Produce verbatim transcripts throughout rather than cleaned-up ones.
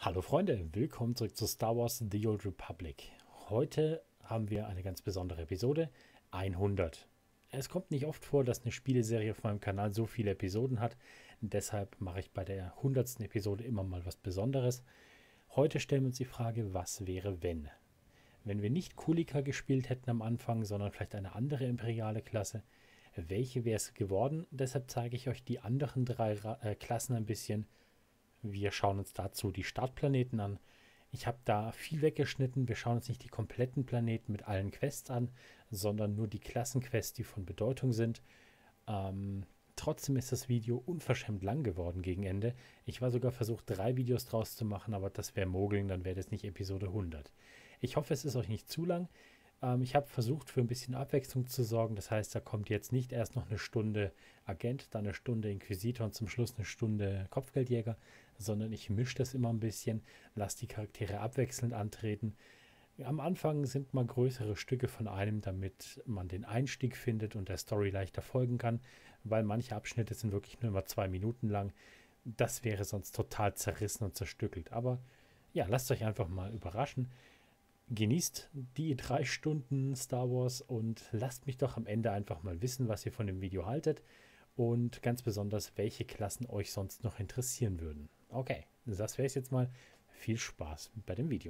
Hallo Freunde, willkommen zurück zu Star Wars The Old Republic. Heute haben wir eine ganz besondere Episode, hundert. Es kommt nicht oft vor, dass eine Spieleserie auf meinem Kanal so viele Episoden hat. Deshalb mache ich bei der hundertsten Episode immer mal was Besonderes. Heute stellen wir uns die Frage, was wäre wenn? Wenn wir nicht Kulika gespielt hätten am Anfang, sondern vielleicht eine andere imperiale Klasse, welche wäre es geworden? Deshalb zeige ich euch die anderen drei äh, Klassen ein bisschen. Wir schauen uns dazu die Startplaneten an. Ich habe da viel weggeschnitten. Wir schauen uns nicht die kompletten Planeten mit allen Quests an, sondern nur die Klassenquests, die von Bedeutung sind. Ähm, trotzdem ist das Video unverschämt lang geworden gegen Ende. Ich war sogar versucht, drei Videos draus zu machen, aber das wäre Mogeln, dann wäre das nicht Episode hundert. Ich hoffe, es ist euch nicht zu lang. Ähm, ich habe versucht, für ein bisschen Abwechslung zu sorgen. Das heißt, da kommt jetzt nicht erst noch eine Stunde Agent, dann eine Stunde Inquisitor und zum Schluss eine Stunde Kopfgeldjäger, sondern ich mische das immer ein bisschen, lasse die Charaktere abwechselnd antreten. Am Anfang sind mal größere Stücke von einem, damit man den Einstieg findet und der Story leichter folgen kann, weil manche Abschnitte sind wirklich nur immer zwei Minuten lang. Das wäre sonst total zerrissen und zerstückelt. Aber ja, lasst euch einfach mal überraschen. Genießt die drei Stunden Star Wars und lasst mich doch am Ende einfach mal wissen, was ihr von dem Video haltet und ganz besonders, welche Klassen euch sonst noch interessieren würden. Okay, das wäre es jetzt mal. Viel Spaß bei dem Video.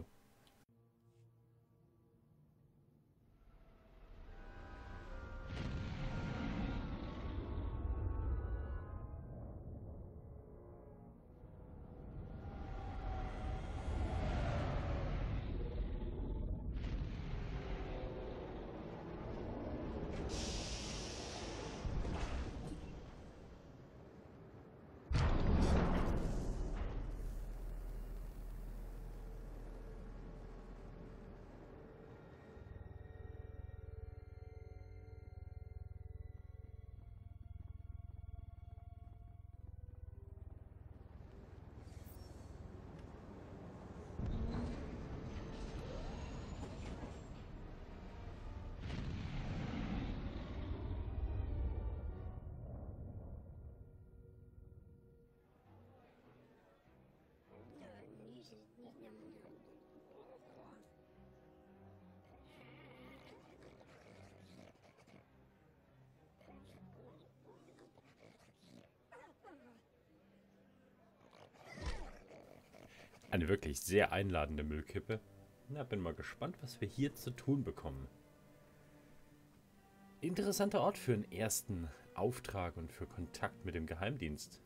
Eine wirklich sehr einladende Müllkippe. Na, bin mal gespannt, was wir hier zu tun bekommen. Interessanter Ort für einen ersten Auftrag und für Kontakt mit dem Geheimdienst.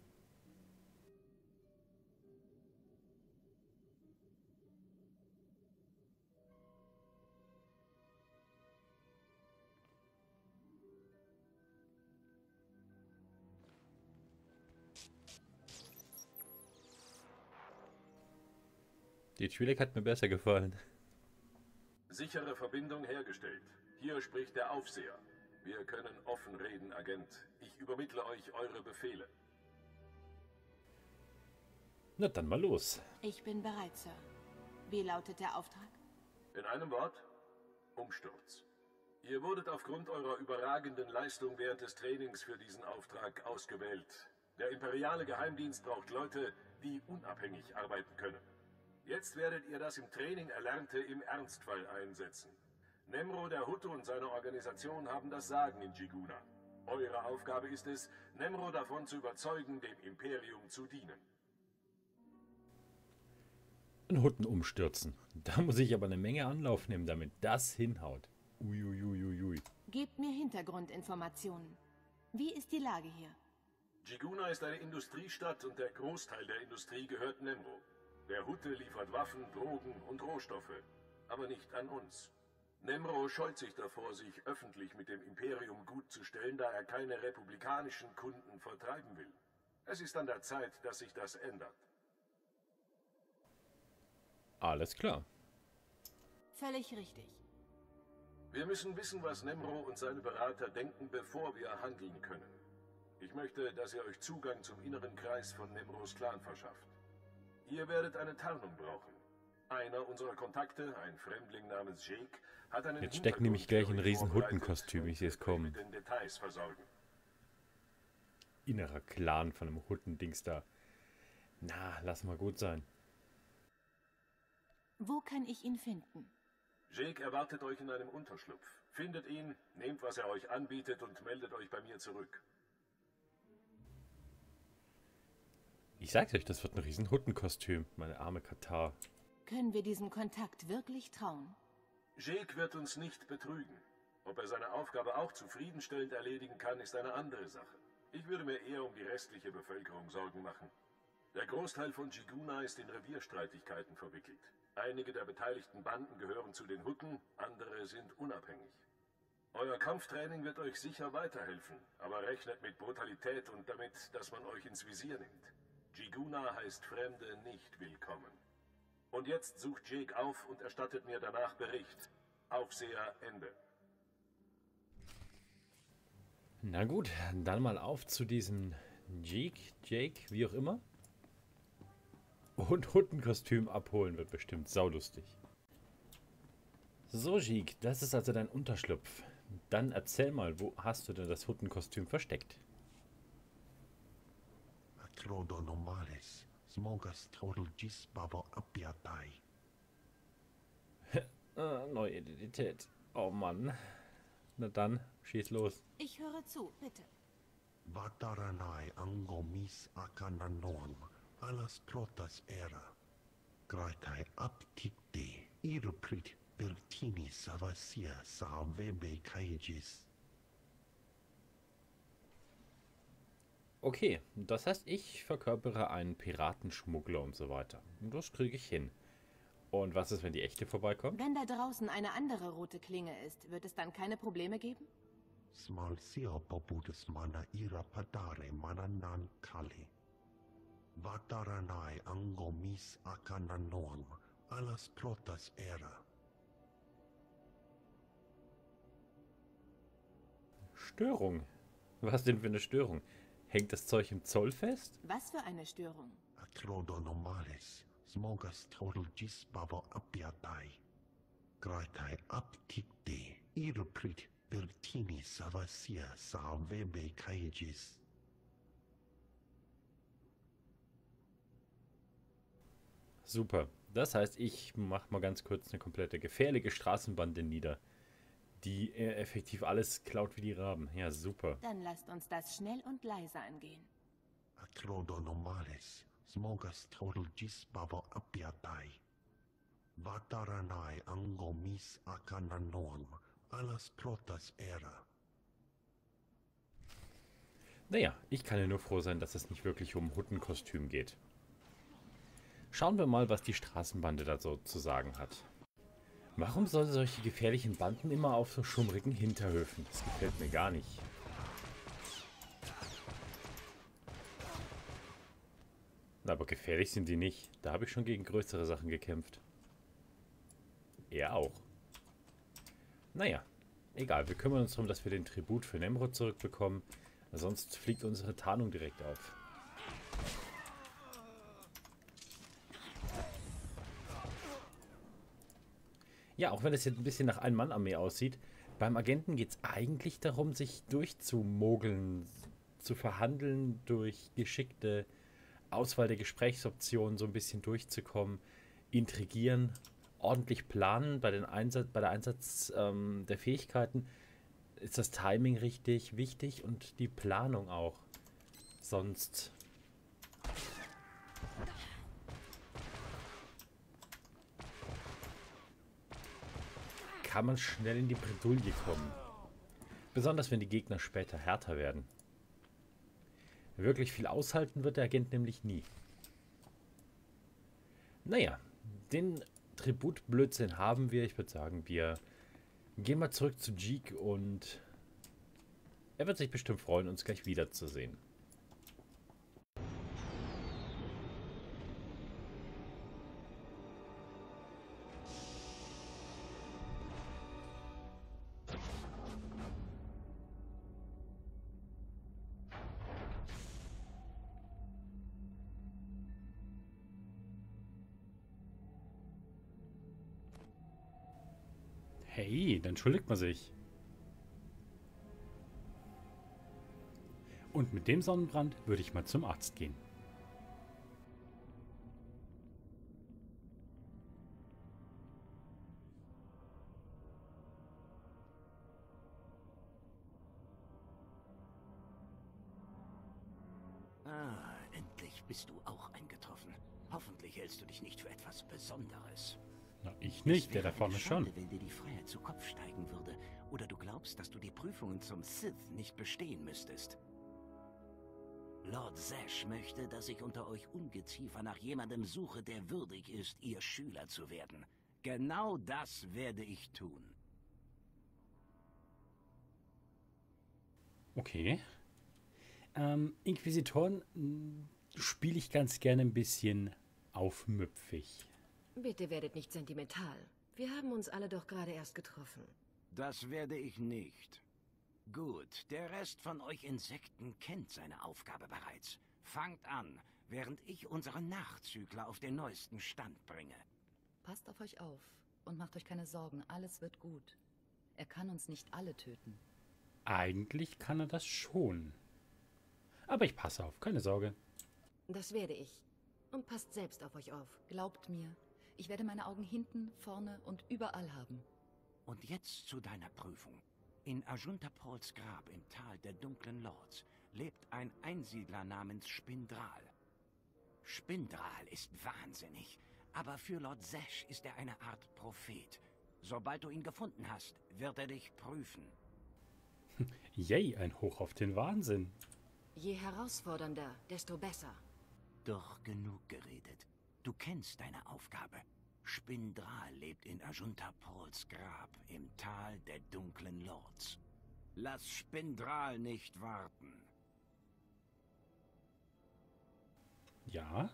Die Twi'lek hat mir besser gefallen. Sichere Verbindung hergestellt. Hier spricht der Aufseher. Wir können offen reden, Agent. Ich übermittle euch eure Befehle. Na dann mal los. Ich bin bereit, Sir. Wie lautet der Auftrag? In einem Wort: Umsturz. Ihr wurdet aufgrund eurer überragenden Leistung während des Trainings für diesen Auftrag ausgewählt. Der imperiale Geheimdienst braucht Leute, die unabhängig arbeiten können. Jetzt werdet ihr das im Training Erlernte im Ernstfall einsetzen. Nemro, der Hutu und seine Organisation haben das Sagen in Jiguna. Eure Aufgabe ist es, Nemro davon zu überzeugen, dem Imperium zu dienen. Einen Hutten umstürzen. Da muss ich aber eine Menge Anlauf nehmen, damit das hinhaut. Uiuiuiui. Gebt mir Hintergrundinformationen. Wie ist die Lage hier? Jiguna ist eine Industriestadt und der Großteil der Industrie gehört Nemro. Der Hutte liefert Waffen, Drogen und Rohstoffe, aber nicht an uns. Nemro scheut sich davor, sich öffentlich mit dem Imperium gut zu stellen, da er keine republikanischen Kunden vertreiben will. Es ist an der Zeit, dass sich das ändert. Alles klar. Völlig richtig. Wir müssen wissen, was Nemro und seine Berater denken, bevor wir handeln können. Ich möchte, dass ihr euch Zugang zum inneren Kreis von Nemros Clan verschafft. Ihr werdet eine Tarnung brauchen. Einer unserer Kontakte, ein Fremdling namens Jake, hat einen Jetzt steckt nämlich gleich ein riesen Huttenkostüm, ich sehe es kommen. Mit den Details versorgen. Innerer Clan von einem Huttendings da. Na, lass mal gut sein. Wo kann ich ihn finden? Jake erwartet euch in einem Unterschlupf. Findet ihn, nehmt, was er euch anbietet und meldet euch bei mir zurück. Ich sag's euch, das wird ein riesen Huttenkostüm, meine arme Katar. Können wir diesem Kontakt wirklich trauen? Jake wird uns nicht betrügen. Ob er seine Aufgabe auch zufriedenstellend erledigen kann, ist eine andere Sache. Ich würde mir eher um die restliche Bevölkerung Sorgen machen. Der Großteil von Jiguna ist in Revierstreitigkeiten verwickelt. Einige der beteiligten Banden gehören zu den Hutten, andere sind unabhängig. Euer Kampftraining wird euch sicher weiterhelfen, aber rechnet mit Brutalität und damit, dass man euch ins Visier nimmt. Jiguna heißt Fremde nicht willkommen. Und jetzt sucht Jake auf und erstattet mir danach Bericht. Aufseher, Ende. Na gut, dann mal auf zu diesem Jake, Jake, wie auch immer. Und Huttenkostüm abholen wird bestimmt saulustig. So, Jake, das ist also dein Unterschlupf. Dann erzähl mal, wo hast du denn das Huttenkostüm versteckt? ah, neue Identität. Oh Mann. Na dann, schieß los. Ich höre zu, bitte. Vataranai angomis akananorm, alas trotas era. Graitai aptikte, irprit bertini savasia savebe kaigis. Okay, das heißt, ich verkörpere einen Piratenschmuggler und so weiter. Das kriege ich hin. Und was ist, wenn die echte vorbeikommt? Wenn da draußen eine andere rote Klinge ist, wird es dann keine Probleme geben? Smalsia poputus mana ira padare mananan kali. Vataranai angomis akananorm, alas trotas era. Störung. Was denn für eine Störung? Hängt das Zeug im Zoll fest? Was für eine Störung? Acrodonomalis, smogas total gisbavo apiatai. Graitai aptikte, irprit bertini savasia savebe kaigis. Super. Das heißt, ich mache mal ganz kurz eine komplette gefährliche Straßenbande nieder, die äh, effektiv alles klaut wie die Raben. Ja, super. Dann lasst uns das schnell und leise angehen. Acrodonomalis, smogas total gisbavo apiatai. Vataranai angomis akananorm, alas trotas era. Naja, ich kann ja nur froh sein, dass es nicht wirklich um Huttenkostüm geht. Schauen wir mal, was die Straßenbande da so zu sagen hat. Warum soll solche gefährlichen Banden immer auf so schummrigen Hinterhöfen? Das gefällt mir gar nicht. Aber gefährlich sind die nicht. Da habe ich schon gegen größere Sachen gekämpft. Er auch. Naja, egal. Wir kümmern uns darum, dass wir den Tribut für Nemrod zurückbekommen. Sonst fliegt unsere Tarnung direkt auf. Ja, auch wenn es jetzt ein bisschen nach Ein-Mann-Armee aussieht, beim Agenten geht es eigentlich darum, sich durchzumogeln, zu verhandeln, durch geschickte Auswahl der Gesprächsoptionen so ein bisschen durchzukommen, intrigieren, ordentlich planen. Bei, den Einsatz, bei der Einsatz ähm, der Fähigkeiten ist das Timing richtig wichtig und die Planung auch. Sonst... kann man schnell in die Bredouille kommen. Besonders wenn die Gegner später härter werden. Wirklich viel aushalten wird der Agent nämlich nie. Naja, den Tributblödsinn haben wir. Ich würde sagen, wir gehen mal zurück zu Jeek und er wird sich bestimmt freuen, uns gleich wiederzusehen. Hey, dann entschuldigt man sich. Und mit dem Sonnenbrand würde ich mal zum Arzt gehen. Ah, endlich bist du auch eingetroffen. Hoffentlich hältst du dich nicht für etwas Besonderes. Na, ich nicht, der da vorne schon. Schade, wenn dir die Freiheit zu Kopf steigen würde. Oder du glaubst, dass du die Prüfungen zum Sith nicht bestehen müsstest. Lord Zash möchte, dass ich unter euch Ungeziefer nach jemandem suche, der würdig ist, ihr Schüler zu werden. Genau das werde ich tun. Okay. Ähm, Inquisitoren spiele ich ganz gerne ein bisschen aufmüpfig. Bitte werdet nicht sentimental. Wir haben uns alle doch gerade erst getroffen. Das werde ich nicht. Gut, der Rest von euch Insekten kennt seine Aufgabe bereits. Fangt an, während ich unseren Nachzügler auf den neuesten Stand bringe. Passt auf euch auf und macht euch keine Sorgen, alles wird gut. Er kann uns nicht alle töten. Eigentlich kann er das schon. Aber ich passe auf, keine Sorge. Das werde ich. Und passt selbst auf euch auf. Glaubt mir, ich werde meine Augen hinten, vorne und überall haben. Und jetzt zu deiner Prüfung. In Ajuntapols Grab im Tal der dunklen Lords lebt ein Einsiedler namens Spindral. Spindral ist wahnsinnig, aber für Lord Zash ist er eine Art Prophet. Sobald du ihn gefunden hast, wird er dich prüfen. Yay, ein Hoch auf den Wahnsinn. Je herausfordernder, desto besser. Doch genug geredet. Du kennst deine Aufgabe. Spindral lebt in Ajuntapols Grab im Tal der dunklen Lords. Lass Spindral nicht warten. Ja.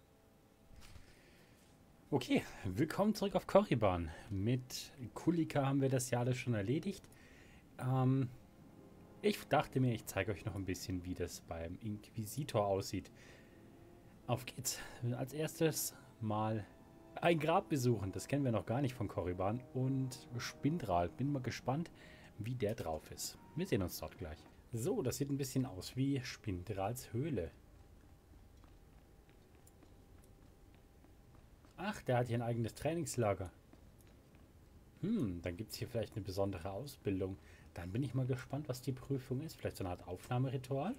Okay, willkommen zurück auf Korriban. Mit Kulika haben wir das ja alles schon erledigt. Ähm, ich dachte mir, ich zeige euch noch ein bisschen, wie das beim Inquisitor aussieht. Auf geht's. Als erstes mal ein Grab besuchen. Das kennen wir noch gar nicht von Korriban. Und Spindral. Bin mal gespannt, wie der drauf ist. Wir sehen uns dort gleich. So, das sieht ein bisschen aus wie Spindrals Höhle. Ach, der hat hier ein eigenes Trainingslager. Hm, dann gibt es hier vielleicht eine besondere Ausbildung. Dann bin ich mal gespannt, was die Prüfung ist. Vielleicht so eine Art Aufnahmeritual?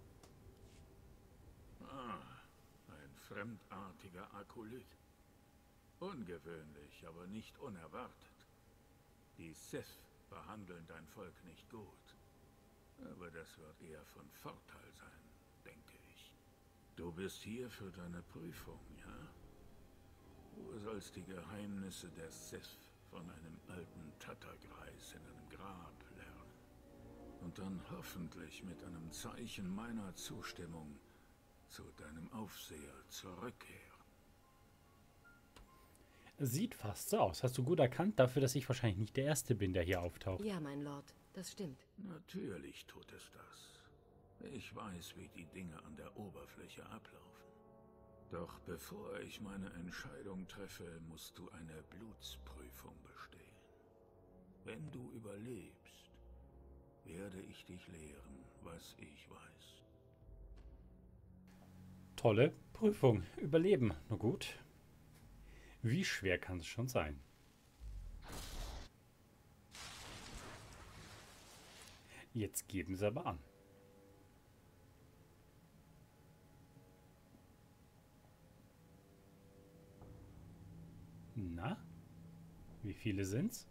Ah, ein fremdartiger Akolyt. Ungewöhnlich, aber nicht unerwartet. Die Sith behandeln dein Volk nicht gut. Aber das wird eher von Vorteil sein, denke ich. Du bist hier für deine Prüfung, ja? Du sollst die Geheimnisse der Sith von einem alten Tattergreis in einem Grab lernen. Und dann hoffentlich mit einem Zeichen meiner Zustimmung zu deinem Aufseher zurückkehren. Sieht fast so aus. Hast du gut erkannt, dafür, dass ich wahrscheinlich nicht der Erste bin, der hier auftaucht. Ja, mein Lord, das stimmt. Natürlich tut es das. Ich weiß, wie die Dinge an der Oberfläche ablaufen. Doch bevor ich meine Entscheidung treffe, musst du eine Blutsprüfung bestehen. Wenn du überlebst, werde ich dich lehren, was ich weiß. Tolle Prüfung. Überleben. Na gut. Wie schwer kann es schon sein? Jetzt geben sie aber an. Na? Wie viele sind's?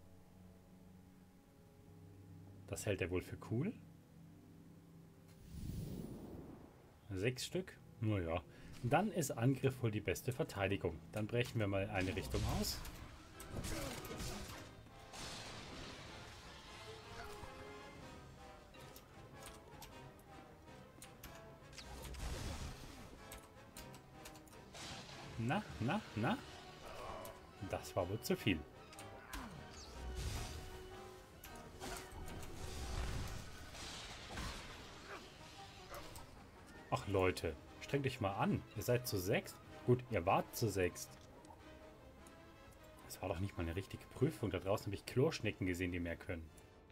Das hält er wohl für cool? Sechs Stück? Naja. Dann ist Angriff wohl die beste Verteidigung. Dann brechen wir mal eine Richtung aus. Na, na, na? Das war wohl zu viel. Ach Leute, strengt euch mal an. Ihr seid zu sechst. Gut, ihr wart zu sechst. Das war doch nicht mal eine richtige Prüfung. Da draußen habe ich Chlorschnecken gesehen, die mehr können.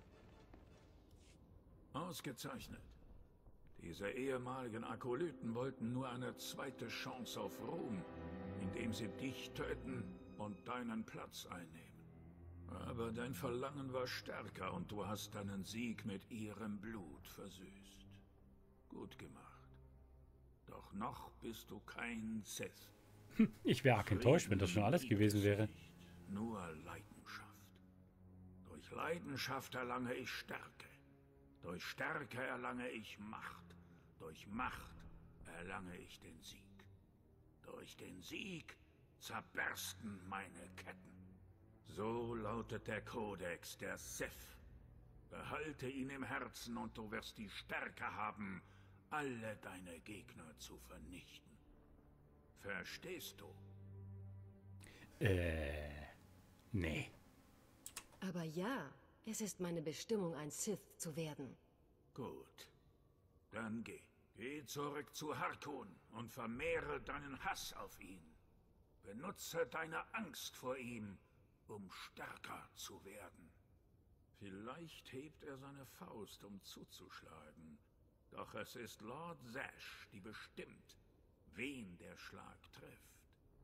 Ausgezeichnet. Diese ehemaligen Akolyten wollten nur eine zweite Chance auf Ruhm, indem sie dich töten und deinen Platz einnehmen. Aber dein Verlangen war stärker und du hast deinen Sieg mit ihrem Blut versüßt. Gut gemacht. Doch noch bist du kein Sith. Ich wäre arg enttäuscht, wenn das schon alles gewesen wäre. Nur Leidenschaft. Durch Leidenschaft erlange ich Stärke. Durch Stärke erlange ich Macht. Durch Macht erlange ich den Sieg. Durch den Sieg zerbersten meine Ketten. So lautet der Kodex der Sith. Behalte ihn im Herzen und du wirst die Stärke haben, alle deine Gegner zu vernichten. Verstehst du? Äh, nee. Aber ja, es ist meine Bestimmung, ein Sith zu werden. Gut. Dann geh. Geh zurück zu Harkon und vermehre deinen Hass auf ihn. Benutze deine Angst vor ihm, um stärker zu werden. Vielleicht hebt er seine Faust, um zuzuschlagen. Doch es ist Lord Zash, die bestimmt, wen der Schlag trifft.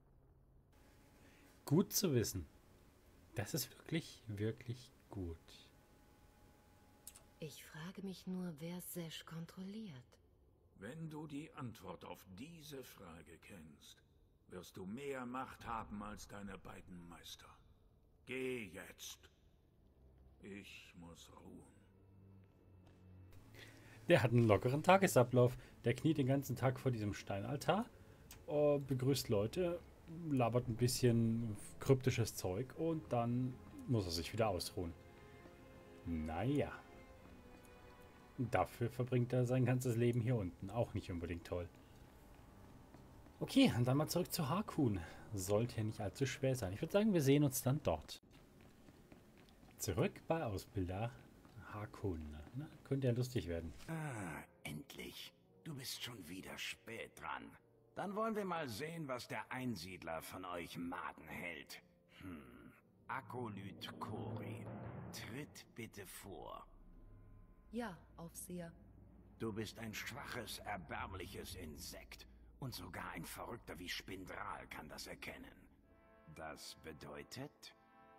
Gut zu wissen. Das ist wirklich, wirklich gut. Ich frage mich nur, wer Zash kontrolliert. Wenn du die Antwort auf diese Frage kennst, wirst du mehr Macht haben als deine beiden Meister. Geh jetzt. Ich muss ruhen. Der hat einen lockeren Tagesablauf. Der kniet den ganzen Tag vor diesem Steinaltar, äh, begrüßt Leute, labert ein bisschen kryptisches Zeug und dann muss er sich wieder ausruhen. Naja. Dafür verbringt er sein ganzes Leben hier unten. Auch nicht unbedingt toll. Okay, und dann mal zurück zu Harkon. Sollte ja nicht allzu schwer sein. Ich würde sagen, wir sehen uns dann dort. Zurück bei Ausbilder Harkon. Na, könnte ja lustig werden. Ah, endlich. Du bist schon wieder spät dran. Dann wollen wir mal sehen, was der Einsiedler von euch Maden hält. Hm. Akolyt Kori, tritt bitte vor. Ja, Aufseher. Du bist ein schwaches, erbärmliches Insekt. Und sogar ein Verrückter wie Spindral kann das erkennen. Das bedeutet...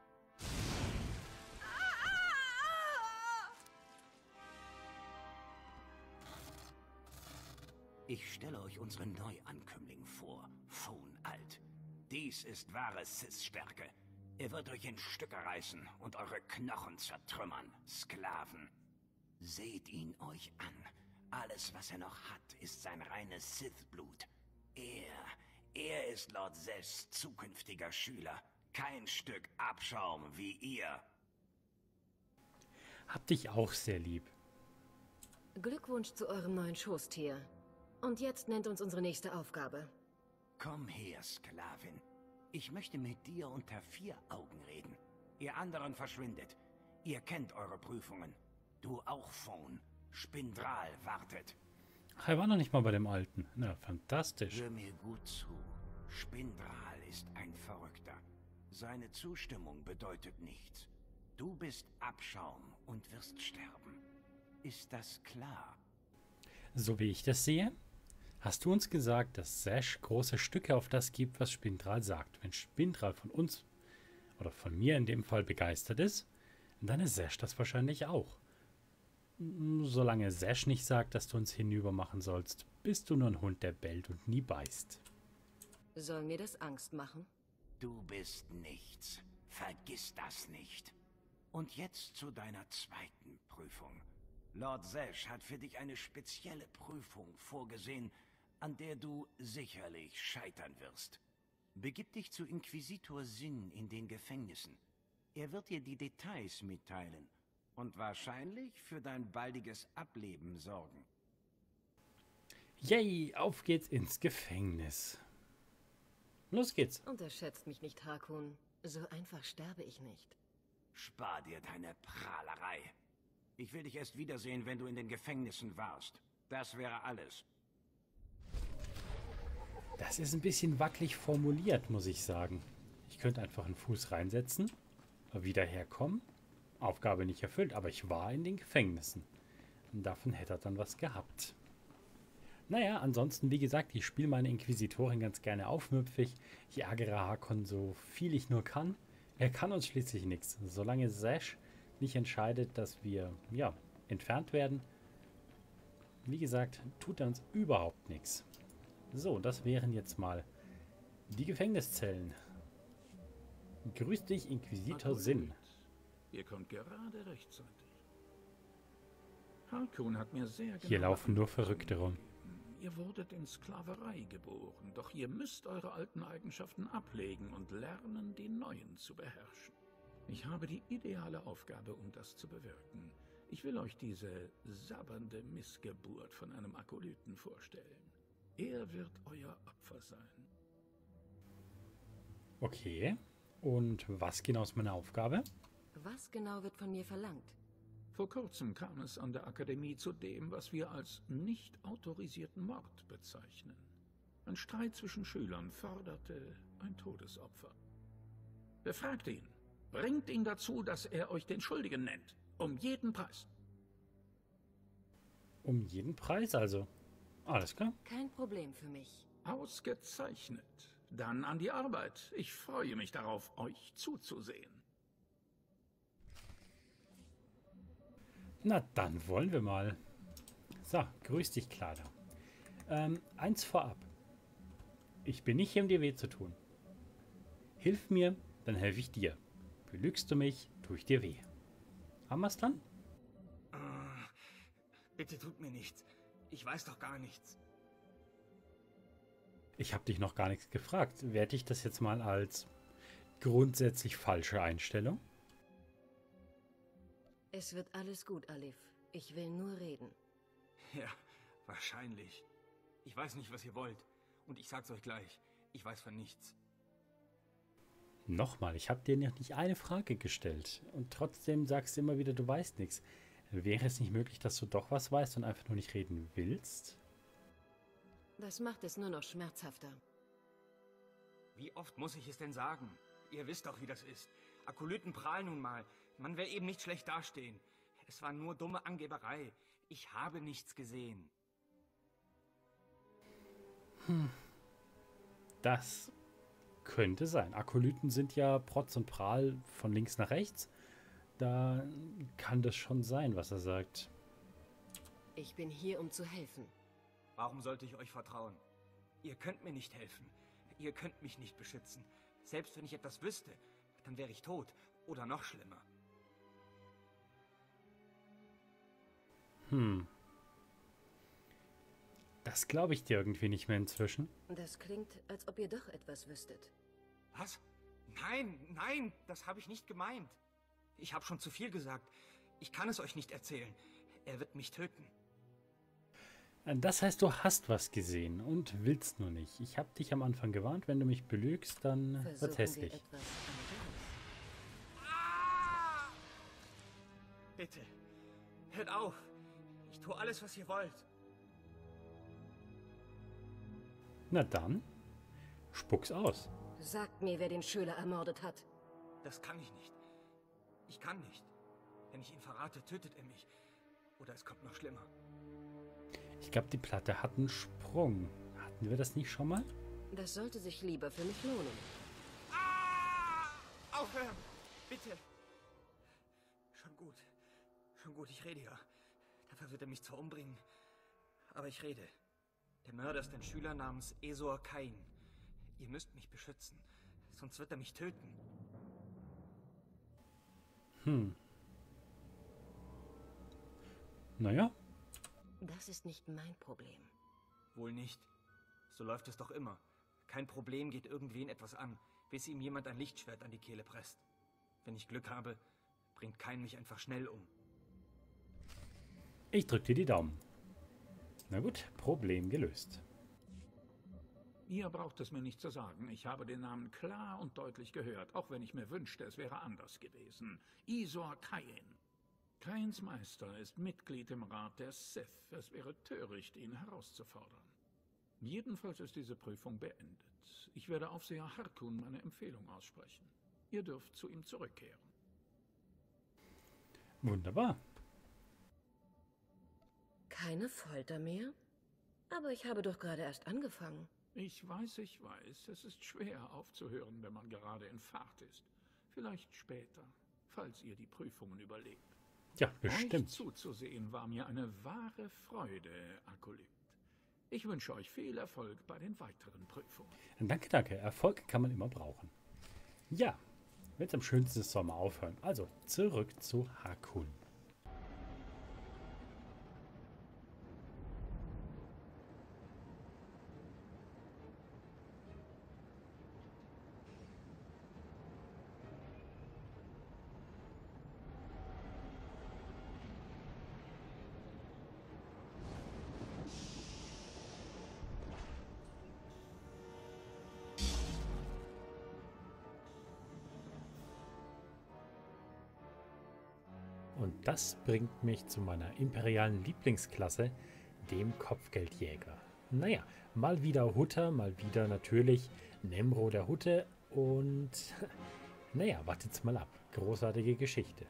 Ich stelle euch unseren Neuankömmling vor, Fohn Alt. Dies ist wahre Sith-Stärke. Er wird euch in Stücke reißen und eure Knochen zertrümmern, Sklaven. Seht ihn euch an. Alles, was er noch hat, ist sein reines Sith-Blut. Er, er ist Lord Zeshs zukünftiger Schüler. Kein Stück Abschaum wie ihr. Hab dich auch sehr lieb. Glückwunsch zu eurem neuen Schoßtier. Und jetzt nennt uns unsere nächste Aufgabe. Komm her, Sklavin. Ich möchte mit dir unter vier Augen reden. Ihr anderen verschwindet. Ihr kennt eure Prüfungen. Du auch, Fohn. Spindral wartet. Er war noch nicht mal bei dem Alten. Na, fantastisch. Hör mir gut zu. Spindral ist ein Verrückter. Seine Zustimmung bedeutet nichts. Du bist Abschaum und wirst sterben. Ist das klar? So wie ich das sehe, hast du uns gesagt, dass Zash große Stücke auf das gibt, was Spindral sagt. Wenn Spindral von uns, oder von mir in dem Fall, begeistert ist, dann ist Zash das wahrscheinlich auch. Solange Zash nicht sagt, dass du uns hinüber machen sollst, bist du nur ein Hund, der bellt und nie beißt. Soll mir das Angst machen? Du bist nichts. Vergiss das nicht. Und jetzt zu deiner zweiten Prüfung. Lord Zash hat für dich eine spezielle Prüfung vorgesehen, an der du sicherlich scheitern wirst. Begib dich zu Inquisitor Sin in den Gefängnissen. Er wird dir die Details mitteilen und wahrscheinlich für dein baldiges Ableben sorgen. Yay, auf geht's ins Gefängnis. Los geht's. Unterschätzt mich nicht, Harkon. So einfach sterbe ich nicht. Spar dir deine Prahlerei. Ich will dich erst wiedersehen, wenn du in den Gefängnissen warst. Das wäre alles. Das ist ein bisschen wackelig formuliert, muss ich sagen. Ich könnte einfach einen Fuß reinsetzen, wieder herkommen. Aufgabe nicht erfüllt, aber ich war in den Gefängnissen. Und davon hätte er dann was gehabt. Naja, ansonsten, wie gesagt, ich spiele meine Inquisitorin ganz gerne aufmüpfig. Ich ärgere Harkon so viel ich nur kann. Er kann uns schließlich nichts. Solange Zash nicht entscheidet, dass wir, ja, entfernt werden, wie gesagt, tut er uns überhaupt nichts. So, das wären jetzt mal die Gefängniszellen. Grüß dich, Inquisitor Sinn. Ihr kommt gerade rechtzeitig. Harkun hat mir sehr genau Hier laufen nur Verrückte rum. Ihr wurdet in Sklaverei geboren, doch ihr müsst eure alten Eigenschaften ablegen und lernen, die neuen zu beherrschen. Ich habe die ideale Aufgabe, um das zu bewirken. Ich will euch diese sabbernde Missgeburt von einem Akolyten vorstellen. Er wird euer Opfer sein. Okay. Und was genau ist meine Aufgabe? Was genau wird von mir verlangt? Vor kurzem kam es an der Akademie zu dem, was wir als nicht autorisierten Mord bezeichnen. Ein Streit zwischen Schülern forderte ein Todesopfer. Befragt ihn. Bringt ihn dazu, dass er euch den Schuldigen nennt. Um jeden Preis. Um jeden Preis also. Alles klar. Kein Problem für mich. Ausgezeichnet. Dann an die Arbeit. Ich freue mich darauf, euch zuzusehen. Na, dann wollen wir mal. So, grüß dich, Clara. Ähm, eins vorab. Ich bin nicht hier, um dir weh zu tun. Hilf mir, dann helfe ich dir. Belügst du mich, tue ich dir weh. Haben wir's dann? Uh, bitte tut mir nichts. Ich weiß doch gar nichts. Ich habe dich noch gar nichts gefragt. Werte ich das jetzt mal als grundsätzlich falsche Einstellung? Es wird alles gut, Alif. Ich will nur reden. Ja, wahrscheinlich. Ich weiß nicht, was ihr wollt. Und ich sag's euch gleich. Ich weiß von nichts. Nochmal, ich habe dir noch nicht eine Frage gestellt. Und trotzdem sagst du immer wieder, du weißt nichts. Wäre es nicht möglich, dass du doch was weißt und einfach nur nicht reden willst? Das macht es nur noch schmerzhafter. Wie oft muss ich es denn sagen? Ihr wisst doch, wie das ist. Akolyten prahlen nun mal. Man will eben nicht schlecht dastehen. Es war nur dumme Angeberei. Ich habe nichts gesehen. Hm. Das könnte sein. Akolyten sind ja Protz und Prahl von links nach rechts. Da kann das schon sein, was er sagt. Ich bin hier, um zu helfen. Warum sollte ich euch vertrauen? Ihr könnt mir nicht helfen. Ihr könnt mich nicht beschützen. Selbst wenn ich etwas wüsste, dann wäre ich tot. Oder noch schlimmer. Hm. Das glaube ich dir irgendwie nicht mehr inzwischen. Das klingt, als ob ihr doch etwas wüsstet. Was? Nein, nein, das habe ich nicht gemeint. Ich habe schon zu viel gesagt. Ich kann es euch nicht erzählen. Er wird mich töten. Das heißt, du hast was gesehen und willst nur nicht. Ich habe dich am Anfang gewarnt, wenn du mich belügst, dann Versuchen wird's hässlich. wir etwas anderes. Ah! Bitte, hört auf. Ich tue alles, was ihr wollt. Na dann, spuck's aus. Sagt mir, wer den Schüler ermordet hat. Das kann ich nicht. Ich kann nicht. Wenn ich ihn verrate, tötet er mich. Oder es kommt noch schlimmer. Ich glaube, die Platte hat einen Sprung. Hatten wir das nicht schon mal? Das sollte sich lieber für mich lohnen. Ah! Aufhören! Bitte! Schon gut. Schon gut, ich rede ja. Dafür wird er mich zwar umbringen, aber ich rede. Der Mörder ist ein Schüler namens Esor Kain. Ihr müsst mich beschützen, sonst wird er mich töten. Hm. Naja. Das ist nicht mein Problem. Wohl nicht. So läuft es doch immer. Kein Problem geht irgendwen etwas an, bis ihm jemand ein Lichtschwert an die Kehle presst. Wenn ich Glück habe, bringt Kain mich einfach schnell um. Ich drück dir die Daumen. Na gut, Problem gelöst. Ihr braucht es mir nicht zu sagen. Ich habe den Namen klar und deutlich gehört, auch wenn ich mir wünschte, es wäre anders gewesen. Esor Kain. Kains Meister ist Mitglied im Rat der Sith. Es wäre töricht, ihn herauszufordern. Jedenfalls ist diese Prüfung beendet. Ich werde Aufseher Harkun meine Empfehlung aussprechen. Ihr dürft zu ihm zurückkehren. Wunderbar. Keine Folter mehr? Aber ich habe doch gerade erst angefangen. Ich weiß, ich weiß. Es ist schwer aufzuhören, wenn man gerade in Fahrt ist. Vielleicht später, falls ihr die Prüfungen überlebt. Ja, bestimmt. Euch zuzusehen war mir eine wahre Freude, Akolyt. Ich wünsche euch viel Erfolg bei den weiteren Prüfungen. Danke, danke. Erfolg kann man immer brauchen. Ja, wenn es am schönsten ist, soll man aufhören. Also, zurück zu Hakuun. Und das bringt mich zu meiner imperialen Lieblingsklasse, dem Kopfgeldjäger. Naja, mal wieder Hutter, mal wieder natürlich Nemro der Hutte und naja, wartet's mal ab. Großartige Geschichte.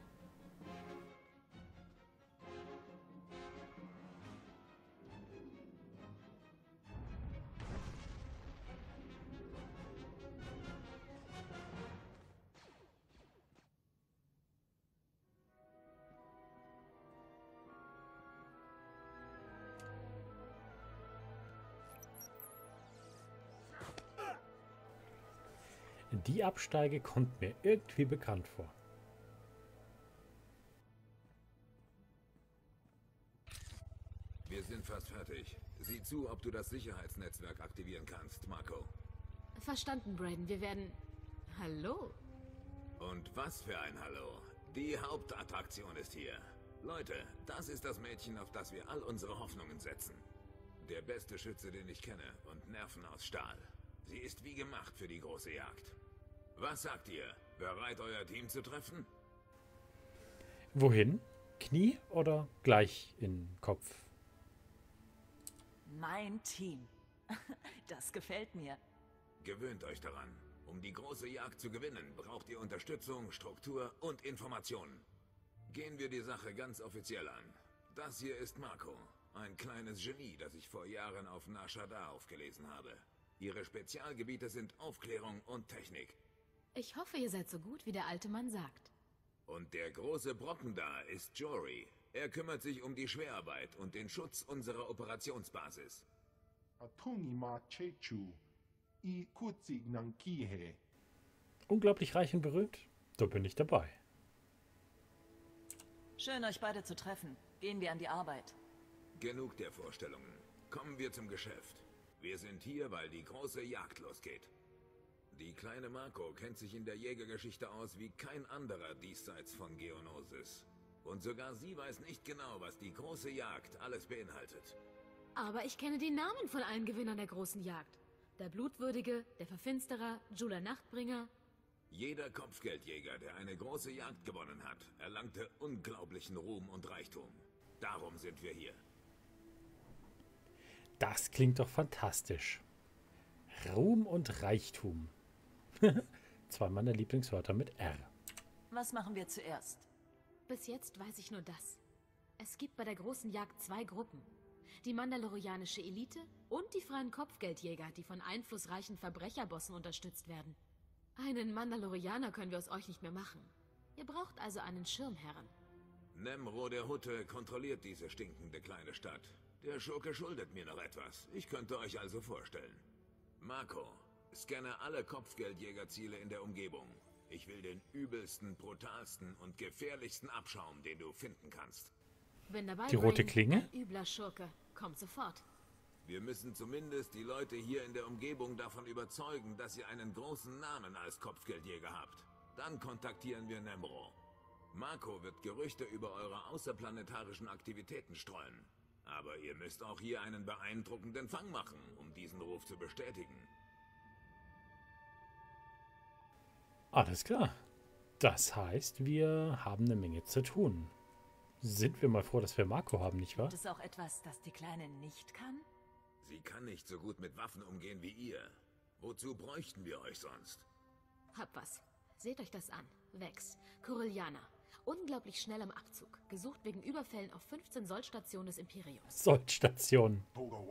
Die Absteige kommt mir irgendwie bekannt vor. Wir sind fast fertig. Sieh zu, ob du das Sicherheitsnetzwerk aktivieren kannst, Marco. Verstanden, Brayden. Wir werden... Hallo? Und was für ein Hallo. Die Hauptattraktion ist hier. Leute, das ist das Mädchen, auf das wir all unsere Hoffnungen setzen. Der beste Schütze, den ich kenne, und Nerven aus Stahl. Sie ist wie gemacht für die große Jagd. Was sagt ihr? Bereit, euer Team zu treffen? Wohin? Knie oder gleich in Kopf? Mein Team. Das gefällt mir. Gewöhnt euch daran. Um die große Jagd zu gewinnen, braucht ihr Unterstützung, Struktur und Informationen. Gehen wir die Sache ganz offiziell an. Das hier ist Marco, ein kleines Genie, das ich vor Jahren auf Nar Shaddaa aufgelesen habe. Ihre Spezialgebiete sind Aufklärung und Technik. Ich hoffe, ihr seid so gut, wie der alte Mann sagt. Und der große Brocken da ist Jory. Er kümmert sich um die Schwerarbeit und den Schutz unserer Operationsbasis. Unglaublich reich und berühmt? Da bin ich dabei. Schön, euch beide zu treffen. Gehen wir an die Arbeit. Genug der Vorstellungen. Kommen wir zum Geschäft. Wir sind hier, weil die große Jagd losgeht. Die kleine Marco kennt sich in der Jägergeschichte aus wie kein anderer diesseits von Geonosis. Und sogar sie weiß nicht genau, was die große Jagd alles beinhaltet. Aber ich kenne die Namen von allen Gewinnern der großen Jagd. Der Blutwürdige, der Verfinsterer, Jula Nachtbringer. Jeder Kopfgeldjäger, der eine große Jagd gewonnen hat, erlangte unglaublichen Ruhm und Reichtum. Darum sind wir hier. Das klingt doch fantastisch. Ruhm und Reichtum. Zwei meiner Lieblingswörter mit R. Was machen wir zuerst? Bis jetzt weiß ich nur das. Es gibt bei der großen Jagd zwei Gruppen. Die mandalorianische Elite und die freien Kopfgeldjäger, die von einflussreichen Verbrecherbossen unterstützt werden. Einen Mandalorianer können wir aus euch nicht mehr machen. Ihr braucht also einen Schirmherren. Nemro der Hutte kontrolliert diese stinkende kleine Stadt. Der Schurke schuldet mir noch etwas. Ich könnte euch also vorstellen. Marco, scanne alle Kopfgeldjägerziele in der Umgebung. Ich will den übelsten, brutalsten und gefährlichsten Abschaum, den du finden kannst. Bin dabei, die rote Brain. Klinge? Ein übler Schurke. Kommt sofort. Wir müssen zumindest die Leute hier in der Umgebung davon überzeugen, dass ihr einen großen Namen als Kopfgeldjäger habt. Dann kontaktieren wir Nemro. Marco wird Gerüchte über eure außerplanetarischen Aktivitäten streuen. Aber ihr müsst auch hier einen beeindruckenden Fang machen, um diesen Ruf zu bestätigen. Alles klar. Das heißt, wir haben eine Menge zu tun. Sind wir mal froh, dass wir Marco haben, nicht wahr? Gibt es auch etwas, das die Kleine nicht kann? Sie kann nicht so gut mit Waffen umgehen wie ihr. Wozu bräuchten wir euch sonst? Hab was. Seht euch das an. Vex. Corellianer. Unglaublich schnell am Abzug. Gesucht wegen Überfällen auf fünfzehn Sollstationen des Imperiums. Sollstationen.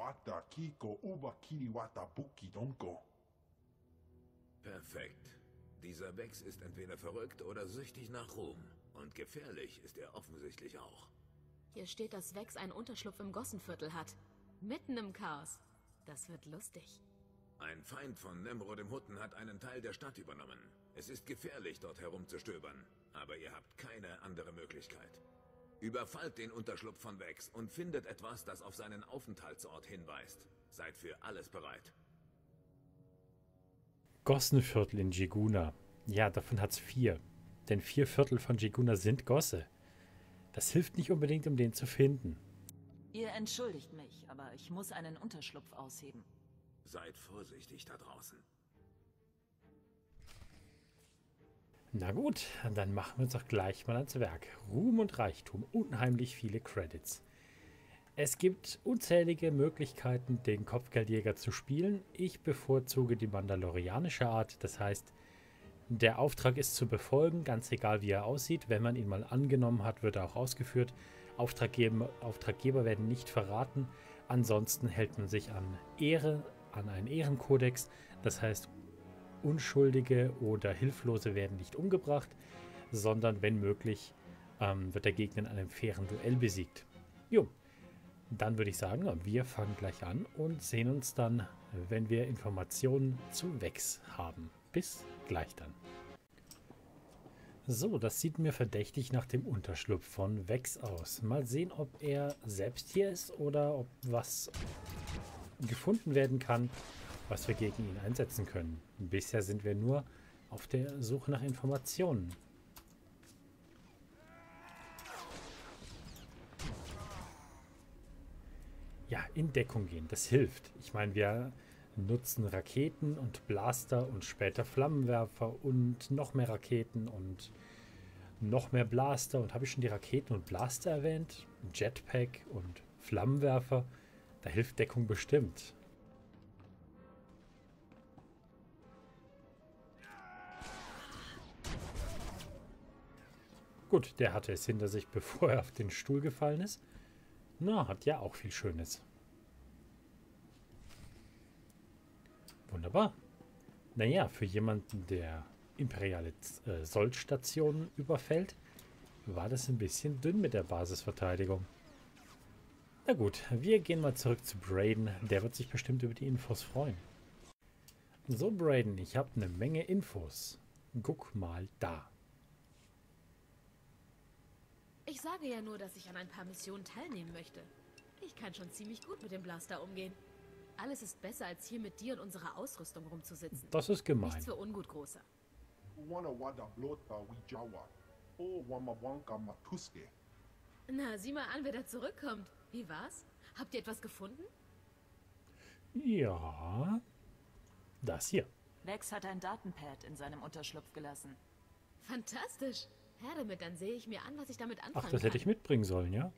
Perfekt. Dieser Vex ist entweder verrückt oder süchtig nach Ruhm. Und gefährlich ist er offensichtlich auch. Hier steht, dass Vex einen Unterschlupf im Gossenviertel hat. Mitten im Chaos. Das wird lustig. Ein Feind von Nemro dem Hutten hat einen Teil der Stadt übernommen. Es ist gefährlich, dort herumzustöbern, aber ihr habt keine andere Möglichkeit. Überfallt den Unterschlupf von Vex und findet etwas, das auf seinen Aufenthaltsort hinweist. Seid für alles bereit. Gossenviertel in Jiguna. Ja, davon hat's vier. Denn vier Viertel von Jiguna sind Gosse. Das hilft nicht unbedingt, um den zu finden. Ihr entschuldigt mich, aber ich muss einen Unterschlupf ausheben. Seid vorsichtig da draußen. Na gut, dann machen wir uns doch gleich mal ans Werk. Ruhm und Reichtum, unheimlich viele Credits. Es gibt unzählige Möglichkeiten, den Kopfgeldjäger zu spielen. Ich bevorzuge die mandalorianische Art, das heißt, der Auftrag ist zu befolgen, ganz egal wie er aussieht. Wenn man ihn mal angenommen hat, wird er auch ausgeführt. Auftraggeber, Auftraggeber werden nicht verraten. Ansonsten hält man sich an Ehre, an einen Ehrenkodex. Das heißt, Unschuldige oder Hilflose werden nicht umgebracht, sondern wenn möglich ähm, wird der Gegner in einem fairen Duell besiegt. Jo, dann würde ich sagen, wir fangen gleich an und sehen uns dann, wenn wir Informationen zu Vex haben. Bis gleich dann. So, das sieht mir verdächtig nach dem Unterschlupf von Vex aus. Mal sehen, ob er selbst hier ist oder ob was gefunden werden kann, was wir gegen ihn einsetzen können. Bisher sind wir nur auf der Suche nach Informationen. Ja, in Deckung gehen, das hilft. Ich meine, wir nutzen Raketen und Blaster und später Flammenwerfer und noch mehr Raketen und noch mehr Blaster. Und habe ich schon die Raketen und Blaster erwähnt? Jetpack und Flammenwerfer. Da hilft Deckung bestimmt. Gut, der hatte es hinter sich, bevor er auf den Stuhl gefallen ist. Na, hat ja auch viel Schönes. Wunderbar. Naja, für jemanden, der imperiale äh, Soldstationen überfällt, war das ein bisschen dünn mit der Basisverteidigung. Na gut, wir gehen mal zurück zu Brayden. Der wird sich bestimmt über die Infos freuen. So, Brayden, ich habe eine Menge Infos. Guck mal da. Ich sage ja nur, dass ich an ein paar Missionen teilnehmen möchte. Ich kann schon ziemlich gut mit dem Blaster umgehen. Alles ist besser, als hier mit dir und unserer Ausrüstung rumzusitzen. Das ist gemein. Nichts für ungut, Großer. Na, sieh mal an, wer da zurückkommt. Wie war's? Habt ihr etwas gefunden? Ja, das hier. Vex hat ein Datenpad in seinem Unterschlupf gelassen. Fantastisch. Her damit, dann sehe ich mir an, was ich damit anfangen kann. Ach, das hätte ich mitbringen sollen, ja?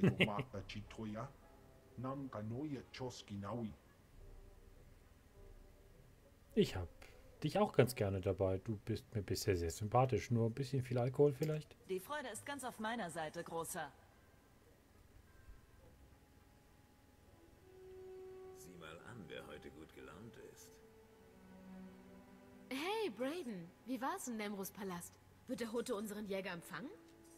Ich hab dich auch ganz gerne dabei. Du bist mir bisher sehr sympathisch. Nur ein bisschen viel Alkohol vielleicht? Die Freude ist ganz auf meiner Seite, Großer. Sieh mal an, wer heute gut gelaunt ist. Hey, Brayden. Wie war's in Nemros Palast? Wird der Hutte unseren Jäger empfangen?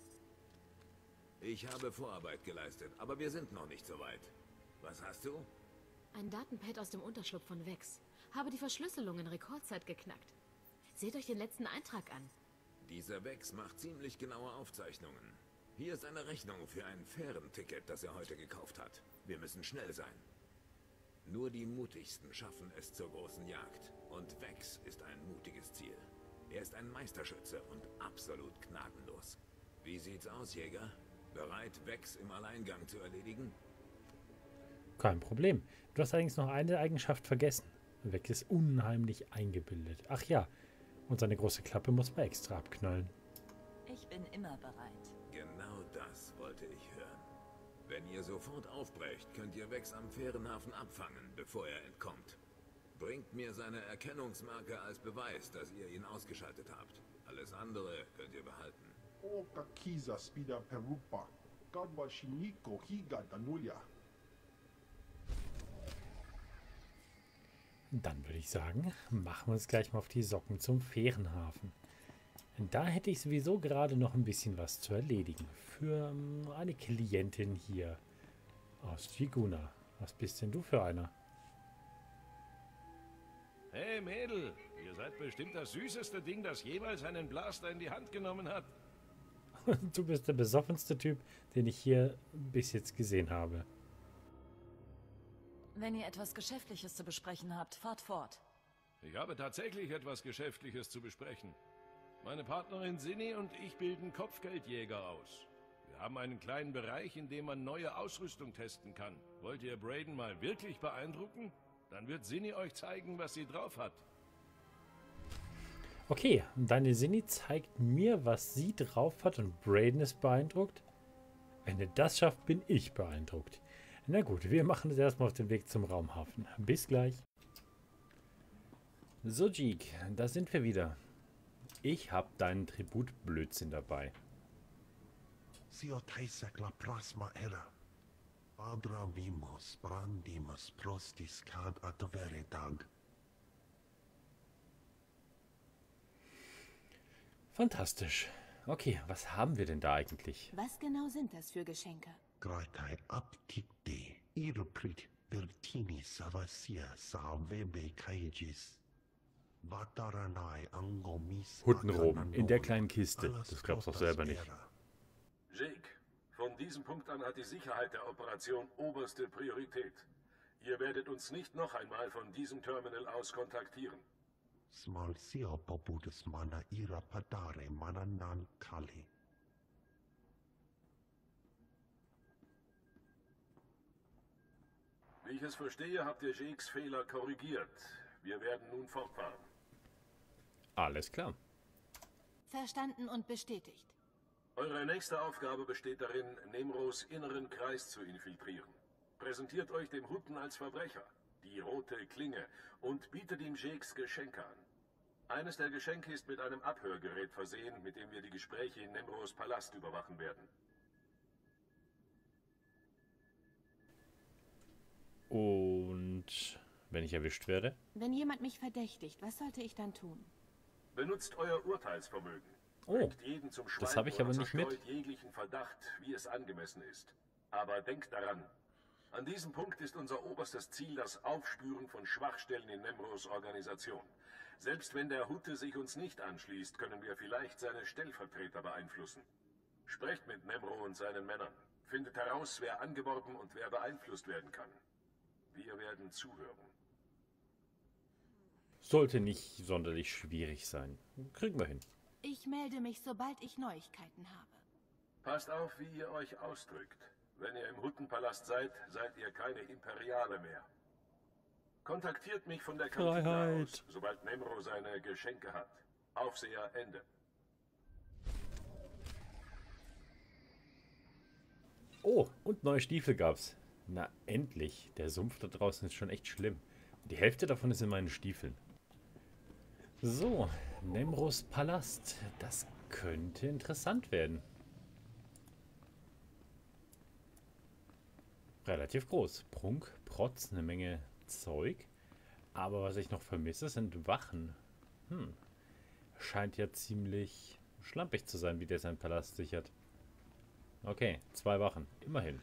Ich habe Vorarbeit geleistet, aber wir sind noch nicht so weit. Was hast du? Ein Datenpad aus dem Unterschlupf von Vex. Habe die Verschlüsselung in Rekordzeit geknackt. Seht euch den letzten Eintrag an. Dieser Vex macht ziemlich genaue Aufzeichnungen. Hier ist eine Rechnung für ein Fährenticket, das er heute gekauft hat. Wir müssen schnell sein. Nur die Mutigsten schaffen es zur großen Jagd. Und Vex ist ein mutiges Ziel. Er ist ein Meisterschütze und absolut gnadenlos. Wie sieht's aus, Jäger? Bereit, Vex im Alleingang zu erledigen? Kein Problem. Du hast allerdings noch eine Eigenschaft vergessen. Vex ist unheimlich eingebildet. Ach ja, und seine große Klappe muss man extra abknallen. Ich bin immer bereit. Genau das wollte ich hören. Wenn ihr sofort aufbrecht, könnt ihr Vex am Fährenhafen abfangen, bevor er entkommt. Bringt mir seine Erkennungsmarke als Beweis, dass ihr ihn ausgeschaltet habt. Alles andere könnt ihr behalten. Dann würde ich sagen, machen wir uns gleich mal auf die Socken zum Fährenhafen. Da hätte ich sowieso gerade noch ein bisschen was zu erledigen. Für eine Klientin hier aus Jiguna. Was bist denn du für einer? Hey Mädel, ihr seid bestimmt das süßeste Ding, das jemals einen Blaster in die Hand genommen hat. Du bist der besoffenste Typ, den ich hier bis jetzt gesehen habe. Wenn ihr etwas Geschäftliches zu besprechen habt, fahrt fort. Ich habe tatsächlich etwas Geschäftliches zu besprechen. Meine Partnerin Sinni und ich bilden Kopfgeldjäger aus. Wir haben einen kleinen Bereich, in dem man neue Ausrüstung testen kann. Wollt ihr Brayden mal wirklich beeindrucken? Dann wird Sinni euch zeigen, was sie drauf hat. Okay, deine Sinni zeigt mir, was sie drauf hat und Brayden ist beeindruckt. Wenn er das schafft, bin ich beeindruckt. Na gut, wir machen uns erstmal auf den Weg zum Raumhafen. Bis gleich. So, Jeek, da sind wir wieder. Ich habe deinen Tributblödsinn dabei. Sio Taisek la Plasma Era. Padra vimos, brandimus prostis cad ad veritag. Fantastisch. Okay, was haben wir denn da eigentlich? Was genau sind das für Geschenke? Gratai apticte, irprit vertini savasia salvebe caegis. Vataranai angomis. Huttenroben in der kleinen Kiste. Das glaubst du doch selber nicht. Jake, von diesem Punkt an hat die Sicherheit der Operation oberste Priorität. Ihr werdet uns nicht noch einmal von diesem Terminal aus kontaktieren. Smalsio poputus mana ira padare mananan kali. Wie ich es verstehe, habt ihr Jakes Fehler korrigiert. Wir werden nun fortfahren. Alles klar. Verstanden und bestätigt. Eure nächste Aufgabe besteht darin, Nemros inneren Kreis zu infiltrieren. Präsentiert euch dem Hutten als Verbrecher, die rote Klinge, und bietet ihm Jakes Geschenke an. Eines der Geschenke ist mit einem Abhörgerät versehen, mit dem wir die Gespräche in Nemros Palast überwachen werden. Und wenn ich erwischt werde? Wenn jemand mich verdächtigt, was sollte ich dann tun? Benutzt euer Urteilsvermögen. Oh, jeden zum Schweigen das habe ich aber nicht mit. Jeglichen Verdacht, wie es angemessen ist. Aber denkt daran, an diesem Punkt ist unser oberstes Ziel das Aufspüren von Schwachstellen in Nemros Organisation. Selbst wenn der Hutte sich uns nicht anschließt, können wir vielleicht seine Stellvertreter beeinflussen. Sprecht mit Nemro und seinen Männern. Findet heraus, wer angeworben und wer beeinflusst werden kann. Wir werden zuhören. Sollte nicht sonderlich schwierig sein. Kriegen wir hin. Ich melde mich, sobald ich Neuigkeiten habe. Passt auf, wie ihr euch ausdrückt. Wenn ihr im Huttenpalast seid, seid ihr keine Imperiale mehr. Kontaktiert mich von der Kantine Freiheit. aus, sobald Nemro seine Geschenke hat. Aufseher, Ende. Oh, und neue Stiefel gab's. Na, endlich. Der Sumpf da draußen ist schon echt schlimm. Und die Hälfte davon ist in meinen Stiefeln. So, Nemros Palast. Das könnte interessant werden. Relativ groß. Prunk, Protz, eine Menge Zeug. Aber was ich noch vermisse, sind Wachen. Hm. Scheint ja ziemlich schlampig zu sein, wie der seinen Palast sichert. Okay, zwei Wachen. Immerhin.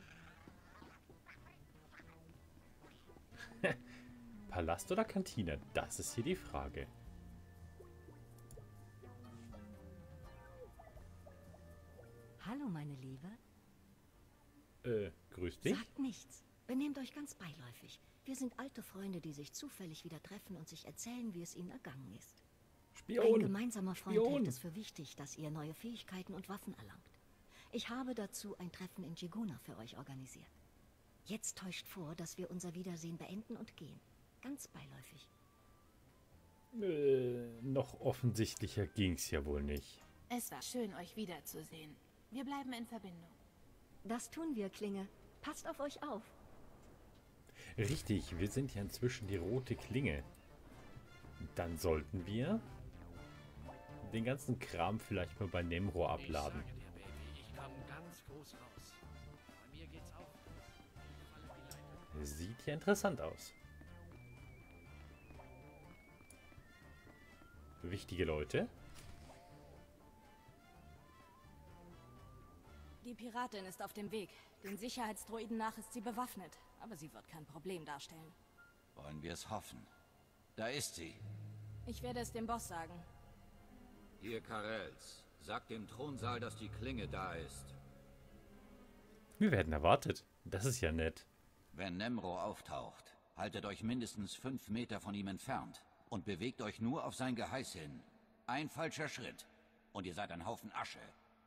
Palast oder Kantine? Das ist hier die Frage. Hallo, meine Liebe. Äh, grüß dich. Sagt nichts. Benehmt euch ganz beiläufig. Wir sind alte Freunde, die sich zufällig wieder treffen und sich erzählen, wie es ihnen ergangen ist. Spion! Ein gemeinsamer Freund Spion. hält es für wichtig, dass ihr neue Fähigkeiten und Waffen erlangt. Ich habe dazu ein Treffen in Jiguna für euch organisiert. Jetzt täuscht vor, dass wir unser Wiedersehen beenden und gehen. Ganz beiläufig. Äh, noch offensichtlicher ging's ja wohl nicht. Es war schön, euch wiederzusehen. Wir bleiben in Verbindung. Das tun wir, Klinge. Passt auf euch auf. Richtig, wir sind ja inzwischen die rote Klinge. Dann sollten wir den ganzen Kram vielleicht mal bei Nemro abladen. Ich sage dir, Baby, ich komme ganz groß raus. Bei mir geht's auch. Sieht ja interessant aus. Wichtige Leute. Die Piratin ist auf dem Weg. Den Sicherheitsdroiden nach ist sie bewaffnet. aber sie wird kein Problem darstellen. Wollen wir es hoffen. Da ist sie. Ich werde es dem Boss sagen. Hier, Karels. Sag dem Thronsaal, dass die Klinge da ist. Wir werden erwartet. Das ist ja nett. Wenn Nemro auftaucht, haltet euch mindestens fünf Meter von ihm entfernt und bewegt euch nur auf sein Geheiß hin. Ein falscher Schritt und ihr seid ein Haufen Asche.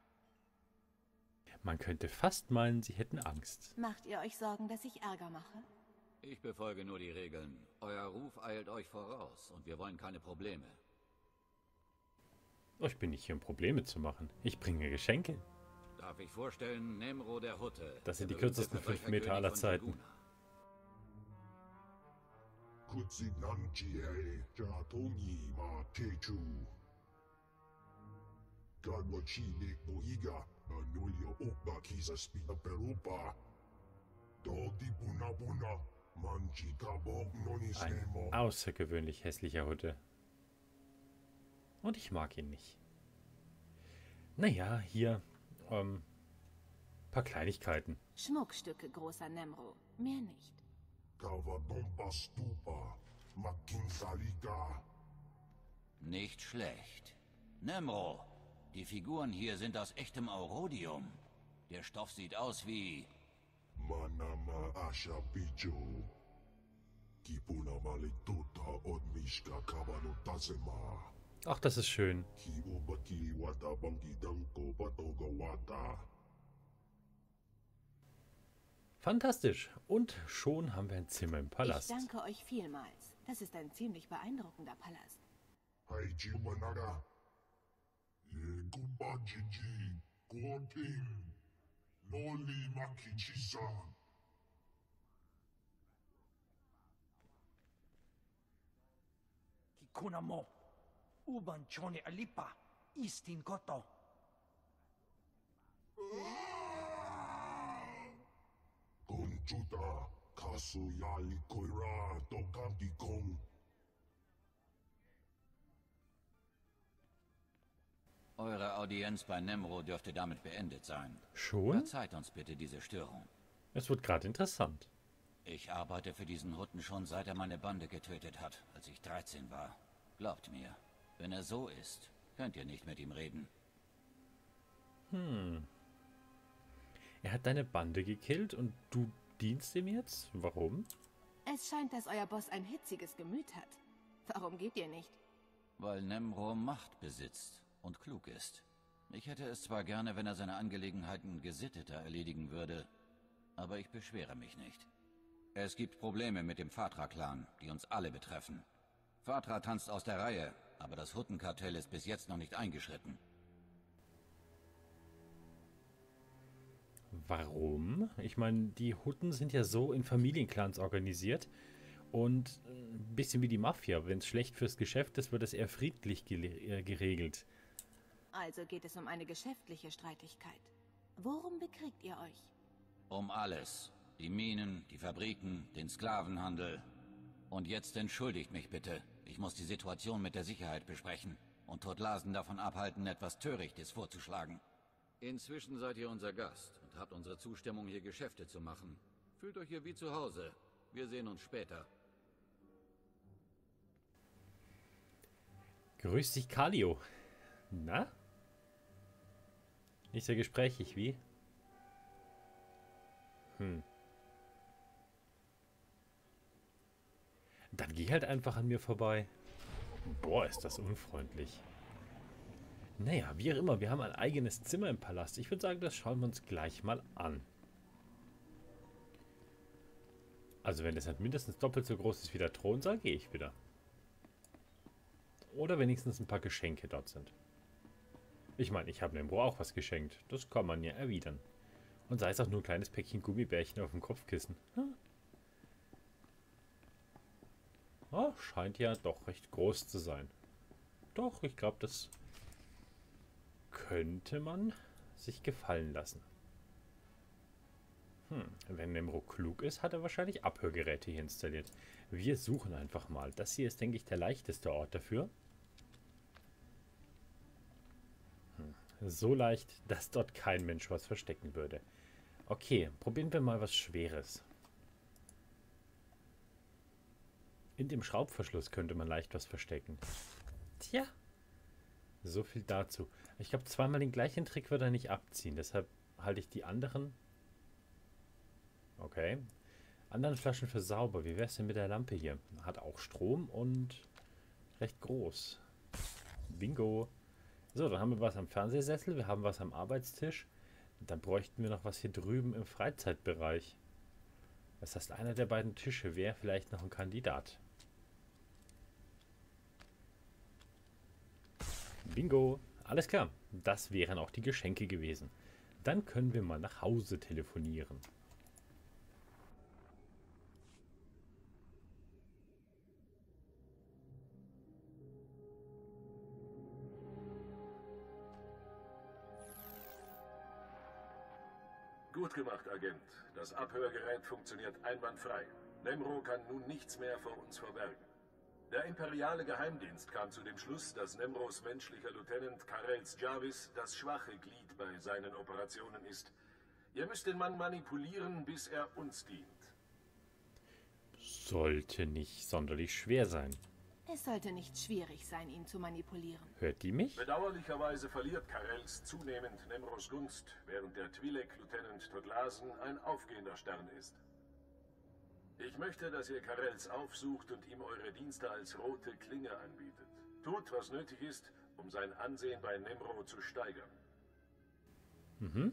Man könnte fast meinen, sie hätten Angst. Macht ihr euch Sorgen, dass ich Ärger mache? Ich befolge nur die Regeln. Euer Ruf eilt euch voraus und wir wollen keine Probleme. Oh, ich bin nicht hier, um Probleme zu machen. Ich bringe Geschenke. Darf ich vorstellen, Nemro der Hutte. Das sind die kürzesten fünf Meter aller Zeiten. Ein außergewöhnlich hässlicher Hutte. Und ich mag ihn nicht. Naja, hier, ähm, paar Kleinigkeiten. Schmuckstücke, großer Nemro. Mehr nicht. Nicht schlecht. Nemro, die Figuren hier sind aus echtem Aurodium. Der Stoff sieht aus wie... Ach, das ist schön. Fantastisch. Und schon haben wir ein Zimmer im Palast. Ich danke euch vielmals. Das ist ein ziemlich beeindruckender Palast. Kikuna mo. Uban chone alipa. Istin koto. Conchuta, kaso yali koira, tokanti kong. Eure Audienz bei Nemro dürfte damit beendet sein. Schon? Verzeiht uns bitte diese Störung. Es wird gerade interessant. Ich arbeite für diesen Hutten schon seit er meine Bande getötet hat, als ich dreizehn war. Glaubt mir, wenn er so ist, könnt ihr nicht mit ihm reden. Hm. Er hat deine Bande gekillt und du dienst ihm jetzt? Warum? Es scheint, dass euer Boss ein hitziges Gemüt hat. Warum geht ihr nicht? Weil Nemro Macht besitzt und klug ist. Ich hätte es zwar gerne, wenn er seine Angelegenheiten gesitteter erledigen würde, aber ich beschwere mich nicht. Es gibt Probleme mit dem Fatra-Clan, die uns alle betreffen. Fatra tanzt aus der Reihe, aber das Huttenkartell ist bis jetzt noch nicht eingeschritten. Warum? Ich meine, die Hutten sind ja so in Familienclans organisiert und ein bisschen wie die Mafia. Wenn es schlecht fürs Geschäft ist, wird es eher friedlich geregelt. Also geht es um eine geschäftliche Streitigkeit. Worum bekriegt ihr euch? Um alles. Die Minen, die Fabriken, den Sklavenhandel. Und jetzt entschuldigt mich bitte. Ich muss die Situation mit der Sicherheit besprechen und Totlasen davon abhalten, etwas Törichtes vorzuschlagen. Inzwischen seid ihr unser Gast und habt unsere Zustimmung, hier Geschäfte zu machen. Fühlt euch hier wie zu Hause. Wir sehen uns später. Grüß dich, Kalio. Na? Nicht sehr gesprächig, wie? Hm. Dann geh halt einfach an mir vorbei. Boah, ist das unfreundlich. Naja, wie auch immer, wir haben ein eigenes Zimmer im Palast. Ich würde sagen, das schauen wir uns gleich mal an. Also wenn das halt mindestens doppelt so groß ist wie der Thronsaal, gehe ich wieder. Oder wenigstens ein paar Geschenke dort sind. Ich meine, ich habe Nemro auch was geschenkt. Das kann man ja erwidern. Und sei es auch nur ein kleines Päckchen Gummibärchen auf dem Kopfkissen. Hm? Oh, scheint ja doch recht groß zu sein. Doch, ich glaube, das könnte man sich gefallen lassen. Hm, wenn Nemro klug ist, hat er wahrscheinlich Abhörgeräte hier installiert. Wir suchen einfach mal. Das hier ist, denke ich, der leichteste Ort dafür. Hm, so leicht, dass dort kein Mensch was verstecken würde. Okay, probieren wir mal was Schweres. In dem Schraubverschluss könnte man leicht was verstecken. Tja. So viel dazu. Ich glaube, zweimal den gleichen Trick wird er nicht abziehen. Deshalb halte ich die anderen... Okay. Anderen Flaschen für sauber. Wie wäre es denn mit der Lampe hier? Hat auch Strom und recht groß. Bingo. So, dann haben wir was am Fernsehsessel. Wir haben was am Arbeitstisch. Und dann bräuchten wir noch was hier drüben im Freizeitbereich. Das heißt, einer der beiden Tische wäre vielleicht noch ein Kandidat. Bingo. Alles klar. Das wären auch die Geschenke gewesen. Dann können wir mal nach Hause telefonieren. Gut gemacht, Agent. Das Abhörgerät funktioniert einwandfrei. Nemro kann nun nichts mehr vor uns verbergen. Der imperiale Geheimdienst kam zu dem Schluss, dass Nemros menschlicher Lieutenant Karels Jarvis das schwache Glied bei seinen Operationen ist. Ihr müsst den Mann manipulieren, bis er uns dient. Sollte nicht sonderlich schwer sein. Es sollte nicht schwierig sein, ihn zu manipulieren. Hört die mich? Bedauerlicherweise verliert Karels zunehmend Nemros Gunst, während der Twi'lek-Lieutenant Todlasen ein aufgehender Stern ist. Ich möchte, dass ihr Karels aufsucht und ihm eure Dienste als rote Klinge anbietet. Tut, was nötig ist, um sein Ansehen bei Nemro zu steigern. Mhm.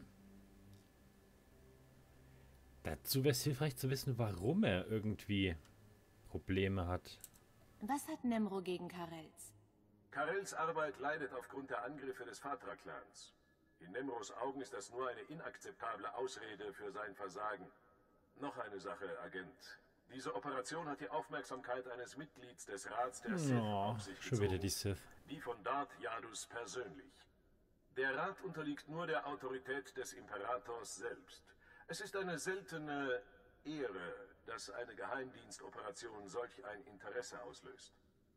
Dazu wäre es hilfreich zu wissen, warum er irgendwie Probleme hat. Was hat Nemro gegen Karels? Karels Arbeit leidet aufgrund der Angriffe des Fatra-Clans. In Nemros Augen ist das nur eine inakzeptable Ausrede für sein Versagen. Noch eine Sache, Agent. Diese Operation hat die Aufmerksamkeit eines Mitglieds des Rats der Sith Oh, auf sich schon gezogen. wieder die Sith. Die von Darth Yadus persönlich. Der Rat unterliegt nur der Autorität des Imperators selbst. Es ist eine seltene Ehre, dass eine Geheimdienstoperation solch ein Interesse auslöst.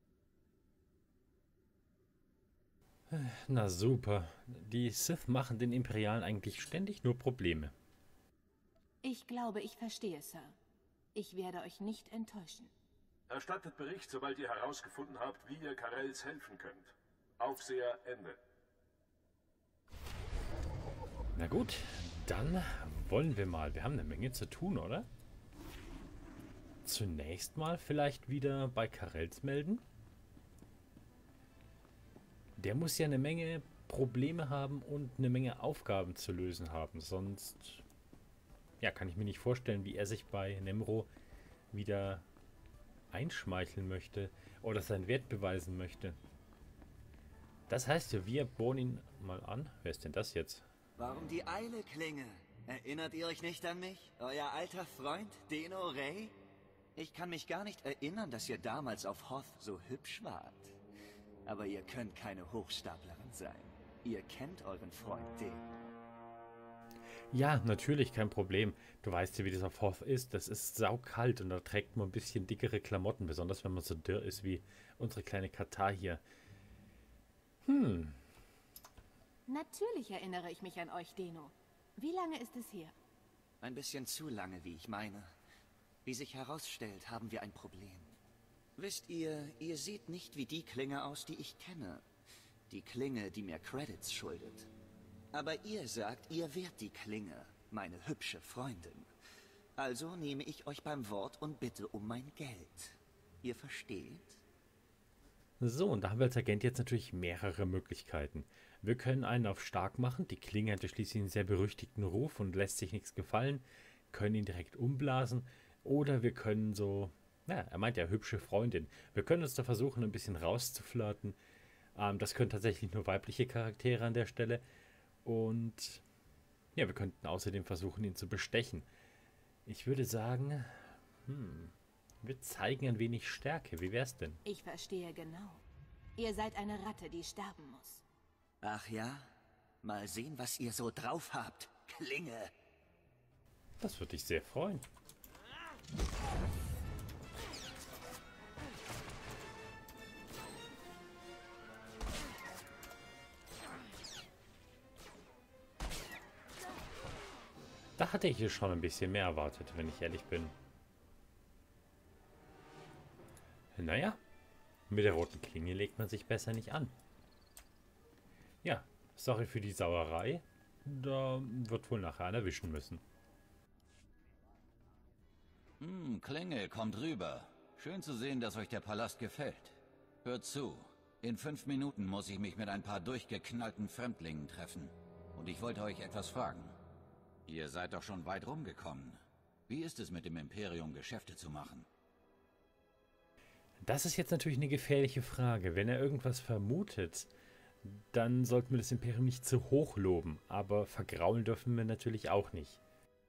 Na super. Die Sith machen den Imperialen eigentlich ständig nur Probleme. Ich glaube, ich verstehe, Sir. Ich werde euch nicht enttäuschen. Erstattet Bericht, sobald ihr herausgefunden habt, wie ihr Karels helfen könnt. Aufseher, Ende. Na gut, dann wollen wir mal. Wir haben eine Menge zu tun, oder? Zunächst mal vielleicht wieder bei Karels melden. Der muss ja eine Menge Probleme haben und eine Menge Aufgaben zu lösen haben. Sonst ja, kann ich mir nicht vorstellen, wie er sich bei Nemro wieder einschmeicheln möchte oder seinen Wert beweisen möchte. Das heißt, wir bohren ihn mal an. Wer ist denn das jetzt? Warum die Eile, Klinge? Erinnert ihr euch nicht an mich? Euer alter Freund, Deno Rey? Ich kann mich gar nicht erinnern, dass ihr damals auf Hoth so hübsch wart. Aber ihr könnt keine Hochstaplerin sein. Ihr kennt euren Freund Den. Ja, natürlich, kein Problem. Du weißt ja, wie das auf Hoth ist. Das ist saukalt und da trägt man ein bisschen dickere Klamotten, besonders wenn man so dürr ist wie unsere kleine Katar hier. Hm. Natürlich erinnere ich mich an euch, Deno. Wie lange ist es her? Ein bisschen zu lange, wie ich meine. Wie sich herausstellt, haben wir ein Problem. Wisst ihr, ihr seht nicht wie die Klinge aus, die ich kenne. Die Klinge, die mir Credits schuldet. Aber ihr sagt, ihr wärt die Klinge, meine hübsche Freundin. Also nehme ich euch beim Wort und bitte um mein Geld. Ihr versteht? So, und da haben wir als Agent jetzt natürlich mehrere Möglichkeiten. Wir können einen auf stark machen. Die Klinge hat schließlich einen sehr berüchtigten Ruf und lässt sich nichts gefallen. Können ihn direkt umblasen. Oder wir können so, na, er meint ja hübsche Freundin. Wir können uns da versuchen, ein bisschen rauszuflirten. Ähm, das können tatsächlich nur weibliche Charaktere an der Stelle. Und ja, wir könnten außerdem versuchen, ihn zu bestechen. Ich würde sagen, hm, wir zeigen ein wenig Stärke. Wie wär's denn? Ich verstehe genau. Ihr seid eine Ratte, die sterben muss. Ach ja? Mal sehen, was ihr so drauf habt, Klinge. Das würde dich sehr freuen. Da hatte ich hier schon ein bisschen mehr erwartet, wenn ich ehrlich bin. Naja, mit der roten Klinge legt man sich besser nicht an. Ja, sorry für die Sauerei. Da wird wohl nachher einer wischen müssen. Hm, Klinge, kommt rüber. Schön zu sehen, dass euch der Palast gefällt. Hört zu. In fünf Minuten muss ich mich mit ein paar durchgeknallten Fremdlingen treffen. Und ich wollte euch etwas fragen. Ihr seid doch schon weit rumgekommen. Wie ist es mit dem Imperium, Geschäfte zu machen? Das ist jetzt natürlich eine gefährliche Frage. Wenn er irgendwas vermutet, dann sollten wir das Imperium nicht zu hoch loben. Aber vergraulen dürfen wir natürlich auch nicht.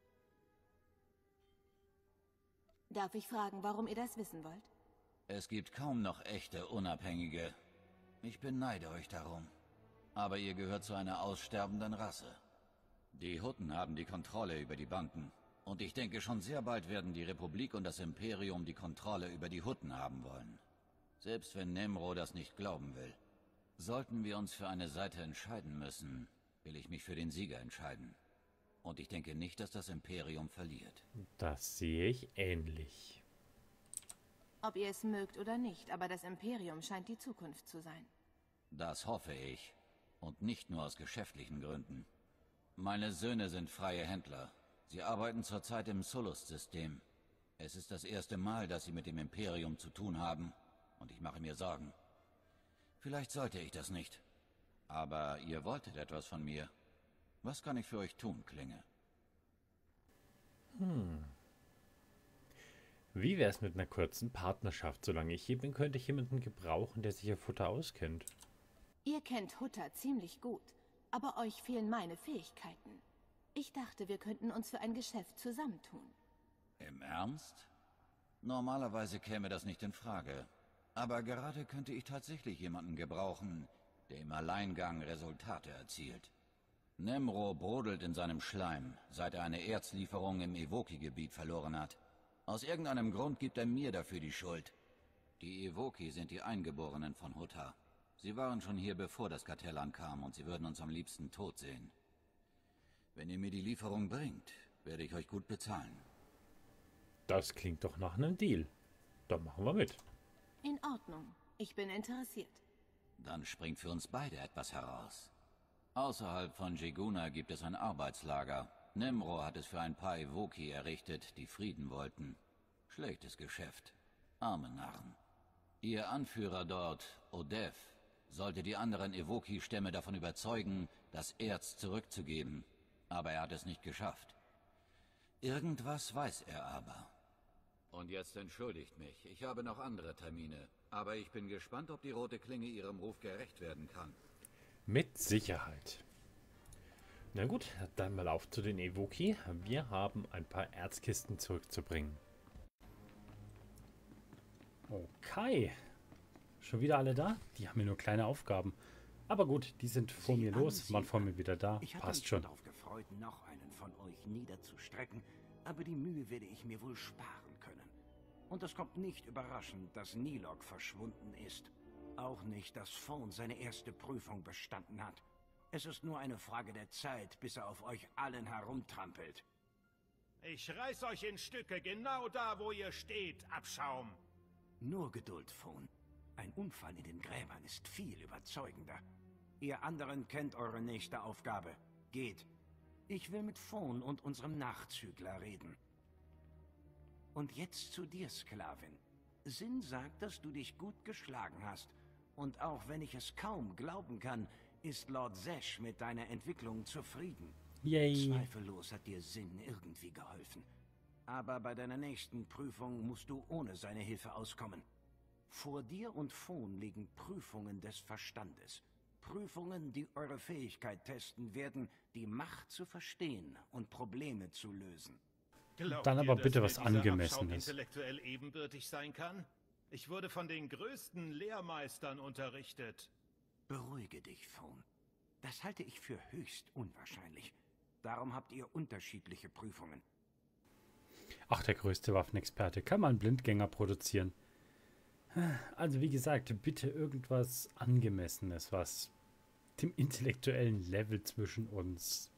Darf ich fragen, warum ihr das wissen wollt? Es gibt kaum noch echte Unabhängige. Ich beneide euch darum. Aber ihr gehört zu einer aussterbenden Rasse. Die Hutten haben die Kontrolle über die Banken. Und ich denke, schon sehr bald werden die Republik und das Imperium die Kontrolle über die Hutten haben wollen. Selbst wenn Nemro das nicht glauben will. Sollten wir uns für eine Seite entscheiden müssen, will ich mich für den Sieger entscheiden. Und ich denke nicht, dass das Imperium verliert. Das sehe ich ähnlich. Ob ihr es mögt oder nicht, aber das Imperium scheint die Zukunft zu sein. Das hoffe ich. Und nicht nur aus geschäftlichen Gründen. Meine Söhne sind freie Händler. Sie arbeiten zurzeit im Solus-System. Es ist das erste Mal, dass sie mit dem Imperium zu tun haben. Und ich mache mir Sorgen. Vielleicht sollte ich das nicht. Aber ihr wolltet etwas von mir. Was kann ich für euch tun, Klinge? Hm. Wie wäre es mit einer kurzen Partnerschaft? Solange ich hier bin, könnte ich jemanden gebrauchen, der sich auf Futter auskennt. Ihr kennt Hutter ziemlich gut, aber euch fehlen meine Fähigkeiten. Ich dachte, wir könnten uns für ein Geschäft zusammentun. Im Ernst? Normalerweise käme das nicht in Frage. Aber gerade könnte ich tatsächlich jemanden gebrauchen, der im Alleingang Resultate erzielt. Nemro brodelt in seinem Schleim, seit er eine Erzlieferung im Evoki-Gebiet verloren hat. Aus irgendeinem Grund gibt er mir dafür die Schuld. Die Evoki sind die Eingeborenen von Hutter. Sie waren schon hier, bevor das Kartell ankam, und sie würden uns am liebsten tot sehen. Wenn ihr mir die Lieferung bringt, werde ich euch gut bezahlen. Das klingt doch nach einem Deal. Dann machen wir mit. In Ordnung. Ich bin interessiert. Dann springt für uns beide etwas heraus. Außerhalb von Jeguna gibt es ein Arbeitslager. Nemro hat es für ein paar Evoki errichtet, die Frieden wollten. Schlechtes Geschäft. Arme Narren. Ihr Anführer dort, Odev, sollte die anderen Evoki-Stämme davon überzeugen, das Erz zurückzugeben. Aber er hat es nicht geschafft. Irgendwas weiß er aber. Und jetzt entschuldigt mich. Ich habe noch andere Termine. Aber ich bin gespannt, ob die rote Klinge ihrem Ruf gerecht werden kann. Mit Sicherheit. Na gut, dann mal auf zu den Evoki. Wir haben ein paar Erzkisten zurückzubringen. Okay. Schon wieder alle da? Die haben mir nur kleine Aufgaben. Aber gut, die sind vor mir los, waren vor mir wieder da. Ich hatte Passt mich schon. darauf gefreut, noch einen von euch niederzustrecken, aber die Mühe werde ich mir wohl sparen können. Und es kommt nicht überraschend, dass Nilok verschwunden ist. Auch nicht, dass Fon seine erste Prüfung bestanden hat. Es ist nur eine Frage der Zeit, bis er auf euch allen herumtrampelt. Ich reiß euch in Stücke, genau da, wo ihr steht, Abschaum. Nur Geduld, Fon. Ein Unfall in den Gräbern ist viel überzeugender. Ihr anderen kennt eure nächste Aufgabe. Geht. Ich will mit Fon und unserem Nachzügler reden. Und jetzt zu dir, Sklavin. Sin sagt, dass du dich gut geschlagen hast. Und auch wenn ich es kaum glauben kann, ist Lord Zesh mit deiner Entwicklung zufrieden. Yay. Zweifellos hat dir Sin irgendwie geholfen. Aber bei deiner nächsten Prüfung musst du ohne seine Hilfe auskommen. Vor dir und Fon liegen Prüfungen des Verstandes. Prüfungen, die eure Fähigkeit testen werden, die Macht zu verstehen und Probleme zu lösen. Glaubt Dann aber ihr, bitte dass was mir dieser Angemessenes. Abschaum intellektuell ebenbürtig sein kann? Ich wurde von den größten Lehrmeistern unterrichtet. Beruhige dich, Fon. Das halte ich für höchst unwahrscheinlich. Darum habt ihr unterschiedliche Prüfungen. Ach, der größte Waffenexperte. Kann man Blindgänger produzieren? Also wie gesagt, bitte irgendwas Angemessenes, was dem intellektuellen Level zwischen uns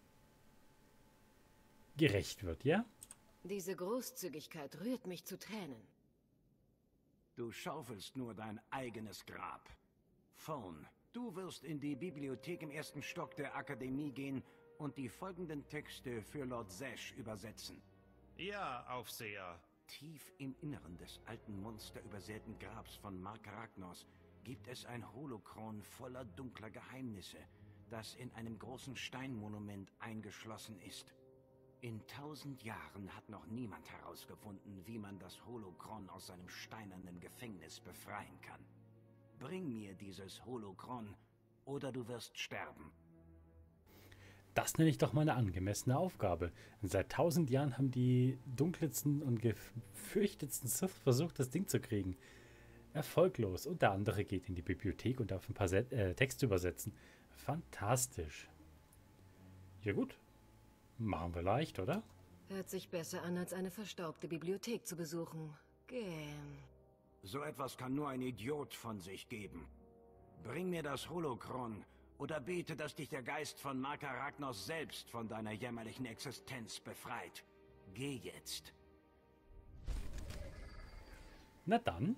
gerecht wird, ja? Diese Großzügigkeit rührt mich zu Tränen. Du schaufelst nur dein eigenes Grab. Phone, du wirst in die Bibliothek im ersten Stock der Akademie gehen und die folgenden Texte für Lord Zash übersetzen. Ja, Aufseher. Tief im Inneren des alten monsterübersäten Grabs von Mark Ragnos gibt es ein Holokron voller dunkler Geheimnisse, das in einem großen Steinmonument eingeschlossen ist. In tausend Jahren hat noch niemand herausgefunden, wie man das Holokron aus seinem steinernen Gefängnis befreien kann. Bring mir dieses Holokron, oder du wirst sterben. Das nenne ich doch mal eine angemessene Aufgabe. Seit tausend Jahren haben die dunkelsten und gefürchtetsten Sith versucht, das Ding zu kriegen. Erfolglos. Und der andere geht in die Bibliothek und darf ein paar Set äh, Texte übersetzen. Fantastisch. Ja gut. Machen wir leicht, oder? Hört sich besser an, als eine verstaubte Bibliothek zu besuchen. Gähn. So etwas kann nur ein Idiot von sich geben. Bring mir das Holokron oder bete, dass dich der Geist von Marka Ragnos selbst von deiner jämmerlichen Existenz befreit. Geh jetzt. Na dann.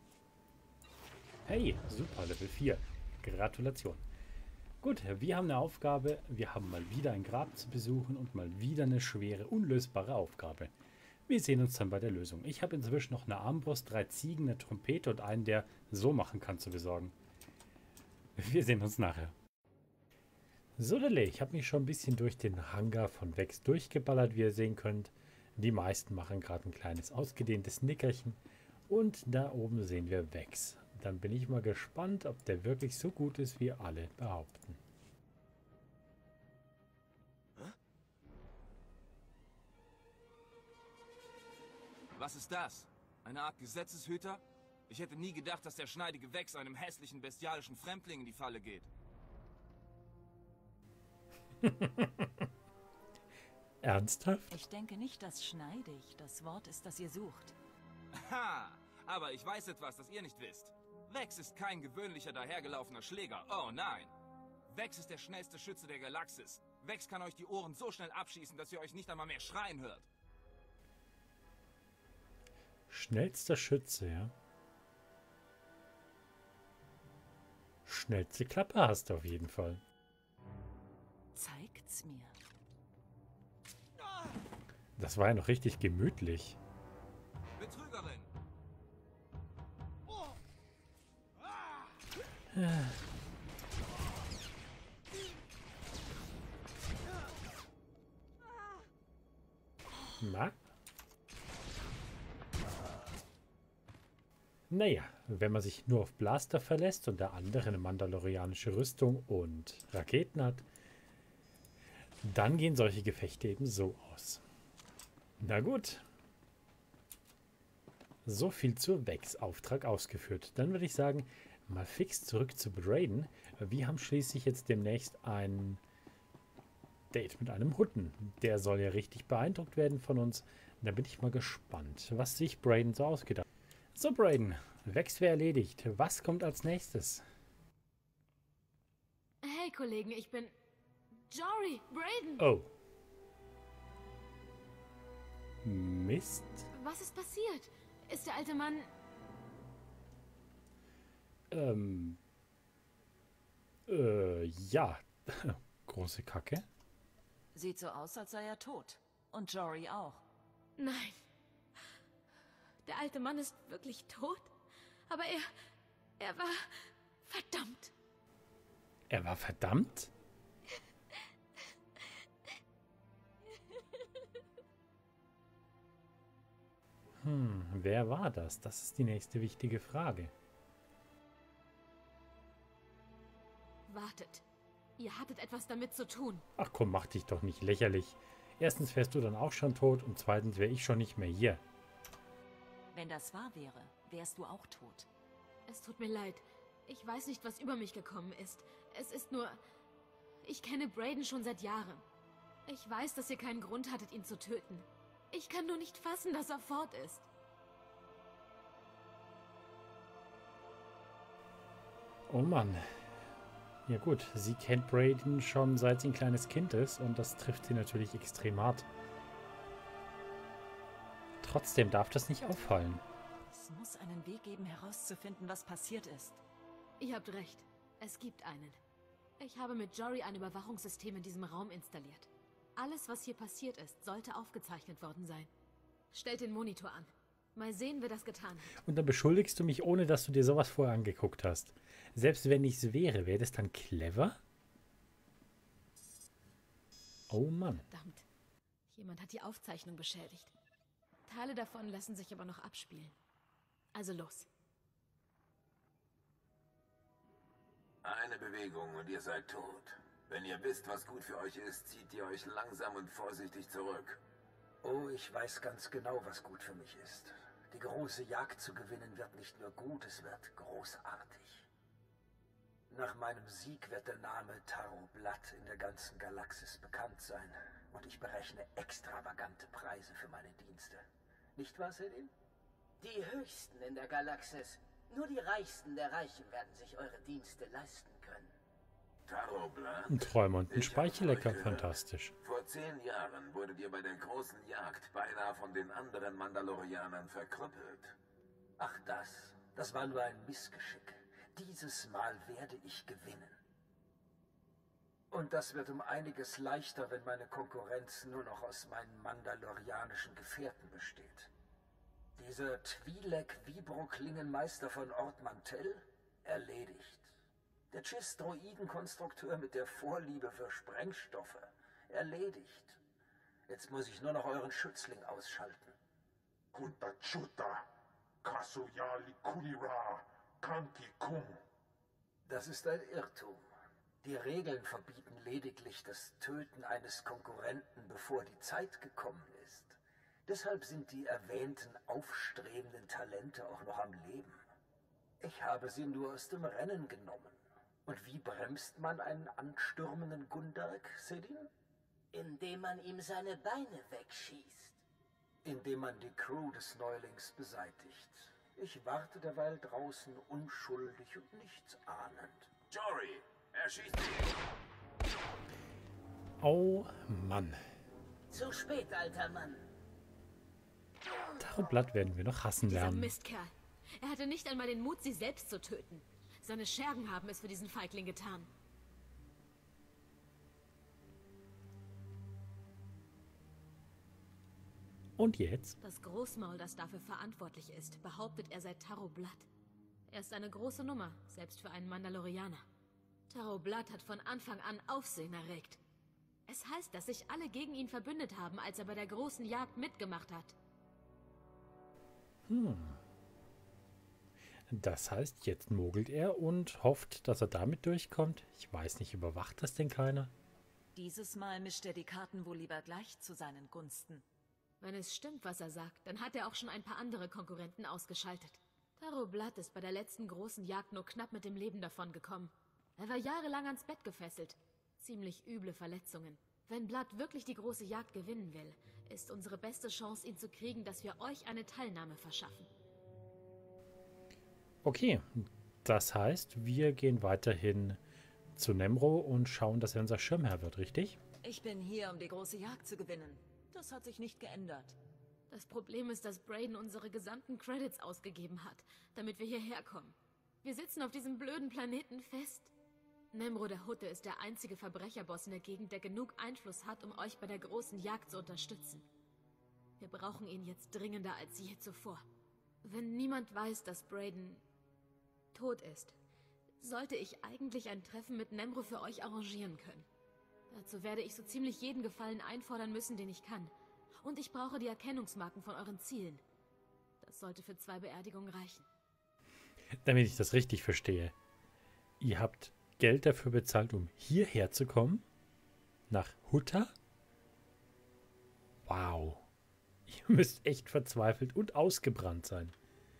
Hey, super, Level vier. Gratulation. Gut, wir haben eine Aufgabe. Wir haben mal wieder ein Grab zu besuchen und mal wieder eine schwere, unlösbare Aufgabe. Wir sehen uns dann bei der Lösung. Ich habe inzwischen noch eine Armbrust, drei Ziegen, eine Trompete und einen, der so machen kann, zu besorgen. Wir sehen uns nachher. So, ich habe mich schon ein bisschen durch den Hangar von Vex durchgeballert, wie ihr sehen könnt. Die meisten machen gerade ein kleines ausgedehntes Nickerchen. Und da oben sehen wir Vex. Dann bin ich mal gespannt, ob der wirklich so gut ist, wie alle behaupten. Was ist das? Eine Art Gesetzeshüter? Ich hätte nie gedacht, dass der schneidige Vex einem hässlichen, bestialischen Fremdling in die Falle geht. Ernsthaft? Ich denke nicht, dass schneidig das Wort ist, das ihr sucht. Ha! Aber ich weiß etwas, das ihr nicht wisst. Vex ist kein gewöhnlicher dahergelaufener Schläger. Oh nein! Vex ist der schnellste Schütze der Galaxis. Vex kann euch die Ohren so schnell abschießen, dass ihr euch nicht einmal mehr schreien hört. Schnellster Schütze, ja. Schnellste Klappe hast du auf jeden Fall. Zeigt's mir. Das war ja noch richtig gemütlich. Betrügerin! Na? Naja, wenn man sich nur auf Blaster verlässt und der andere eine mandalorianische Rüstung und Raketen hat, dann gehen solche Gefechte eben so aus. Na gut. So viel zur Vex-Auftrag ausgeführt. Dann würde ich sagen, mal fix zurück zu Brayden. Wir haben schließlich jetzt demnächst ein Date mit einem Hutten. Der soll ja richtig beeindruckt werden von uns. Da bin ich mal gespannt, was sich Brayden so ausgedacht hat. So, Brayden, Vex wäre erledigt. Was kommt als nächstes? Hey, Kollegen, ich bin Jory, Brayden. Oh. Mist. Was ist passiert? Ist der alte Mann... Ähm. Äh, ja. Große Kacke. Sieht so aus, als sei er tot. Und Jory auch. Nein. Der alte Mann ist wirklich tot? Aber er... er war... verdammt. Er war verdammt? Hm, wer war das? Das ist die nächste wichtige Frage. Wartet. Ihr hattet etwas damit zu tun. Ach komm, mach dich doch nicht lächerlich. Erstens wärst du dann auch schon tot und zweitens wäre ich schon nicht mehr hier. Wenn das wahr wäre, wärst du auch tot. Es tut mir leid. Ich weiß nicht, was über mich gekommen ist. Es ist nur... Ich kenne Brayden schon seit Jahren. Ich weiß, dass ihr keinen Grund hattet, ihn zu töten. Ich kann nur nicht fassen, dass er fort ist. Oh Mann. Ja gut, sie kennt Brayden schon seit sie ein kleines Kind ist und das trifft sie natürlich extrem hart. Trotzdem darf das nicht auffallen. Es muss einen Weg geben, herauszufinden, was passiert ist. Ihr habt recht. Es gibt einen. Ich habe mit Jory ein Überwachungssystem in diesem Raum installiert. Alles, was hier passiert ist, sollte aufgezeichnet worden sein. Stellt den Monitor an. Mal sehen, wer das getan hat. Und dann beschuldigst du mich, ohne dass du dir sowas vorher angeguckt hast. Selbst wenn ich es wäre, wäre das dann clever? Oh Mann. Verdammt. Jemand hat die Aufzeichnung beschädigt. Teile davon lassen sich aber noch abspielen. Also los. Eine Bewegung und ihr seid tot. Wenn ihr wisst, was gut für euch ist, zieht ihr euch langsam und vorsichtig zurück. Oh, ich weiß ganz genau, was gut für mich ist. Die große Jagd zu gewinnen wird nicht nur gut, es wird großartig. Nach meinem Sieg wird der Name Taro Blood in der ganzen Galaxis bekannt sein. Und ich berechne extravagante Preise für meine Dienste. Nicht wahr, Sedin? Die höchsten in der Galaxis. Nur die Reichsten der Reichen werden sich eure Dienste leisten können. Taro Blood? Ein Träumer und ein Speichelecker, fantastisch. Vor zehn Jahren wurdet ihr bei der großen Jagd beinahe von den anderen Mandalorianern verkrüppelt. Ach das, das war nur ein Missgeschick. Dieses Mal werde ich gewinnen. Und das wird um einiges leichter, wenn meine Konkurrenz nur noch aus meinen mandalorianischen Gefährten besteht. Dieser Twi'lek Vibro-Klingenmeister von Ort Mantell? Erledigt. Der Chiss-Droiden-Konstrukteur mit der Vorliebe für Sprengstoffe? Erledigt. Jetzt muss ich nur noch euren Schützling ausschalten. Kuntachuta, Kasuyali Kunira, Kanki Kum. Das ist ein Irrtum. Die Regeln verbieten lediglich das Töten eines Konkurrenten, bevor die Zeit gekommen ist. Deshalb sind die erwähnten aufstrebenden Talente auch noch am Leben. Ich habe sie nur aus dem Rennen genommen. Und wie bremst man einen anstürmenden Gundark, Sedin? Indem man ihm seine Beine wegschießt. Indem man die Crew des Neulings beseitigt. Ich warte derweil draußen unschuldig und nichts ahnend. Jory, er schießt sie! Oh Mann. Zu spät, alter Mann. Taro Blood werden wir noch hassen Dieser lernen. Mistkerl. Er hatte nicht einmal den Mut, sie selbst zu töten. Seine Schergen haben es für diesen Feigling getan. Und jetzt? Das Großmaul, das dafür verantwortlich ist, behauptet, er sei Taro Blood. Er ist eine große Nummer, selbst für einen Mandalorianer. Taro Blood hat von Anfang an Aufsehen erregt. Es heißt, dass sich alle gegen ihn verbündet haben, als er bei der großen Jagd mitgemacht hat. Hm. Das heißt, jetzt mogelt er und hofft, dass er damit durchkommt. Ich weiß nicht, überwacht das denn keiner? Dieses Mal mischt er die Karten wohl lieber gleich zu seinen Gunsten. Wenn es stimmt, was er sagt, dann hat er auch schon ein paar andere Konkurrenten ausgeschaltet. Taro Blood ist bei der letzten großen Jagd nur knapp mit dem Leben davongekommen. Er war jahrelang ans Bett gefesselt. Ziemlich üble Verletzungen. Wenn Blood wirklich die große Jagd gewinnen will, ist unsere beste Chance, ihn zu kriegen, dass wir euch eine Teilnahme verschaffen. Okay, das heißt, wir gehen weiterhin zu Nemro und schauen, dass er unser Schirmherr wird, richtig? Ich bin hier, um die große Jagd zu gewinnen. Das hat sich nicht geändert. Das Problem ist, dass Brayden unsere gesamten Credits ausgegeben hat, damit wir hierher kommen. Wir sitzen auf diesem blöden Planeten fest. Nemro der Hutte ist der einzige Verbrecherboss in der Gegend, der genug Einfluss hat, um euch bei der großen Jagd zu unterstützen. Wir brauchen ihn jetzt dringender als je zuvor. Wenn niemand weiß, dass Brayden tot ist, sollte ich eigentlich ein Treffen mit Nemro für euch arrangieren können. Dazu werde ich so ziemlich jeden Gefallen einfordern müssen, den ich kann. Und ich brauche die Erkennungsmarken von euren Zielen. Das sollte für zwei Beerdigungen reichen. Damit ich das richtig verstehe. Ihr habt Geld dafür bezahlt, um hierher zu kommen? Nach Hutta? Wow. Ihr müsst echt verzweifelt und ausgebrannt sein.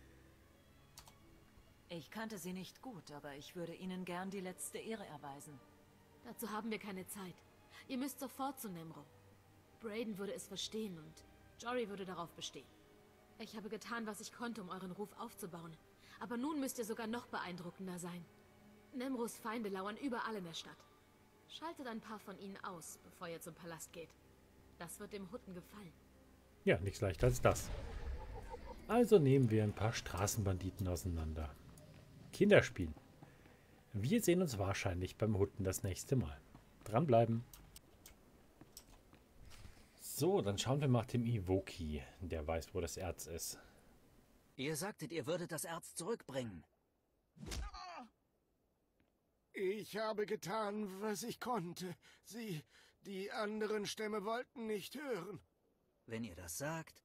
Ich kannte sie nicht gut, aber ich würde ihnen gern die letzte Ehre erweisen. Dazu haben wir keine Zeit. Ihr müsst sofort zu Nemro. Brayden würde es verstehen und Jory würde darauf bestehen. Ich habe getan, was ich konnte, um euren Ruf aufzubauen. Aber nun müsst ihr sogar noch beeindruckender sein. Nemros Feinde lauern überall in der Stadt. Schaltet ein paar von ihnen aus, bevor ihr zum Palast geht. Das wird dem Hutten gefallen. Ja, nichts leichter als das. Also nehmen wir ein paar Straßenbanditen auseinander. Kinderspiel. Wir sehen uns wahrscheinlich beim Hutten das nächste Mal. Dranbleiben. So, dann schauen wir nach dem Evoki. Der weiß, wo das Erz ist. Ihr sagtet, ihr würdet das Erz zurückbringen. Ich habe getan, was ich konnte. Sie, die anderen Stämme wollten nicht hören. Wenn ihr das sagt.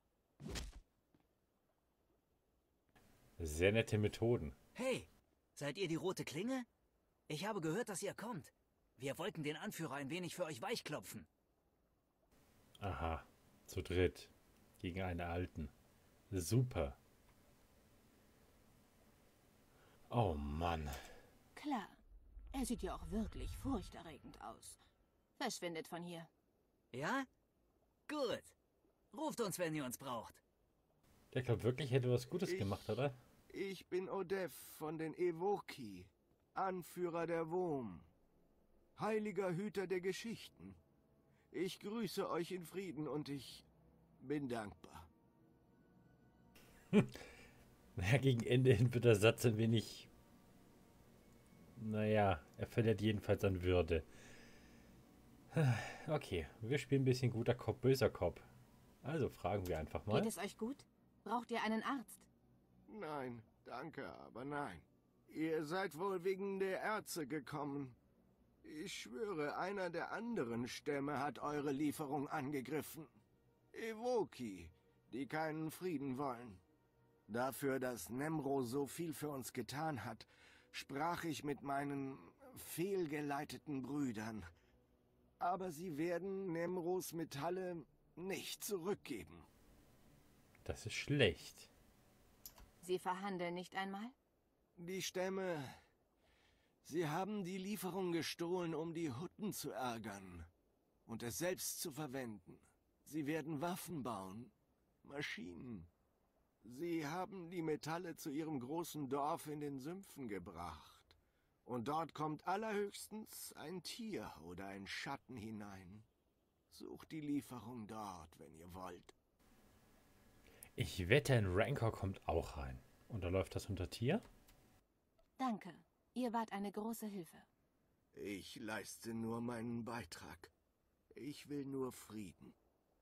Sehr nette Methoden. Hey, seid ihr die rote Klinge? Ich habe gehört, dass ihr kommt. Wir wollten den Anführer ein wenig für euch weichklopfen. Aha, zu dritt. Gegen einen Alten. Super. Oh Mann. Klar. Er sieht ja auch wirklich furchterregend aus. Verschwindet von hier. Ja? Gut. Ruft uns, wenn ihr uns braucht. Der glaubt wirklich, hätte was Gutes ich, gemacht, oder? Ich bin Odev von den Evoki, Anführer der Wurm, heiliger Hüter der Geschichten. Ich grüße euch in Frieden und ich bin dankbar. Naja, gegen Ende hin wird der Satz ein wenig... Naja, er verliert jedenfalls an Würde. Okay, wir spielen ein bisschen guter Kopf, böser Kopf. Also fragen wir einfach mal. Geht es euch gut? Braucht ihr einen Arzt? Nein, danke, aber nein. Ihr seid wohl wegen der Erze gekommen. Ich schwöre, einer der anderen Stämme hat eure Lieferung angegriffen. Evoki, die keinen Frieden wollen. Dafür, dass Nemro so viel für uns getan hat, sprach ich mit meinen fehlgeleiteten Brüdern. Aber sie werden Nemros Metalle nicht zurückgeben. Das ist schlecht. Sie verhandeln nicht einmal? Die Stämme... Sie haben die Lieferung gestohlen, um die Hutten zu ärgern und es selbst zu verwenden. Sie werden Waffen bauen, Maschinen. Sie haben die Metalle zu ihrem großen Dorf in den Sümpfen gebracht. Und dort kommt allerhöchstens ein Tier oder ein Schatten hinein. Sucht die Lieferung dort, wenn ihr wollt. Ich wette, ein Rancor kommt auch rein. Und da läuft das unter Tier? Danke. Ihr wart eine große Hilfe. Ich leiste nur meinen Beitrag. Ich will nur Frieden.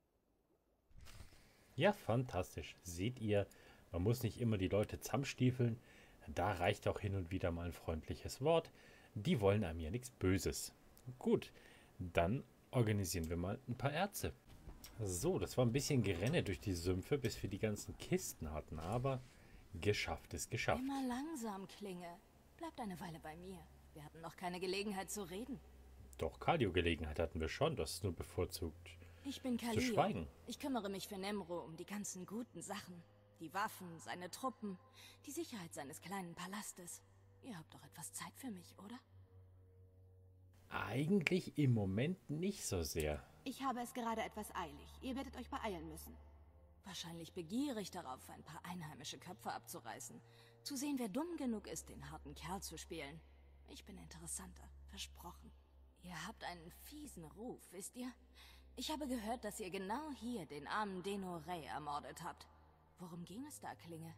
Ja, fantastisch. Seht ihr, man muss nicht immer die Leute zusammenstiefeln. Da reicht auch hin und wieder mal ein freundliches Wort. Die wollen einem ja nichts Böses. Gut, dann organisieren wir mal ein paar Erze. So, das war ein bisschen Gerenne durch die Sümpfe, bis wir die ganzen Kisten hatten. Aber geschafft ist geschafft. Immer langsam, Klinge. Bleibt eine Weile bei mir. Wir hatten noch keine Gelegenheit zu reden. Doch, Cardio-Gelegenheit hatten wir schon. Das ist nur bevorzugt Ich bin zu Kalio. schweigen. Ich kümmere mich für Nemro um die ganzen guten Sachen. Die Waffen, seine Truppen, die Sicherheit seines kleinen Palastes. Ihr habt doch etwas Zeit für mich, oder? Eigentlich im Moment nicht so sehr. Ich habe es gerade etwas eilig. Ihr werdet euch beeilen müssen. Wahrscheinlich begierig darauf, ein paar einheimische Köpfe abzureißen. Zu sehen, wer dumm genug ist, den harten Kerl zu spielen. Ich bin interessanter, versprochen. Ihr habt einen fiesen Ruf, wisst ihr? Ich habe gehört, dass ihr genau hier den armen Deno Rey ermordet habt. Worum ging es da, Klinge?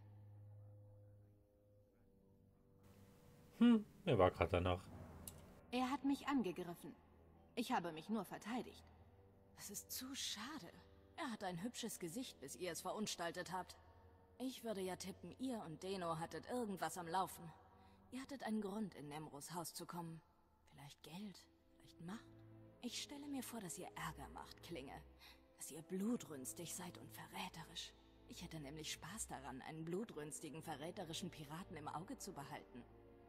Hm, er war gerade danach. Er hat mich angegriffen. Ich habe mich nur verteidigt. Das ist zu schade. Er hat ein hübsches Gesicht, bis ihr es verunstaltet habt. Ich würde ja tippen, ihr und Deno hattet irgendwas am Laufen. Ihr hattet einen Grund, in Nemros Haus zu kommen. Vielleicht Geld, vielleicht Macht. Ich stelle mir vor, dass ihr Ärger macht, Klinge. Dass ihr blutrünstig seid und verräterisch. Ich hätte nämlich Spaß daran, einen blutrünstigen, verräterischen Piraten im Auge zu behalten.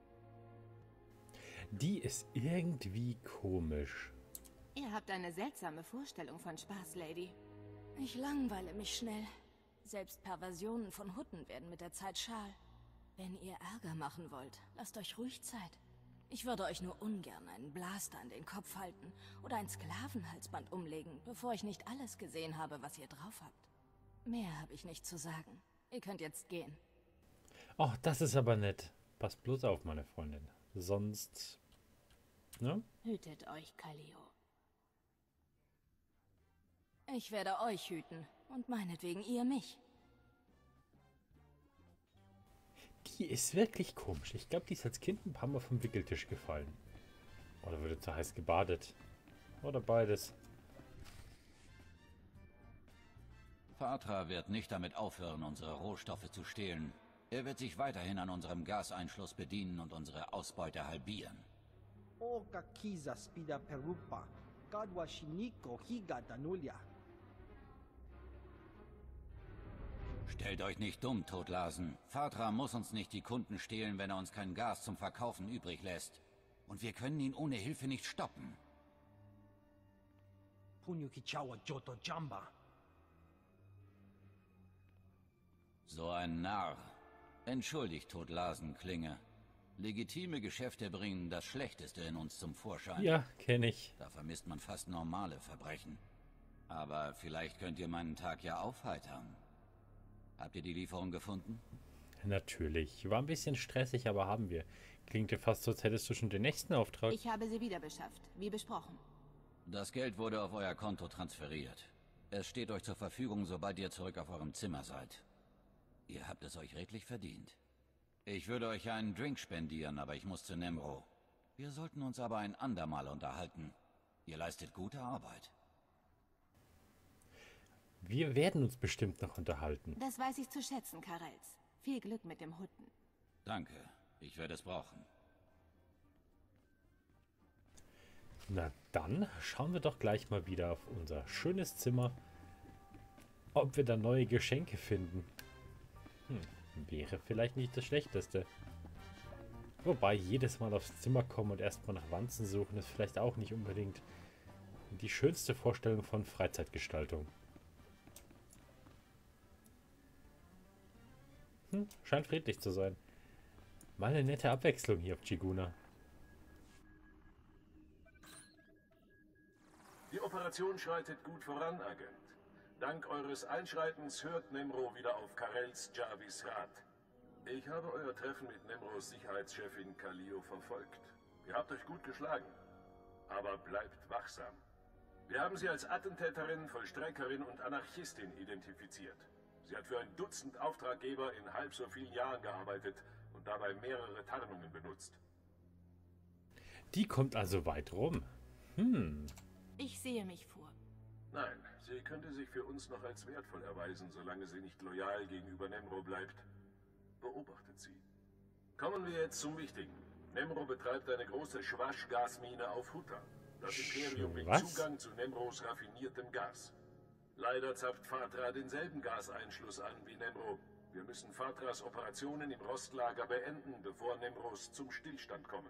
Die ist irgendwie komisch. Ihr habt eine seltsame Vorstellung von Spaß, Lady. Ich langweile mich schnell. Selbst Perversionen von Hutten werden mit der Zeit schal. Wenn ihr Ärger machen wollt, lasst euch ruhig Zeit. Ich würde euch nur ungern einen Blaster an den Kopf halten oder ein Sklavenhalsband umlegen, bevor ich nicht alles gesehen habe, was ihr drauf habt. Mehr habe ich nicht zu sagen. Ihr könnt jetzt gehen. Ach, das ist aber nett. Passt bloß auf, meine Freundin. Sonst... Ne? Hütet euch, Kalio. Ich werde euch hüten und meinetwegen ihr mich. Die ist wirklich komisch. Ich glaube, die ist als Kind ein paar Mal vom Wickeltisch gefallen. Oder wurde zu heiß gebadet. Oder beides. Fatra wird nicht damit aufhören, unsere Rohstoffe zu stehlen. Er wird sich weiterhin an unserem Gaseinschluss bedienen und unsere Ausbeute halbieren. Oka Kiza Spida Perupa, Kadwa Shiniko Higa Danulia. Stellt euch nicht dumm, Totlasen. Fatra muss uns nicht die Kunden stehlen, wenn er uns kein Gas zum Verkaufen übrig lässt. Und wir können ihn ohne Hilfe nicht stoppen. Punyukichawa Joto Jamba. So ein Narr. Entschuldigt, Totlasenklinge. Legitime Geschäfte bringen das Schlechteste in uns zum Vorschein. Ja, kenne ich. Da vermisst man fast normale Verbrechen. Aber vielleicht könnt ihr meinen Tag ja aufheitern. Habt ihr die Lieferung gefunden? Natürlich. War ein bisschen stressig, aber haben wir. Klingt ja fast so, als hättest du schon den nächsten Auftrag. Ich habe sie wieder beschafft, wie besprochen. Das Geld wurde auf euer Konto transferiert. Es steht euch zur Verfügung, sobald ihr zurück auf eurem Zimmer seid. Ihr habt es euch redlich verdient. Ich würde euch einen Drink spendieren, aber ich muss zu Nemro. Wir sollten uns aber ein andermal unterhalten. Ihr leistet gute Arbeit. Wir werden uns bestimmt noch unterhalten. Das weiß ich zu schätzen, Karels. Viel Glück mit dem Hutten. Danke, ich werde es brauchen. Na dann schauen wir doch gleich mal wieder auf unser schönes Zimmer, ob wir da neue Geschenke finden. Hm, wäre vielleicht nicht das Schlechteste. Wobei, jedes Mal aufs Zimmer kommen und erstmal nach Wanzen suchen, ist vielleicht auch nicht unbedingt die schönste Vorstellung von Freizeitgestaltung. Hm, scheint friedlich zu sein. Mal eine nette Abwechslung hier auf Chiguna. Die Operation schreitet gut voran, Agent. Dank eures Einschreitens hört Nemro wieder auf Karels Jarvis Rat. Ich habe euer Treffen mit Nemros Sicherheitschefin Kalio verfolgt. Ihr habt euch gut geschlagen. Aber bleibt wachsam. Wir haben sie als Attentäterin, Vollstreckerin und Anarchistin identifiziert. Sie hat für ein Dutzend Auftraggeber in halb so vielen Jahren gearbeitet und dabei mehrere Tarnungen benutzt. Die kommt also weit rum. Hm. Ich sehe mich vor. Nein, sie könnte sich für uns noch als wertvoll erweisen, solange sie nicht loyal gegenüber Nemro bleibt. Beobachtet sie. Kommen wir jetzt zum Wichtigen. Nemro betreibt eine große Schwaschgasmine auf Hutta. Das Imperium will Zugang zu Nemros raffiniertem Gas. Leider zapft Fatra denselben Gaseinschluss an wie Nemro. Wir müssen Fatras Operationen im Rostlager beenden, bevor Nemros zum Stillstand kommen.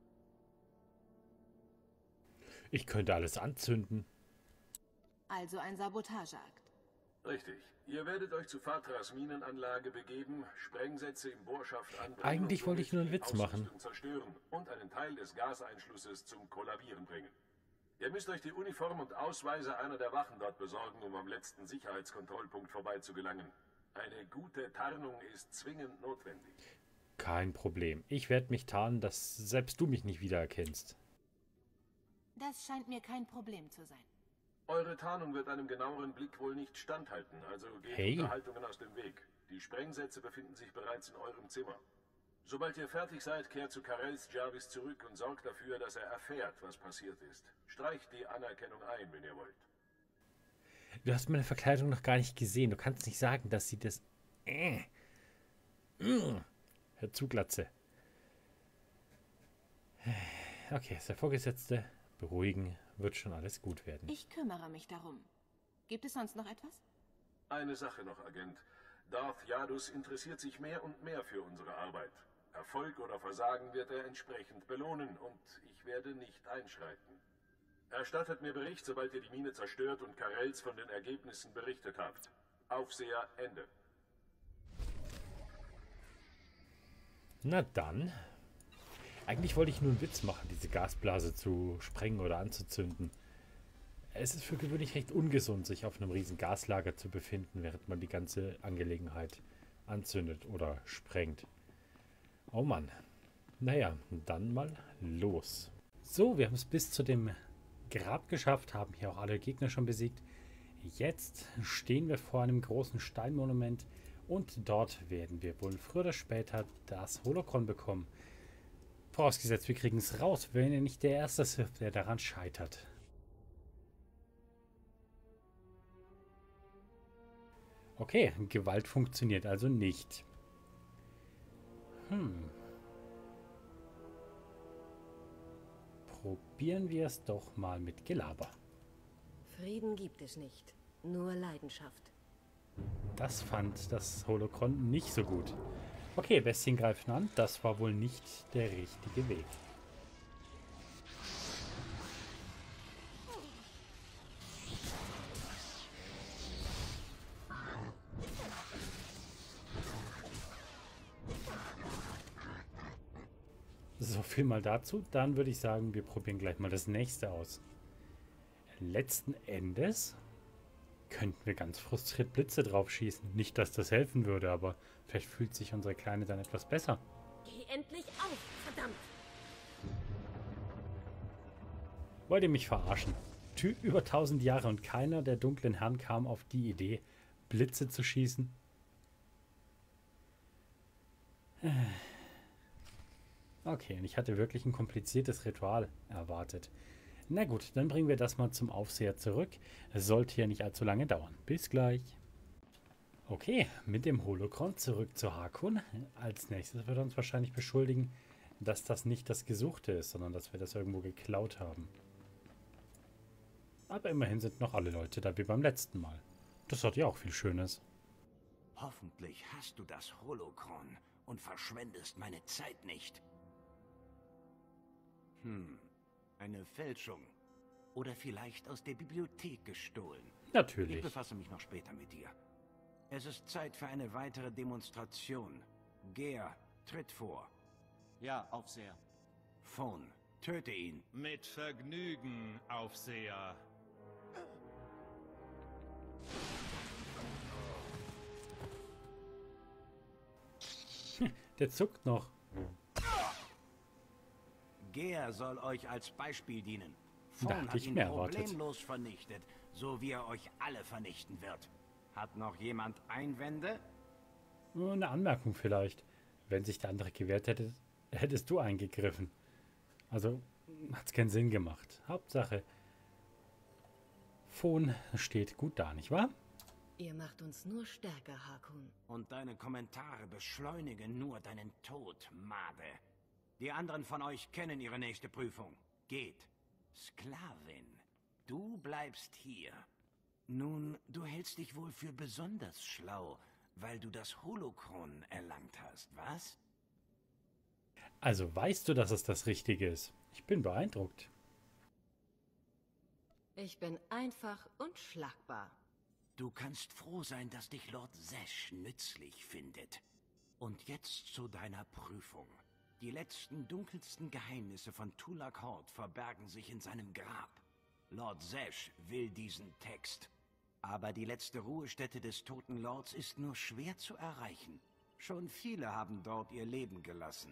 Ich könnte alles anzünden. Also ein Sabotageakt. Richtig. Ihr werdet euch zu Fatras Minenanlage begeben, Sprengsätze im Bohrschaft anbringen. Eigentlich wollte ich nur einen Witz machen. Zerstören und einen Teil des Gaseinschlusses zum Kollabieren bringen. Ihr müsst euch die Uniform und Ausweise einer der Wachen dort besorgen, um am letzten Sicherheitskontrollpunkt vorbeizugelangen. Eine gute Tarnung ist zwingend notwendig. Kein Problem. Ich werde mich tarnen, dass selbst du mich nicht wiedererkennst. Das scheint mir kein Problem zu sein. Eure Tarnung wird einem genaueren Blick wohl nicht standhalten, also geht hey. Unterhaltungen aus dem Weg. Die Sprengsätze befinden sich bereits in eurem Zimmer. Sobald ihr fertig seid, kehrt zu Karels Jarvis zurück und sorgt dafür, dass er erfährt, was passiert ist. Streicht die Anerkennung ein, wenn ihr wollt. Du hast meine Verkleidung noch gar nicht gesehen. Du kannst nicht sagen, dass sie das... Äh. Mm. Hör zu, Glatze. Okay, ist der Vorgesetzte. Beruhigen, wird schon alles gut werden. Ich kümmere mich darum. Gibt es sonst noch etwas? Eine Sache noch, Agent. Darth Yadus interessiert sich mehr und mehr für unsere Arbeit. Erfolg oder Versagen wird er entsprechend belohnen und ich werde nicht einschreiten. Erstattet mir Bericht, sobald ihr die Mine zerstört und Karels von den Ergebnissen berichtet habt. Aufseher, Ende. Na dann. Eigentlich wollte ich nur einen Witz machen, diese Gasblase zu sprengen oder anzuzünden. Es ist für gewöhnlich recht ungesund, sich auf einem riesen Gaslager zu befinden, während man die ganze Angelegenheit anzündet oder sprengt. Oh Mann. Naja, dann mal los. So, wir haben es bis zu dem Grab geschafft, haben hier auch alle Gegner schon besiegt. Jetzt stehen wir vor einem großen Steinmonument Und dort werden wir wohl früher oder später das Holocron bekommen. Vorausgesetzt, wir kriegen es raus, wenn er nicht der Erste ist, der daran scheitert. Okay, Gewalt funktioniert also nicht. Hm. Probieren wir es doch mal mit Gelaber. Frieden gibt es nicht, nur Leidenschaft. Das fand das Holocron nicht so gut. Okay, Bestien greifen an. Das war wohl nicht der richtige Weg. So viel mal dazu. Dann würde ich sagen, wir probieren gleich mal das nächste aus. Letzten Endes könnten wir ganz frustriert Blitze drauf schießen. Nicht, dass das helfen würde, aber vielleicht fühlt sich unsere Kleine dann etwas besser. Geh endlich auf, verdammt! Wollt ihr mich verarschen? Tü über tausend Jahre und keiner der dunklen Herren kam auf die Idee, Blitze zu schießen? Okay, und ich hatte wirklich ein kompliziertes Ritual erwartet. Na gut, dann bringen wir das mal zum Aufseher zurück. Es sollte ja nicht allzu lange dauern. Bis gleich. Okay, mit dem Holocron zurück zu Harkon. Als nächstes wird er uns wahrscheinlich beschuldigen, dass das nicht das Gesuchte ist, sondern dass wir das irgendwo geklaut haben. Aber immerhin sind noch alle Leute da wie beim letzten Mal. Das hat ja auch viel Schönes. Hoffentlich hast du das Holocron und verschwendest meine Zeit nicht. Hm, eine Fälschung. Oder vielleicht aus der Bibliothek gestohlen. Natürlich. Ich befasse mich noch später mit dir. Es ist Zeit für eine weitere Demonstration. Gear, tritt vor. Ja, Aufseher. Phone, töte ihn. Mit Vergnügen, Aufseher. Der zuckt noch. Gear soll euch als Beispiel dienen. Da Phone hatte hat ich ihn mehr erwartet. problemlos vernichtet, so wie er euch alle vernichten wird. Hat noch jemand Einwände? Nur eine Anmerkung vielleicht. Wenn sich der andere gewehrt hätte, hättest du eingegriffen. Also hat's keinen Sinn gemacht. Hauptsache, Phone steht gut da, nicht wahr? Ihr macht uns nur stärker, Harkon. Und deine Kommentare beschleunigen nur deinen Tod, Made. Die anderen von euch kennen ihre nächste Prüfung. Geht. Sklavin, du bleibst hier. Nun, du hältst dich wohl für besonders schlau, weil du das Holocron erlangt hast, was? Also weißt du, dass es das Richtige ist? Ich bin beeindruckt. Ich bin einfach unschlagbar. Du kannst froh sein, dass dich Lord Zesh nützlich findet. Und jetzt zu deiner Prüfung. Die letzten, dunkelsten Geheimnisse von Tulak Hord verbergen sich in seinem Grab. Lord Zesh will diesen Text. Aber die letzte Ruhestätte des Toten Lords ist nur schwer zu erreichen. Schon viele haben dort ihr Leben gelassen.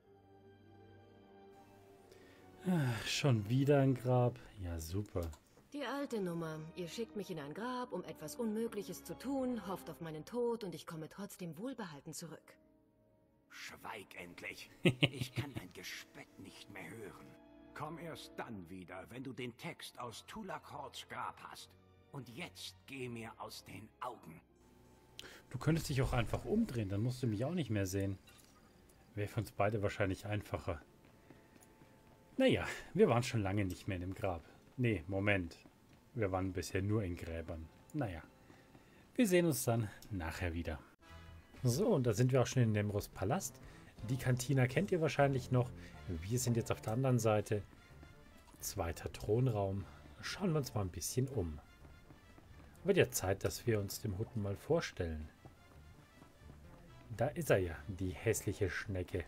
Ach, schon wieder ein Grab. Ja, super. Die alte Nummer. Ihr schickt mich in ein Grab, um etwas Unmögliches zu tun, hofft auf meinen Tod und ich komme trotzdem wohlbehalten zurück. Schweig endlich. Ich kann dein Gespött nicht mehr hören. Komm erst dann wieder, wenn du den Text aus Tulak Hords Grab hast. Und jetzt geh mir aus den Augen. Du könntest dich auch einfach umdrehen, dann musst du mich auch nicht mehr sehen. Wäre für uns beide wahrscheinlich einfacher. Naja, wir waren schon lange nicht mehr in dem Grab. Nee, Moment. Wir waren bisher nur in Gräbern. Naja, wir sehen uns dann nachher wieder. So, und da sind wir auch schon in Nemros Palast. Die Kantina kennt ihr wahrscheinlich noch. Wir sind jetzt auf der anderen Seite. Zweiter Thronraum. Schauen wir uns mal ein bisschen um. Wird ja Zeit, dass wir uns dem Hutten mal vorstellen. Da ist er ja, die hässliche Schnecke.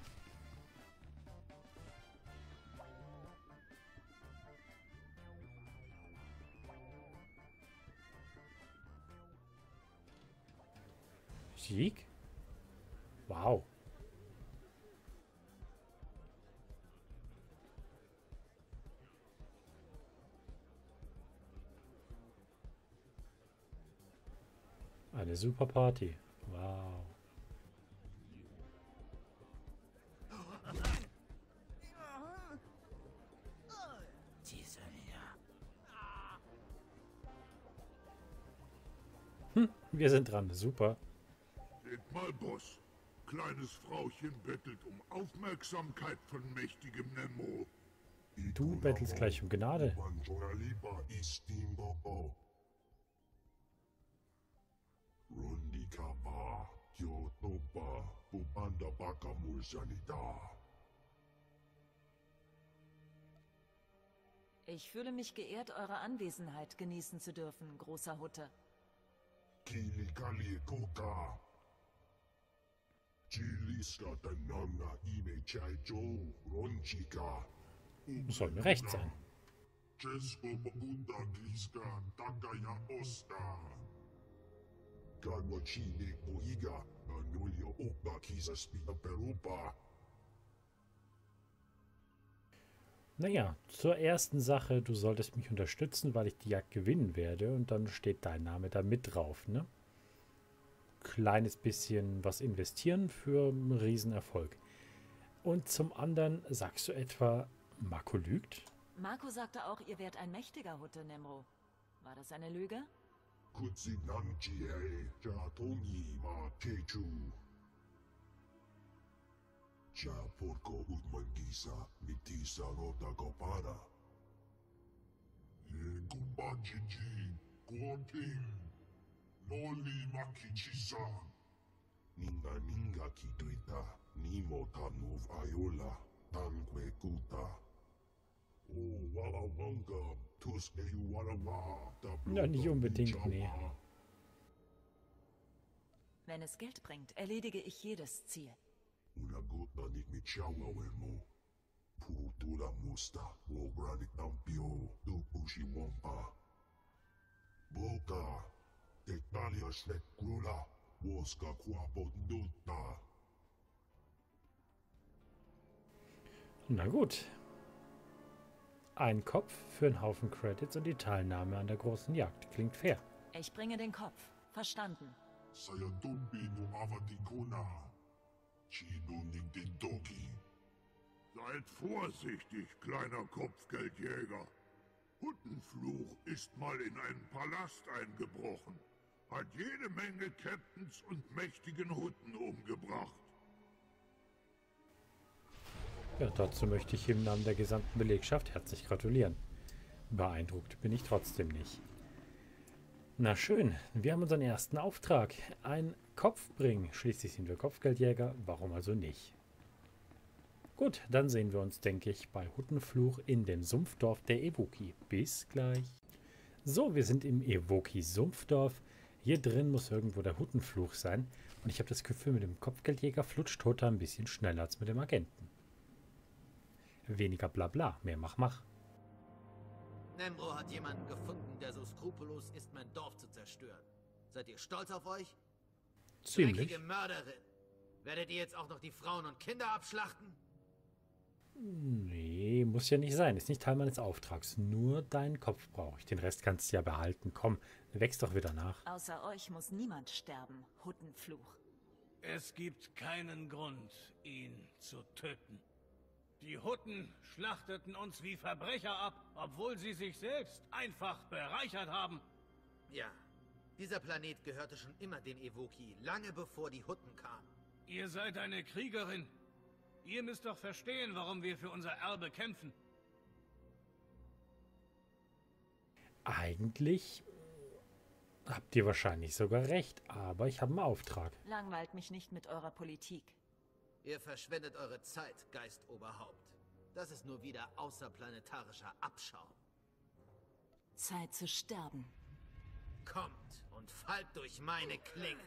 Sieg? Wow. Eine super Party. Wow. Hm, wir sind dran. Super. Seht mal, Boss. Kleines Frauchen bettelt um Aufmerksamkeit von mächtigem Nemo. Du bettelst gleich um Gnade. Ich fühle mich geehrt, eure Anwesenheit genießen zu dürfen, großer Hutte. Soll mir recht sein. Naja, zur ersten Sache, du solltest mich unterstützen, weil ich die Jagd gewinnen werde und dann steht dein Name da mit drauf, ne? Kleines bisschen was investieren für einen Riesenerfolg. Und zum anderen sagst du etwa, Marco lügt? Marco sagte auch, ihr wärt ein mächtiger Hutte, Nemro. War das eine Lüge? Noli Makichisa. Ninga ninga kituita, nimo tanov ayola, tanque kuta. Oh, wala wanga, tuske yu wala wa. Ja, nicht unbedingt, nee. Wenn es Geld bringt, erledige ich jedes Ziel. Una gota nik mit chawa welmo. Putula musta, wobrani tampio, du pushi wampa. Boka. Na gut. Ein Kopf für einen Haufen Credits und die Teilnahme an der großen Jagd. Klingt fair. Ich bringe den Kopf. Verstanden. Seid vorsichtig, kleiner Kopfgeldjäger. Huttenfluch ist mal in einen Palast eingebrochen. Hat jede Menge Captains und mächtigen Hutten umgebracht. Ja, dazu möchte ich im Namen der gesamten Belegschaft herzlich gratulieren. Beeindruckt bin ich trotzdem nicht. Na schön, wir haben unseren ersten Auftrag. Ein Kopf bringen. Schließlich sind wir Kopfgeldjäger, warum also nicht? Gut, dann sehen wir uns, denke ich, bei Huttenfluch in dem Sumpfdorf der Evoki. Bis gleich. So, wir sind im Evoki-Sumpfdorf. Hier drin muss irgendwo der Huttenfluch sein. Und ich habe das Gefühl, mit dem Kopfgeldjäger flutscht Hutter ein bisschen schneller als mit dem Agenten. Weniger Blabla, mehr Mach, Mach. Nembro hat jemanden gefunden, der so skrupellos ist, mein Dorf zu zerstören. Seid ihr stolz auf euch? Ziemlich. Dreckige Mörderin. Werdet ihr jetzt auch noch die Frauen und Kinder abschlachten? Nee, muss ja nicht sein. Ist nicht Teil meines Auftrags. Nur deinen Kopf brauche ich. Den Rest kannst du ja behalten. Komm, wächst doch wieder nach. Außer euch muss niemand sterben, Huttenfluch. Es gibt keinen Grund, ihn zu töten. Die Hutten schlachteten uns wie Verbrecher ab, obwohl sie sich selbst einfach bereichert haben. Ja, dieser Planet gehörte schon immer den Evoki, lange bevor die Hutten kamen. Ihr seid eine Kriegerin. Ihr müsst doch verstehen, warum wir für unser Erbe kämpfen. Eigentlich habt ihr wahrscheinlich sogar recht, aber ich habe einen Auftrag. Langweilt mich nicht mit eurer Politik. Ihr verschwendet eure Zeit, Geistoberhaupt. Das ist nur wieder außerplanetarischer Abschaum. Zeit zu sterben. Kommt und fallt durch meine Klingen.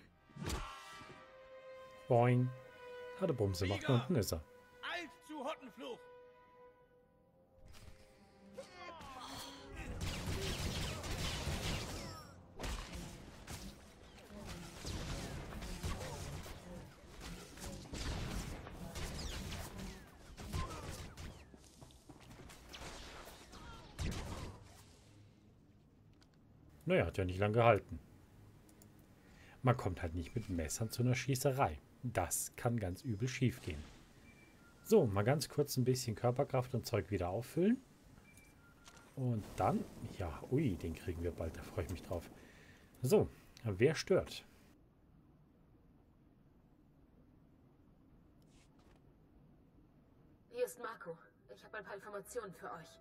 Boing. Hat er Bumse gemacht, unten ist er. Eilt zu Huttenfluch! Naja, hat ja nicht lange gehalten. Man kommt halt nicht mit Messern zu einer Schießerei. Das kann ganz übel schief gehen. So, mal ganz kurz ein bisschen Körperkraft und Zeug wieder auffüllen. Und dann, ja, ui, den kriegen wir bald, da freue ich mich drauf. So, Wer stört? Hier ist Marco. Ich habe ein paar Informationen für euch.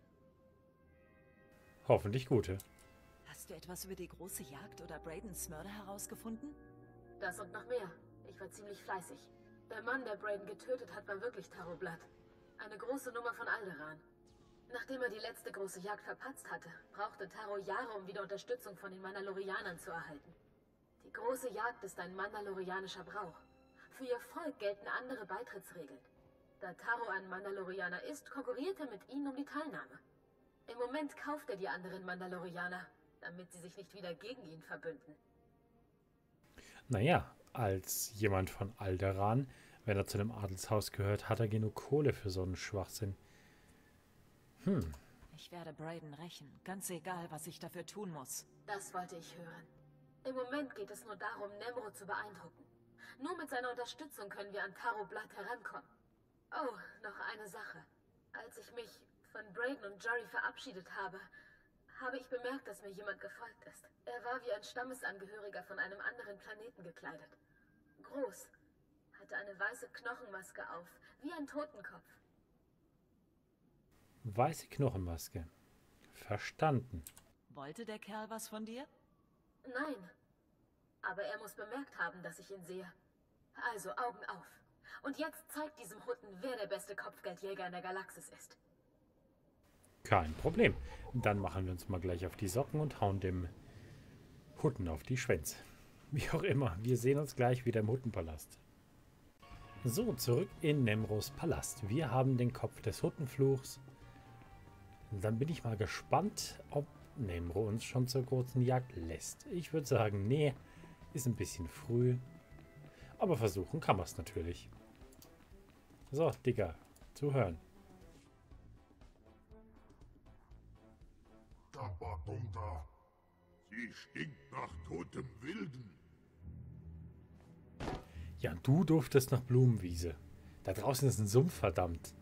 Hoffentlich gute. Hast du etwas über die große Jagd oder Bradens Mörder herausgefunden? Das und noch mehr. Ich war ziemlich fleißig. Der Mann, der Braden getötet hat, war wirklich Taro Blood. Eine große Nummer von Alderaan. Nachdem er die letzte große Jagd verpatzt hatte, brauchte Taro Jahre, um wieder Unterstützung von den Mandalorianern zu erhalten. Die große Jagd ist ein mandalorianischer Brauch. Für ihr Volk gelten andere Beitrittsregeln. Da Taro ein Mandalorianer ist, konkurriert er mit ihnen um die Teilnahme. Im Moment kauft er die anderen Mandalorianer, damit sie sich nicht wieder gegen ihn verbünden. Naja, als jemand von Alderaan, wenn er zu einem Adelshaus gehört, hat er genug Kohle für so einen Schwachsinn. Hm. Ich werde Braden rächen, ganz egal, was ich dafür tun muss. Das wollte ich hören. Im Moment geht es nur darum, Nemro zu beeindrucken. Nur mit seiner Unterstützung können wir an Taro Blood herankommen. Oh, noch eine Sache. Als ich mich von Braden und Jory verabschiedet habe, habe ich bemerkt, dass mir jemand gefolgt ist. Er war wie ein Stammesangehöriger von einem anderen Planeten gekleidet. Groß, hatte eine weiße Knochenmaske auf, wie ein Totenkopf. Weiße Knochenmaske. Verstanden. Wollte der Kerl was von dir? Nein, aber er muss bemerkt haben, dass ich ihn sehe. Also Augen auf. Und jetzt zeigt diesem Hutten, wer der beste Kopfgeldjäger in der Galaxis ist. Kein Problem. Dann machen wir uns mal gleich auf die Socken und hauen dem Hutten auf die Schwänze. Wie auch immer, wir sehen uns gleich wieder im Huttenpalast. So, zurück in Nemros Palast. Wir haben den Kopf des Huttenfluchs. Dann bin ich mal gespannt, ob Nemro uns schon zur großen Jagd lässt. Ich würde sagen, nee, ist ein bisschen früh. Aber versuchen kann man es natürlich. So, Digga, zuhören. Tabatonta. Sie stinkt nach totem Wilden. Ja, du durftest nach Blumenwiese. Da draußen ist ein Sumpf, verdammt.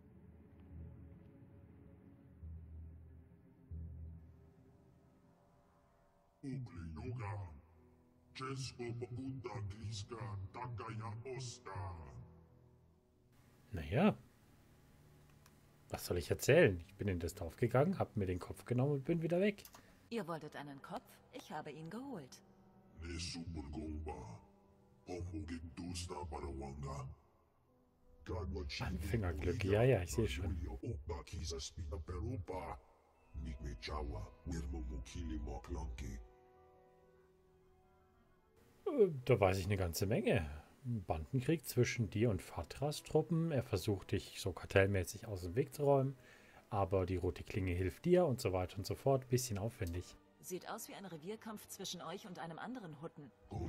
Ugli Yoga. Jesko Babuta Gliska Dagaya Osta. Naja. Was soll ich erzählen? Ich bin in das Dorf gegangen, hab mir den Kopf genommen und bin wieder weg. Ihr wolltet einen Kopf? Ich habe ihn geholt. Anfängerglück, ja, ja, ich sehe schon. Äh, Da weiß ich eine ganze Menge. Bandenkrieg zwischen dir und Fatras Truppen. Er versucht dich so kartellmäßig aus dem Weg zu räumen. Aber die rote Klinge hilft dir und so weiter und so fort. Bisschen aufwendig. Sieht aus wie ein Revierkampf zwischen euch und einem anderen Hutten.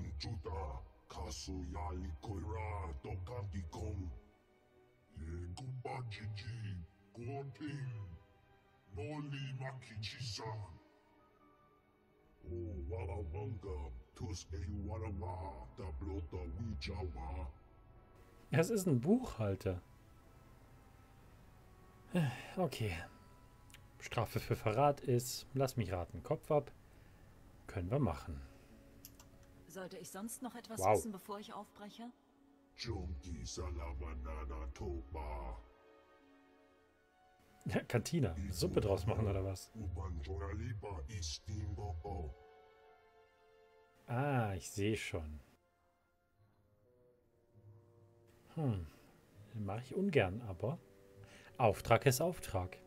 Es ist ein Buchhalter. Okay. Strafe für Verrat ist, lass mich raten, Kopf ab. Können wir machen. Sollte ich sonst noch etwas Wow. wissen, bevor ich aufbreche? Ja, Kantina. Suppe draus machen oder was? Ah, ich sehe schon. Hm. Mache ich ungern, aber Auftrag ist Auftrag.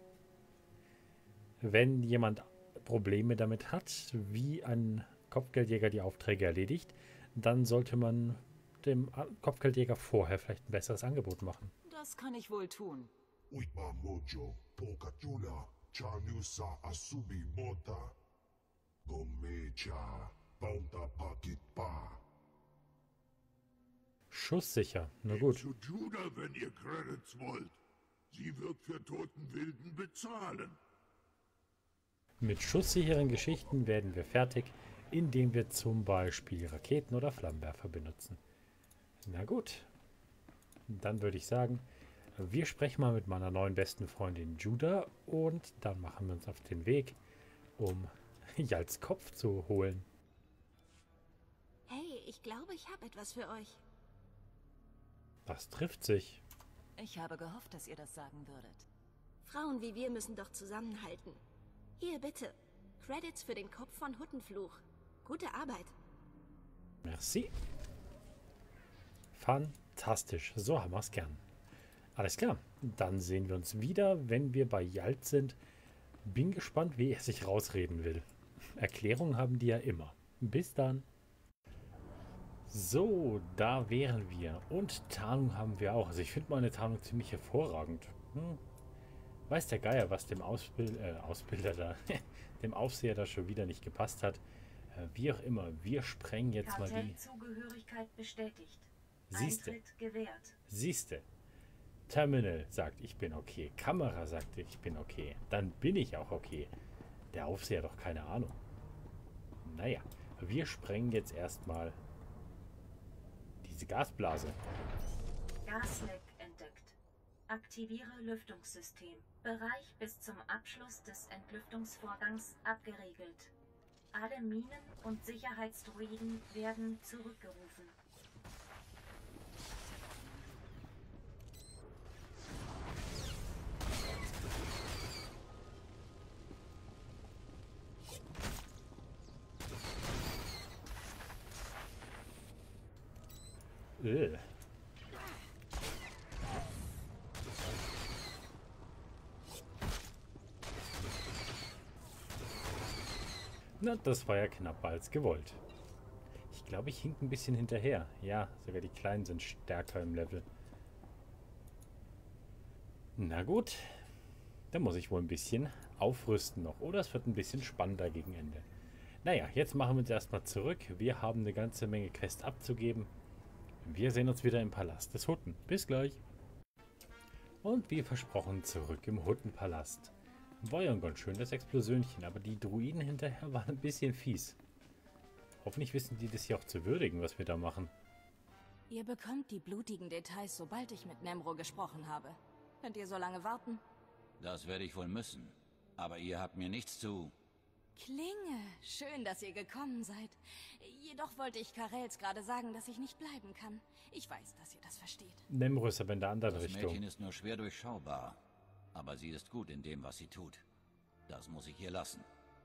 Wenn jemand Probleme damit hat, wie ein Kopfgeldjäger die Aufträge erledigt, dann sollte man dem Kopfgeldjäger vorher vielleicht ein besseres Angebot machen. Das kann ich wohl tun. Schusssicher, na gut. Zu Judah, wenn ihr Credits wollt. Sie wird für toten Wilden bezahlen. Mit schusssicheren Geschichten werden wir fertig, indem wir zum Beispiel Raketen oder Flammenwerfer benutzen. Na gut, dann würde ich sagen, wir sprechen mal mit meiner neuen besten Freundin Judah und dann machen wir uns auf den Weg, um Jalts Kopf zu holen. ich glaube, ich habe etwas für euch. Das trifft sich. Ich habe gehofft, dass ihr das sagen würdet. Frauen wie wir müssen doch zusammenhalten. Hier, bitte. Credits für den Kopf von Huttenfluch. Gute Arbeit. Merci. Fantastisch. So haben wir es gern. Alles klar. Dann sehen wir uns wieder, wenn wir bei Yalt sind. Bin gespannt, wie er sich rausreden will. Erklärungen haben die ja immer. Bis dann. So, da wären wir. Und Tarnung haben wir auch. Also ich finde meine Tarnung ziemlich hervorragend. Hm. Weiß der Geier, was dem Ausbild äh, Ausbilder da, dem Aufseher da schon wieder nicht gepasst hat. Äh, wie auch immer, wir sprengen jetzt mal die... Zugehörigkeit bestätigt. Siehste. Eintritt gewährt. Siehste. Terminal sagt, ich bin okay. Kamera sagt, ich bin okay. Dann bin ich auch okay. Der Aufseher doch keine Ahnung. Naja, wir sprengen jetzt erstmal diese Gasblase. Gasleck entdeckt. Aktiviere Lüftungssystem. Bereich bis zum Abschluss des Entlüftungsvorgangs abgeriegelt. Alle Minen und Sicherheitsdruiden werden zurückgerufen. Ugh. Na, das war ja knapper als gewollt. Ich glaube, ich hink ein bisschen hinterher. Ja, sogar die Kleinen sind stärker im Level. Na gut. Da muss ich wohl ein bisschen aufrüsten noch. Oder es wird ein bisschen spannender gegen Ende. Naja, jetzt machen wir uns erstmal zurück. Wir haben eine ganze Menge Quest abzugeben. Wir sehen uns wieder im Palast des Hutten. Bis gleich. Und wie versprochen zurück im Huttenpalast. War ja ein ganz schönes Explosionchen, aber die Druiden hinterher waren ein bisschen fies. Hoffentlich wissen die das hier auch zu würdigen, was wir da machen. Ihr bekommt die blutigen Details, sobald ich mit Nemro gesprochen habe. Könnt ihr so lange warten? Das werde ich wohl müssen. Aber ihr habt mir nichts zu... Klinge, schön, dass ihr gekommen seid. Jedoch wollte ich Karels gerade sagen, dass ich nicht bleiben kann. Ich weiß, dass ihr das versteht. Nemro ist aber in der anderen das Richtung. Das Mädchen ist nur schwer durchschaubar. Aber sie ist gut in dem, was sie tut. Das muss ich ihr lassen.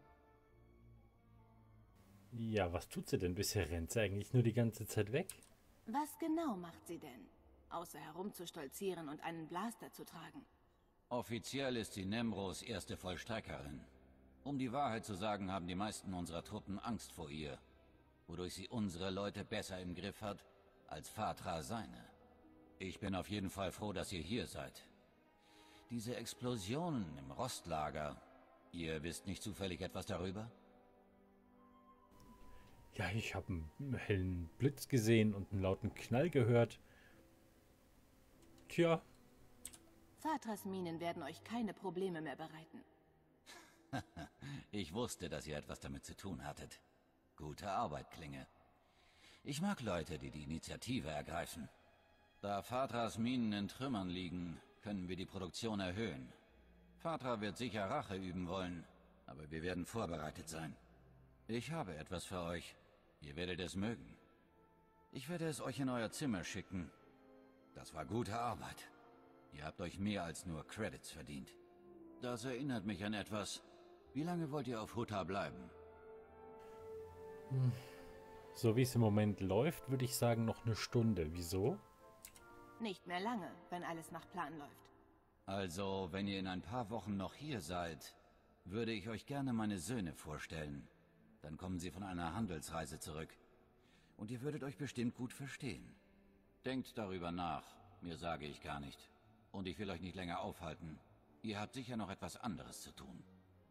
Ja, was tut sie denn bisher? Rennt sie eigentlich nur die ganze Zeit weg? Was genau macht sie denn? Außer herumzustolzieren und einen Blaster zu tragen. Offiziell ist sie Nemros erste Vollstreckerin. Um die Wahrheit zu sagen, haben die meisten unserer Truppen Angst vor ihr, wodurch sie unsere Leute besser im Griff hat, als Fatra seine. Ich bin auf jeden Fall froh, dass ihr hier seid. Diese Explosionen im Rostlager, ihr wisst nicht zufällig etwas darüber? Ja, ich habe einen hellen Blitz gesehen und einen lauten Knall gehört. Tja. Fatras Minen werden euch keine Probleme mehr bereiten. Ich wusste, dass ihr etwas damit zu tun hattet. Gute Arbeit, Klinge. Ich mag Leute, die die Initiative ergreifen. Da Fatras Minen in Trümmern liegen, können wir die Produktion erhöhen. Fatra wird sicher Rache üben wollen, aber wir werden vorbereitet sein. Ich habe etwas für euch. Ihr werdet es mögen. Ich werde es euch in euer Zimmer schicken. Das war gute Arbeit. Ihr habt euch mehr als nur Credits verdient. Das erinnert mich an etwas. Wie lange wollt ihr auf Hutta bleiben? Hm. So wie es im Moment läuft, würde ich sagen noch eine Stunde. Wieso? Nicht mehr lange, wenn alles nach Plan läuft. Also, wenn ihr in ein paar Wochen noch hier seid, würde ich euch gerne meine Söhne vorstellen. Dann kommen sie von einer Handelsreise zurück. Und ihr würdet euch bestimmt gut verstehen. Denkt darüber nach, mir sage ich gar nicht. Und ich will euch nicht länger aufhalten. Ihr habt sicher noch etwas anderes zu tun.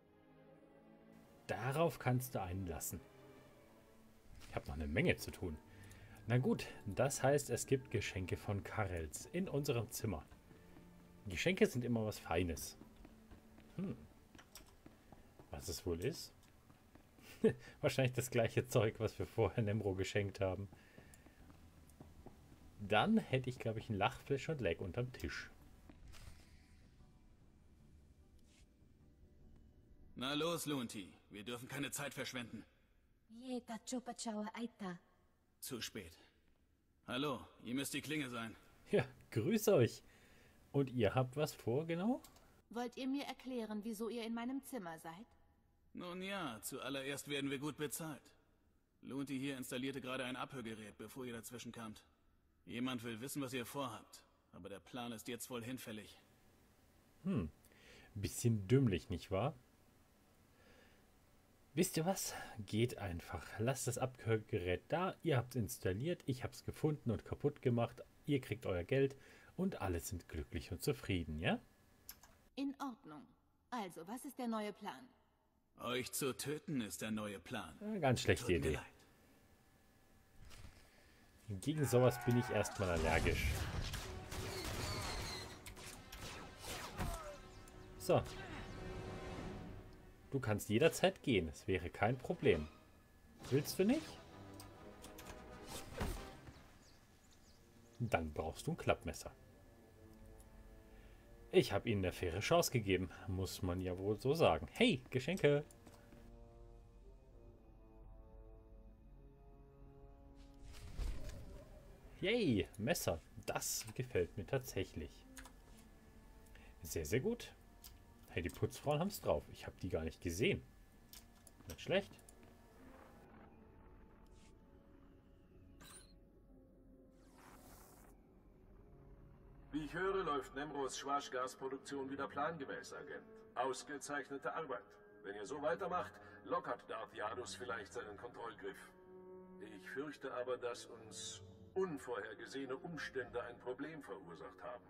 Darauf kannst du einen lassen. Ich habe noch eine Menge zu tun. Na gut, das heißt, es gibt Geschenke von Karels in unserem Zimmer. Geschenke sind immer was Feines. Hm. Was es wohl ist? Wahrscheinlich das gleiche Zeug, was wir vorher Nemro geschenkt haben. Dann hätte ich, glaube ich, ein Lachfleisch und Leg unterm Tisch. Na los, Lunti. Wir dürfen keine Zeit verschwenden. Zu spät. Hallo, ihr müsst die Klinge sein. Ja, grüß euch. Und ihr habt was vor, genau? Wollt ihr mir erklären, wieso ihr in meinem Zimmer seid? Nun ja, zuallererst werden wir gut bezahlt. Lunti hier installierte gerade ein Abhörgerät, bevor ihr dazwischen kamt. Jemand will wissen, was ihr vorhabt. Aber der Plan ist jetzt wohl hinfällig. Hm, bisschen dümmlich, nicht wahr? Wisst ihr was? Geht einfach. Lasst das Abhörgerät da. Ihr habt es installiert, ich habe es gefunden und kaputt gemacht. Ihr kriegt euer Geld und alle sind glücklich und zufrieden, ja? In Ordnung. Also, was ist der neue Plan? Euch zu töten ist der neue Plan. Ja, ganz schlechte Tut mir Idee. leid. Gegen sowas bin ich erstmal allergisch. So. Du kannst jederzeit gehen. Es wäre kein Problem. Willst du nicht? Dann brauchst du ein Klappmesser. Ich habe ihnen eine faire Chance gegeben. Muss man ja wohl so sagen. Hey, Geschenke! Yay, Messer. Das gefällt mir tatsächlich. Sehr, sehr gut. Hey, die Putzfrauen haben es drauf. Ich habe die gar nicht gesehen. Nicht schlecht. Wie ich höre, läuft Nemros Schwarzgasproduktion wieder plangemäß, Agent. Ausgezeichnete Arbeit. Wenn ihr so weitermacht, lockert Darth Yadus vielleicht seinen Kontrollgriff. Ich fürchte aber, dass uns unvorhergesehene Umstände ein Problem verursacht haben.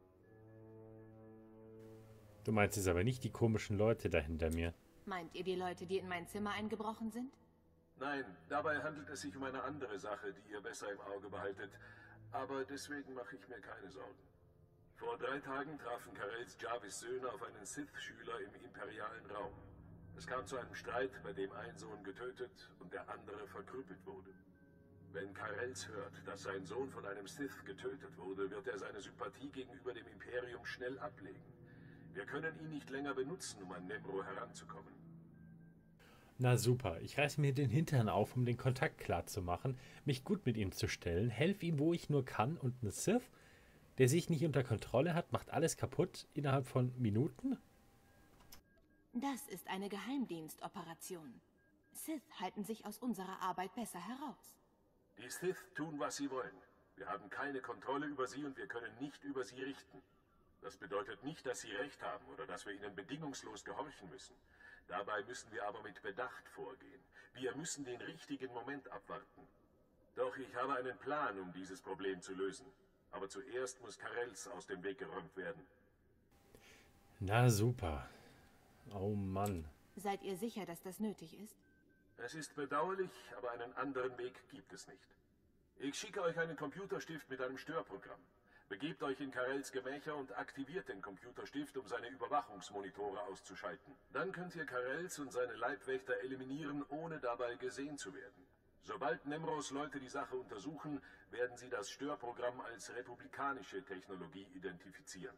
Du meinst es aber nicht die komischen Leute da hinter mir. Meint ihr die Leute, die in mein Zimmer eingebrochen sind? Nein, dabei handelt es sich um eine andere Sache, die ihr besser im Auge behaltet. Aber deswegen mache ich mir keine Sorgen. Vor drei Tagen trafen Karels Jarvis Söhne auf einen Sith-Schüler im imperialen Raum. Es kam zu einem Streit, bei dem ein Sohn getötet und der andere verkrüppelt wurde. Wenn Karels hört, dass sein Sohn von einem Sith getötet wurde, wird er seine Sympathie gegenüber dem Imperium schnell ablegen. Wir können ihn nicht länger benutzen, um an Nemro heranzukommen. Na super, ich reiße mir den Hintern auf, um den Kontakt klar zu machen, mich gut mit ihm zu stellen, helfe ihm, wo ich nur kann und ein Sith, der sich nicht unter Kontrolle hat, macht alles kaputt innerhalb von Minuten? Das ist eine Geheimdienstoperation. Sith halten sich aus unserer Arbeit besser heraus. Die Sith tun, was sie wollen. Wir haben keine Kontrolle über sie und wir können nicht über sie richten. Das bedeutet nicht, dass sie recht haben oder dass wir ihnen bedingungslos gehorchen müssen. Dabei müssen wir aber mit Bedacht vorgehen. Wir müssen den richtigen Moment abwarten. Doch ich habe einen Plan, um dieses Problem zu lösen. Aber zuerst muss Karels aus dem Weg geräumt werden. Na super. Oh Mann. Seid ihr sicher, dass das nötig ist? Es ist bedauerlich, aber einen anderen Weg gibt es nicht. Ich schicke euch einen Computerstift mit einem Störprogramm. Begebt euch in Karels Gemächer und aktiviert den Computerstift, um seine Überwachungsmonitore auszuschalten. Dann könnt ihr Karels und seine Leibwächter eliminieren, ohne dabei gesehen zu werden. Sobald Nemros Leute die Sache untersuchen, werden sie das Störprogramm als republikanische Technologie identifizieren.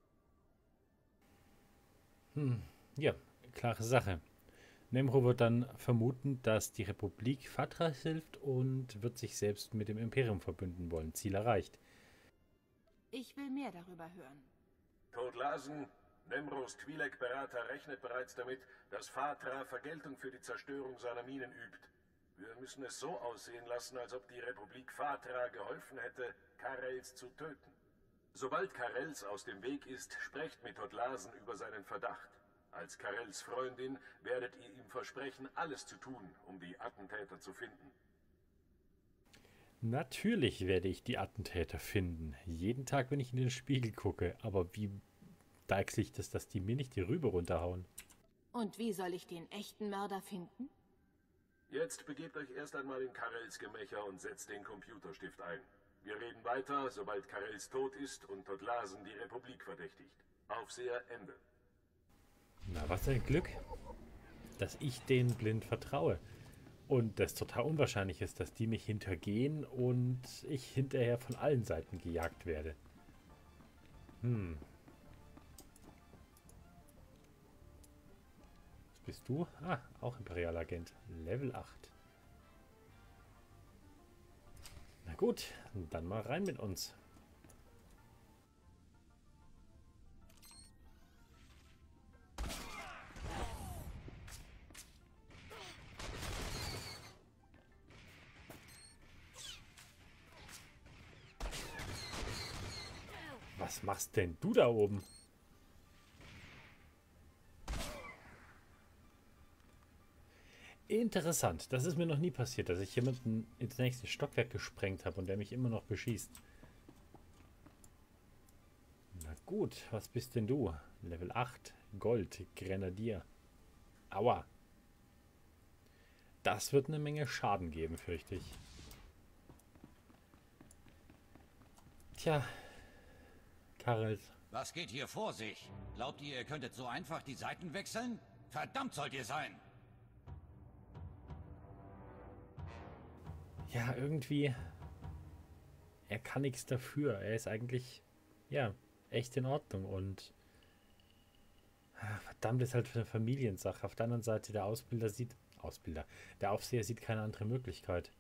Hm, ja, klare Sache. Nemro wird dann vermuten, dass die Republik Fatras hilft und wird sich selbst mit dem Imperium verbünden wollen. Ziel erreicht. Ich will mehr darüber hören. Todlasen, Nemros Twi'lek-Berater rechnet bereits damit, dass Fatra Vergeltung für die Zerstörung seiner Minen übt. Wir müssen es so aussehen lassen, als ob die Republik Fatra geholfen hätte, Karels zu töten. Sobald Karels aus dem Weg ist, sprecht mit Todlasen über seinen Verdacht. Als Karels Freundin werdet ihr ihm versprechen, alles zu tun, um die Attentäter zu finden. Natürlich werde ich die Attentäter finden. Jeden Tag, wenn ich in den Spiegel gucke. Aber wie deichsel ich das, dass die mir nicht die Rübe runterhauen? Und wie soll ich den echten Mörder finden? Jetzt begebt euch erst einmal in Karels Gemächer und setzt den Computerstift ein. Wir reden weiter, sobald Karels tot ist und Todlasen die Republik verdächtigt. Aufseher Ende. Na, was ein Glück, dass ich denen blind vertraue. Und das total unwahrscheinlich ist, dass die mich hintergehen und ich hinterher von allen Seiten gejagt werde. Hm. Was bist du? Ah, auch Imperialagent. Level acht. gut, dann mal rein mit uns. Was machst denn du da oben? Interessant. Das ist mir noch nie passiert, dass ich jemanden ins nächste Stockwerk gesprengt habe und der mich immer noch beschießt. Na gut, was bist denn du? Level acht, Gold, Grenadier. Aua. Das wird eine Menge Schaden geben, fürchte ich. Tja. Karel. Was geht hier vor sich? Glaubt ihr, ihr könntet so einfach die Seiten wechseln? Verdammt sollt ihr sein! Ja, irgendwie... Er kann nichts dafür. Er ist eigentlich, ja, echt in Ordnung. Und... Verdammt, ist halt eine Familiensache. Auf der anderen Seite, der Ausbilder sieht... Ausbilder. Der Aufseher sieht keine andere Möglichkeit.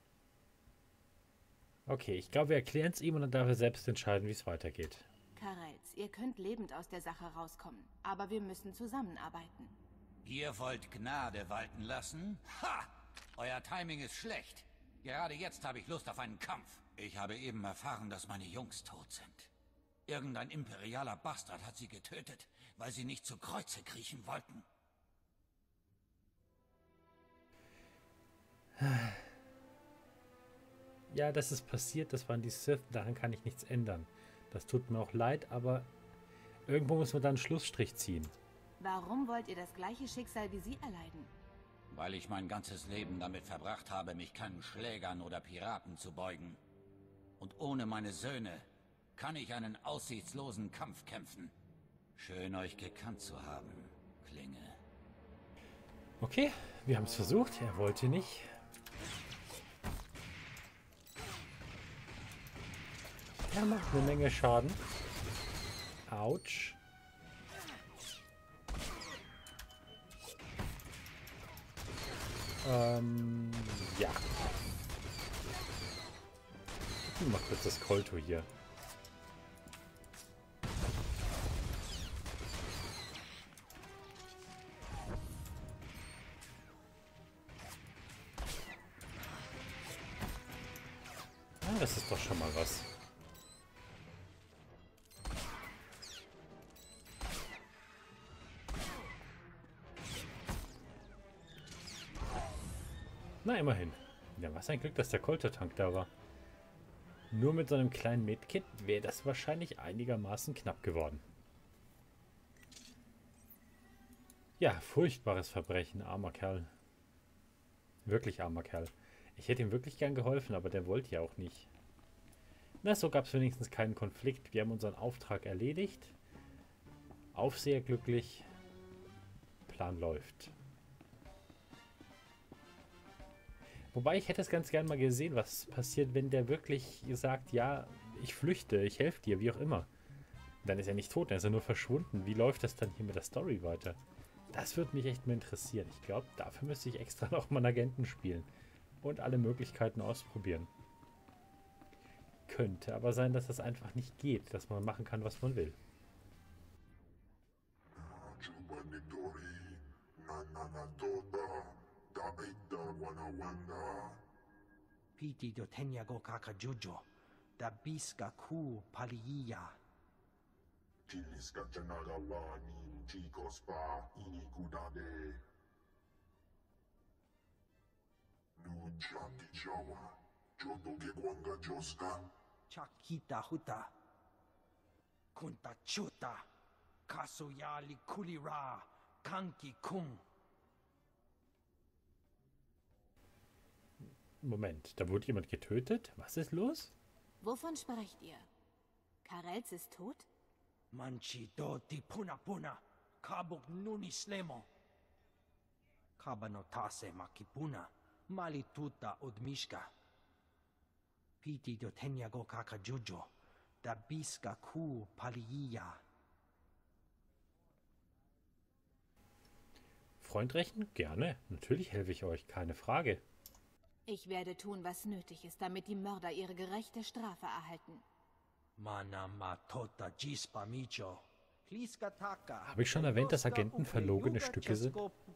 Okay, ich glaube, wir erklären es ihm und dann darf er selbst entscheiden, wie es weitergeht. Karels, ihr könnt lebend aus der Sache rauskommen, aber wir müssen zusammenarbeiten. Ihr wollt Gnade walten lassen? Ha! Euer Timing ist schlecht. Gerade jetzt habe ich Lust auf einen Kampf. Ich habe eben erfahren, dass meine Jungs tot sind. Irgendein imperialer Bastard hat sie getötet, weil sie nicht zu Kreuze kriechen wollten. Ja, das ist passiert, das waren die Sith, daran kann ich nichts ändern. Das tut mir auch leid, aber irgendwo muss man da einen Schlussstrich ziehen. Warum wollt ihr das gleiche Schicksal wie sie erleiden? Weil ich mein ganzes Leben damit verbracht habe, mich keinen Schlägern oder Piraten zu beugen. Und ohne meine Söhne kann ich einen aussichtslosen Kampf kämpfen. Schön, euch gekannt zu haben, Klinge. Okay, wir haben es versucht, er wollte nicht. Er macht eine Menge Schaden. Autsch. Ähm, ja. Ich mach kurz das Kolto hier. Ah, das ist doch schon mal was. Na, immerhin. Ja, was ein Glück, dass der Koltertank da war. Nur mit so einem kleinen Medkit wäre das wahrscheinlich einigermaßen knapp geworden. Ja, furchtbares Verbrechen, armer Kerl. Wirklich armer Kerl. Ich hätte ihm wirklich gern geholfen, aber der wollte ja auch nicht. Na, so gab es wenigstens keinen Konflikt. Wir haben unseren Auftrag erledigt. Aufseher glücklich. Plan läuft. Wobei, ich hätte es ganz gern mal gesehen, was passiert, wenn der wirklich sagt, ja, ich flüchte, ich helfe dir, wie auch immer. Dann ist er nicht tot, dann ist er nur verschwunden. Wie läuft das dann hier mit der Story weiter? Das würde mich echt mal interessieren. Ich glaube, dafür müsste ich extra noch mal einen Agenten spielen. Und alle Möglichkeiten ausprobieren. Könnte aber sein, dass das einfach nicht geht, dass man machen kann, was man will. Piti dotenya go kakajujo, da biska ku paliya. Chiliska chanagawani chicos pa inikudade. Nuchaki chawa, chotoke kwanga joska. Chakita huta. Kunta chuta. Kasuyali kulira. Kanki kum. Moment, da wurde jemand getötet? Was ist los? Wovon sprecht ihr? Karels ist tot? Manchi do di puna puna. Kabuk nuni slemo. Kabanotase makipuna. Malituta odmishka. Piti do tenyago kakajujo. Da biska ku paliya. Freund rächen? Gerne. Natürlich helfe ich euch, keine Frage. Ich werde tun, was nötig ist, damit die Mörder ihre gerechte Strafe erhalten. Habe ich schon erwähnt, dass Agenten verlogene Stücke sind?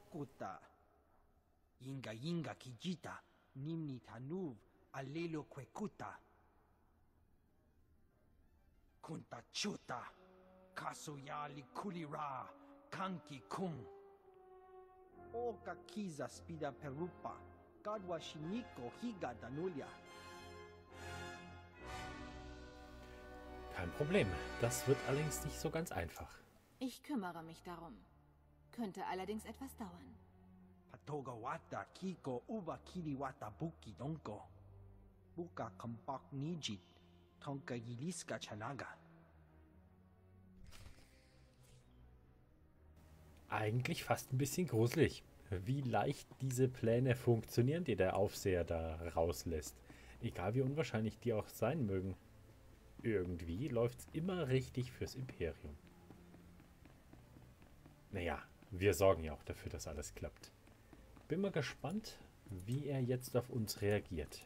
Oka Kiza Spida Perupa, Gadwa Shiniko Higa Danulia. Kein Problem. Das wird allerdings nicht so ganz einfach. Ich kümmere mich darum. Könnte allerdings etwas dauern. Patoga Wata Kiko Uba Kiriwata Buki Donko. Buka Kampak Nijit. Tonka Yiliska Chanaga. Eigentlich fast ein bisschen gruselig, wie leicht diese Pläne funktionieren, die der Aufseher da rauslässt. Egal wie unwahrscheinlich die auch sein mögen. Irgendwie läuft es immer richtig fürs Imperium. Naja, wir sorgen ja auch dafür, dass alles klappt. Bin mal gespannt, wie er jetzt auf uns reagiert.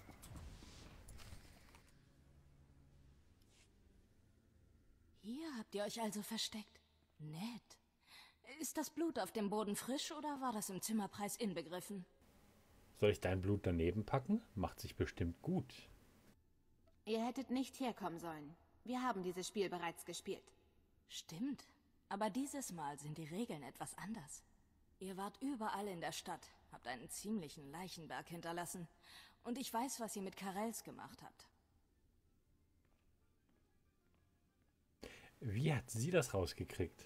Hier habt ihr euch also versteckt. Nett. Ist das Blut auf dem Boden frisch oder war das im Zimmerpreis inbegriffen? Soll ich dein Blut daneben packen? Macht sich bestimmt gut. Ihr hättet nicht herkommen sollen. Wir haben dieses Spiel bereits gespielt. Stimmt. Aber dieses Mal sind die Regeln etwas anders. Ihr wart überall in der Stadt, habt einen ziemlichen Leichenberg hinterlassen. Und ich weiß, was ihr mit Karels gemacht habt. Wie hat sie das rausgekriegt?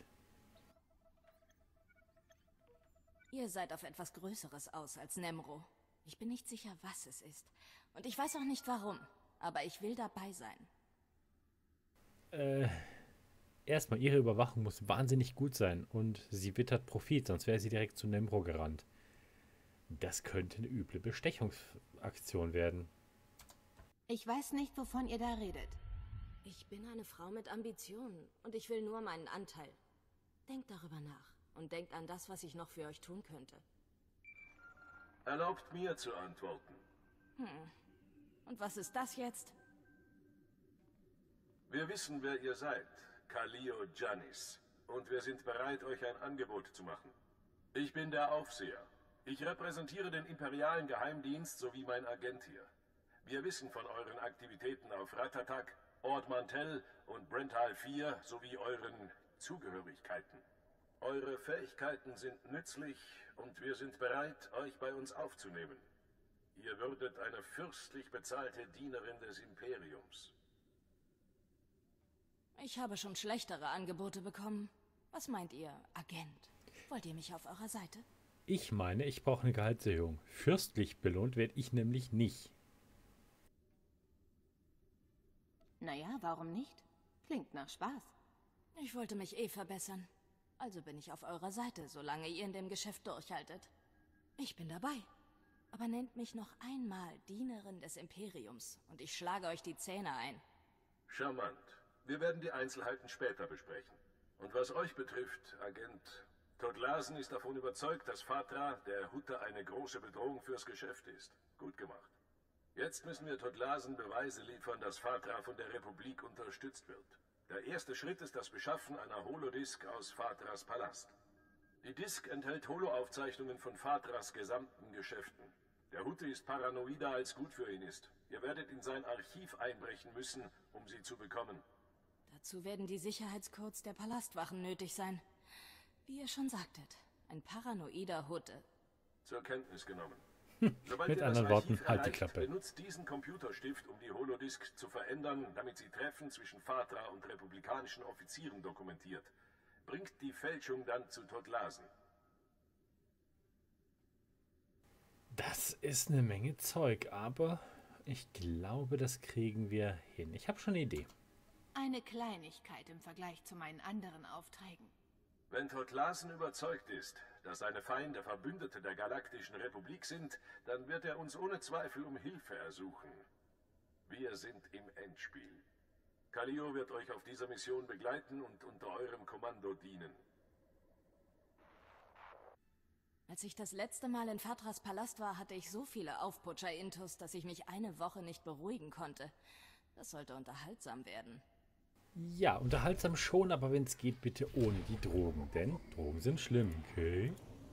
Ihr seid auf etwas Größeres aus als Nemro. Ich bin nicht sicher, was es ist. Und ich weiß auch nicht warum. Aber ich will dabei sein. Äh, erstmal, ihre Überwachung muss wahnsinnig gut sein. Und sie wittert Profit, sonst wäre sie direkt zu Nemro gerannt. Das könnte eine üble Bestechungsaktion werden. Ich weiß nicht, wovon ihr da redet. Ich bin eine Frau mit Ambitionen. Und ich will nur meinen Anteil. Denkt darüber nach. Und denkt an das, was ich noch für euch tun könnte. Erlaubt mir zu antworten. Hm. Und was ist das jetzt? Wir wissen, wer ihr seid. Kalio Janis. Und wir sind bereit, euch ein Angebot zu machen. Ich bin der Aufseher. Ich repräsentiere den imperialen Geheimdienst sowie mein Agent hier. Wir wissen von euren Aktivitäten auf Ratatak, Ord Mantell und Brental vier sowie euren Zugehörigkeiten. Eure Fähigkeiten sind nützlich und wir sind bereit, euch bei uns aufzunehmen. Ihr würdet eine fürstlich bezahlte Dienerin des Imperiums. Ich habe schon schlechtere Angebote bekommen. Was meint ihr, Agent? Wollt ihr mich auf eurer Seite? Ich meine, ich brauche eine Gehaltserhöhung. Fürstlich belohnt werde ich nämlich nicht. Naja, warum nicht? Klingt nach Spaß. Ich wollte mich eh verbessern. Also bin ich auf eurer Seite, solange ihr in dem Geschäft durchhaltet. Ich bin dabei. Aber nennt mich noch einmal Dienerin des Imperiums und ich schlage euch die Zähne ein. Charmant. Wir werden die Einzelheiten später besprechen. Und was euch betrifft, Agent, Todlasen ist davon überzeugt, dass Fatra, der Hutte, eine große Bedrohung fürs Geschäft ist. Gut gemacht. Jetzt müssen wir Todlasen Beweise liefern, dass Fatra von der Republik unterstützt wird. Der erste Schritt ist das Beschaffen einer Holodisk aus Fatras Palast. Die Disk enthält Holo-Aufzeichnungen von Fatras gesamten Geschäften. Der Hutte ist paranoider, als gut für ihn ist. Ihr werdet in sein Archiv einbrechen müssen, um sie zu bekommen. Dazu werden die Sicherheitscodes der Palastwachen nötig sein. Wie ihr schon sagtet, ein paranoider Hutte. Zur Kenntnis genommen. Mit anderen Worten, halt die Klappe. Benutzt diesen Computerstift, um die Holodisk zu verändern, damit sie Treffen zwischen Fatra und republikanischen Offizieren dokumentiert. Bringt die Fälschung dann zu Todlasen. Das ist eine Menge Zeug, aber ich glaube, das kriegen wir hin. Ich habe schon eine Idee. Eine Kleinigkeit im Vergleich zu meinen anderen Aufträgen. Wenn Todlasen überzeugt ist, dass seine Feinde Verbündete der Galaktischen Republik sind, dann wird er uns ohne Zweifel um Hilfe ersuchen. Wir sind im Endspiel. Kalio wird euch auf dieser Mission begleiten und unter eurem Kommando dienen. Als ich das letzte Mal in Fatras Palast war, hatte ich so viele Aufputscher-Intus, dass ich mich eine Woche nicht beruhigen konnte. Das sollte unterhaltsam werden. Ja, unterhaltsam schon, aber wenn es geht, bitte ohne die Drogen, denn Drogen sind schlimm, okay?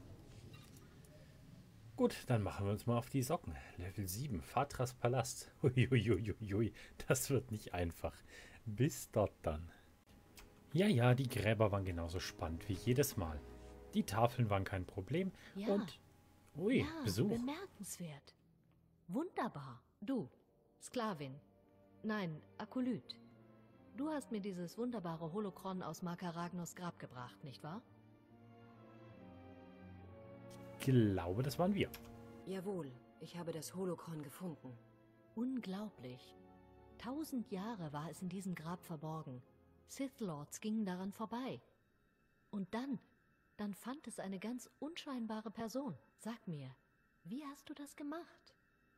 Gut, dann machen wir uns mal auf die Socken. Level sieben, Fatras Palast. Uiuiuiui, das wird nicht einfach. Bis dort dann. Ja, ja, die Gräber waren genauso spannend wie jedes Mal. Die Tafeln waren kein Problem Ja. und... Ui, Ja, Besuch. bemerkenswert. Wunderbar. Du, Sklavin. Nein, Akolyt. Du hast mir dieses wunderbare Holokron aus Makaragnos Grab gebracht, nicht wahr? Ich glaube, das waren wir. Jawohl, ich habe das Holokron gefunden. Unglaublich. Tausend Jahre war es in diesem Grab verborgen. Sith Lords gingen daran vorbei. Und dann, dann fand es eine ganz unscheinbare Person. Sag mir, wie hast du das gemacht?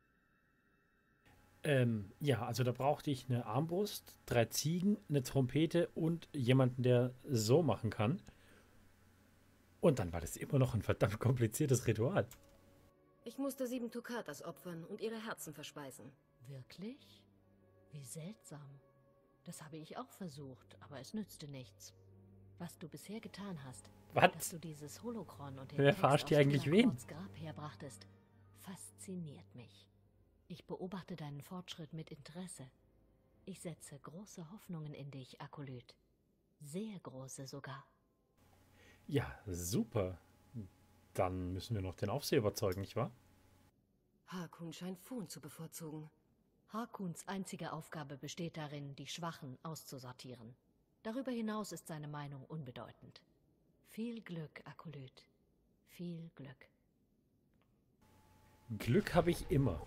Ähm, ja, also da brauchte ich eine Armbrust, drei Ziegen, eine Trompete und jemanden, der so machen kann. Und dann war das immer noch ein verdammt kompliziertes Ritual. Ich musste sieben Tokatas opfern und ihre Herzen verspeisen. Wirklich? Wie seltsam. Das habe ich auch versucht, aber es nützte nichts. Was du bisher getan hast, Was? dass du dieses Holokron und den Wer Text verarscht aus hier eigentlich wen? Tulakors Grab herbrachtest, fasziniert mich. Ich beobachte deinen Fortschritt mit Interesse. Ich setze große Hoffnungen in dich, Akolyt. Sehr große sogar. Ja, super. Dann müssen wir noch den Aufseher überzeugen, nicht wahr? Harkun scheint Fohn zu bevorzugen. Harkuns einzige Aufgabe besteht darin, die Schwachen auszusortieren. Darüber hinaus ist seine Meinung unbedeutend. Viel Glück, Akolyt. Viel Glück. Glück habe ich immer.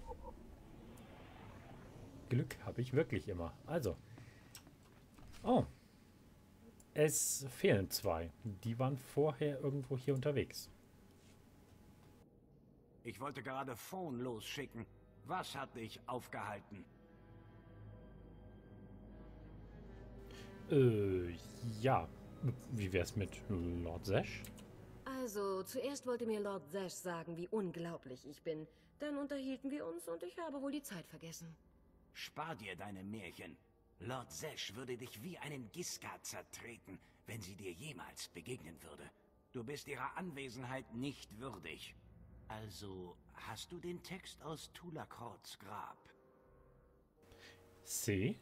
Glück habe ich wirklich immer. Also. Oh. Es fehlen zwei. Die waren vorher irgendwo hier unterwegs. Ich wollte gerade Phone losschicken. Was hat dich aufgehalten? Äh, ja. Wie wär's mit Lord Zesh? Also, zuerst wollte mir Lord Zesh sagen, wie unglaublich ich bin. Dann unterhielten wir uns und ich habe wohl die Zeit vergessen. Spar dir deine Märchen. Lord Zesh würde dich wie einen Giska zertreten, wenn sie dir jemals begegnen würde. Du bist ihrer Anwesenheit nicht würdig. Also, hast du den Text aus Tulakors Grab? See?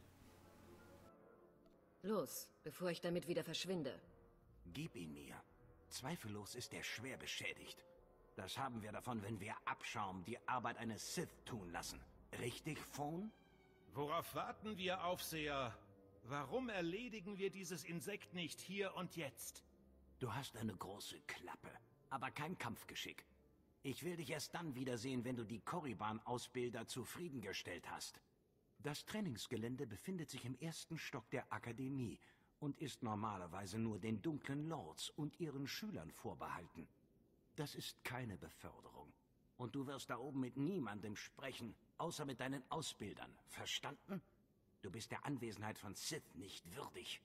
Los, bevor ich damit wieder verschwinde. Gib ihn mir. Zweifellos ist er schwer beschädigt. Das haben wir davon, wenn wir Abschaum die Arbeit eines Sith tun lassen. Richtig, Phone? Worauf warten wir, Aufseher? Warum erledigen wir dieses Insekt nicht hier und jetzt? Du hast eine große Klappe, aber kein Kampfgeschick. Ich will dich erst dann wiedersehen, wenn du die Korriban-Ausbilder zufriedengestellt hast. Das Trainingsgelände befindet sich im ersten Stock der Akademie und ist normalerweise nur den dunklen Lords und ihren Schülern vorbehalten. Das ist keine Beförderung. Und du wirst da oben mit niemandem sprechen, außer mit deinen Ausbildern. Verstanden? Du bist der Anwesenheit von Sith nicht würdig.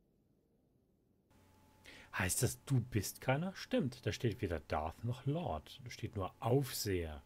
Heißt das, du bist keiner? Stimmt, da steht weder Darth noch Lord. Da steht nur Aufseher.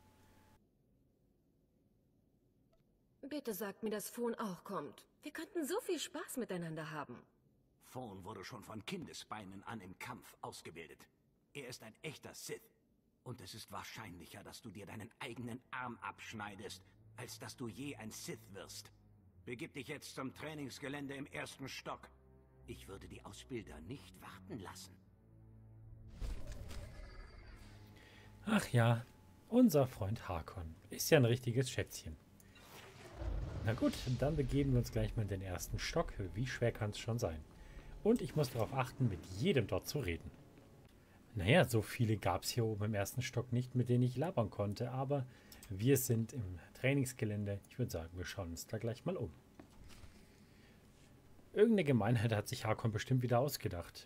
Bitte sagt mir, dass Fohn auch kommt. Wir könnten so viel Spaß miteinander haben. Phone wurde schon von Kindesbeinen an im Kampf ausgebildet. Er ist ein echter Sith. Und es ist wahrscheinlicher, dass du dir deinen eigenen Arm abschneidest, als dass du je ein Sith wirst. Begib dich jetzt zum Trainingsgelände im ersten Stock. Ich würde die Ausbilder nicht warten lassen. Ach ja, unser Freund Harkon ist ja ein richtiges Schätzchen. Na gut, dann begeben wir uns gleich mal in den ersten Stock. Wie schwer kann es schon sein? Und ich muss darauf achten, mit jedem dort zu reden. Naja, so viele gab es hier oben im ersten Stock nicht, mit denen ich labern konnte, aber wir sind im Trainingsgelände. Ich würde sagen, wir schauen uns da gleich mal um. Irgendeine Gemeinheit hat sich Harkon bestimmt wieder ausgedacht.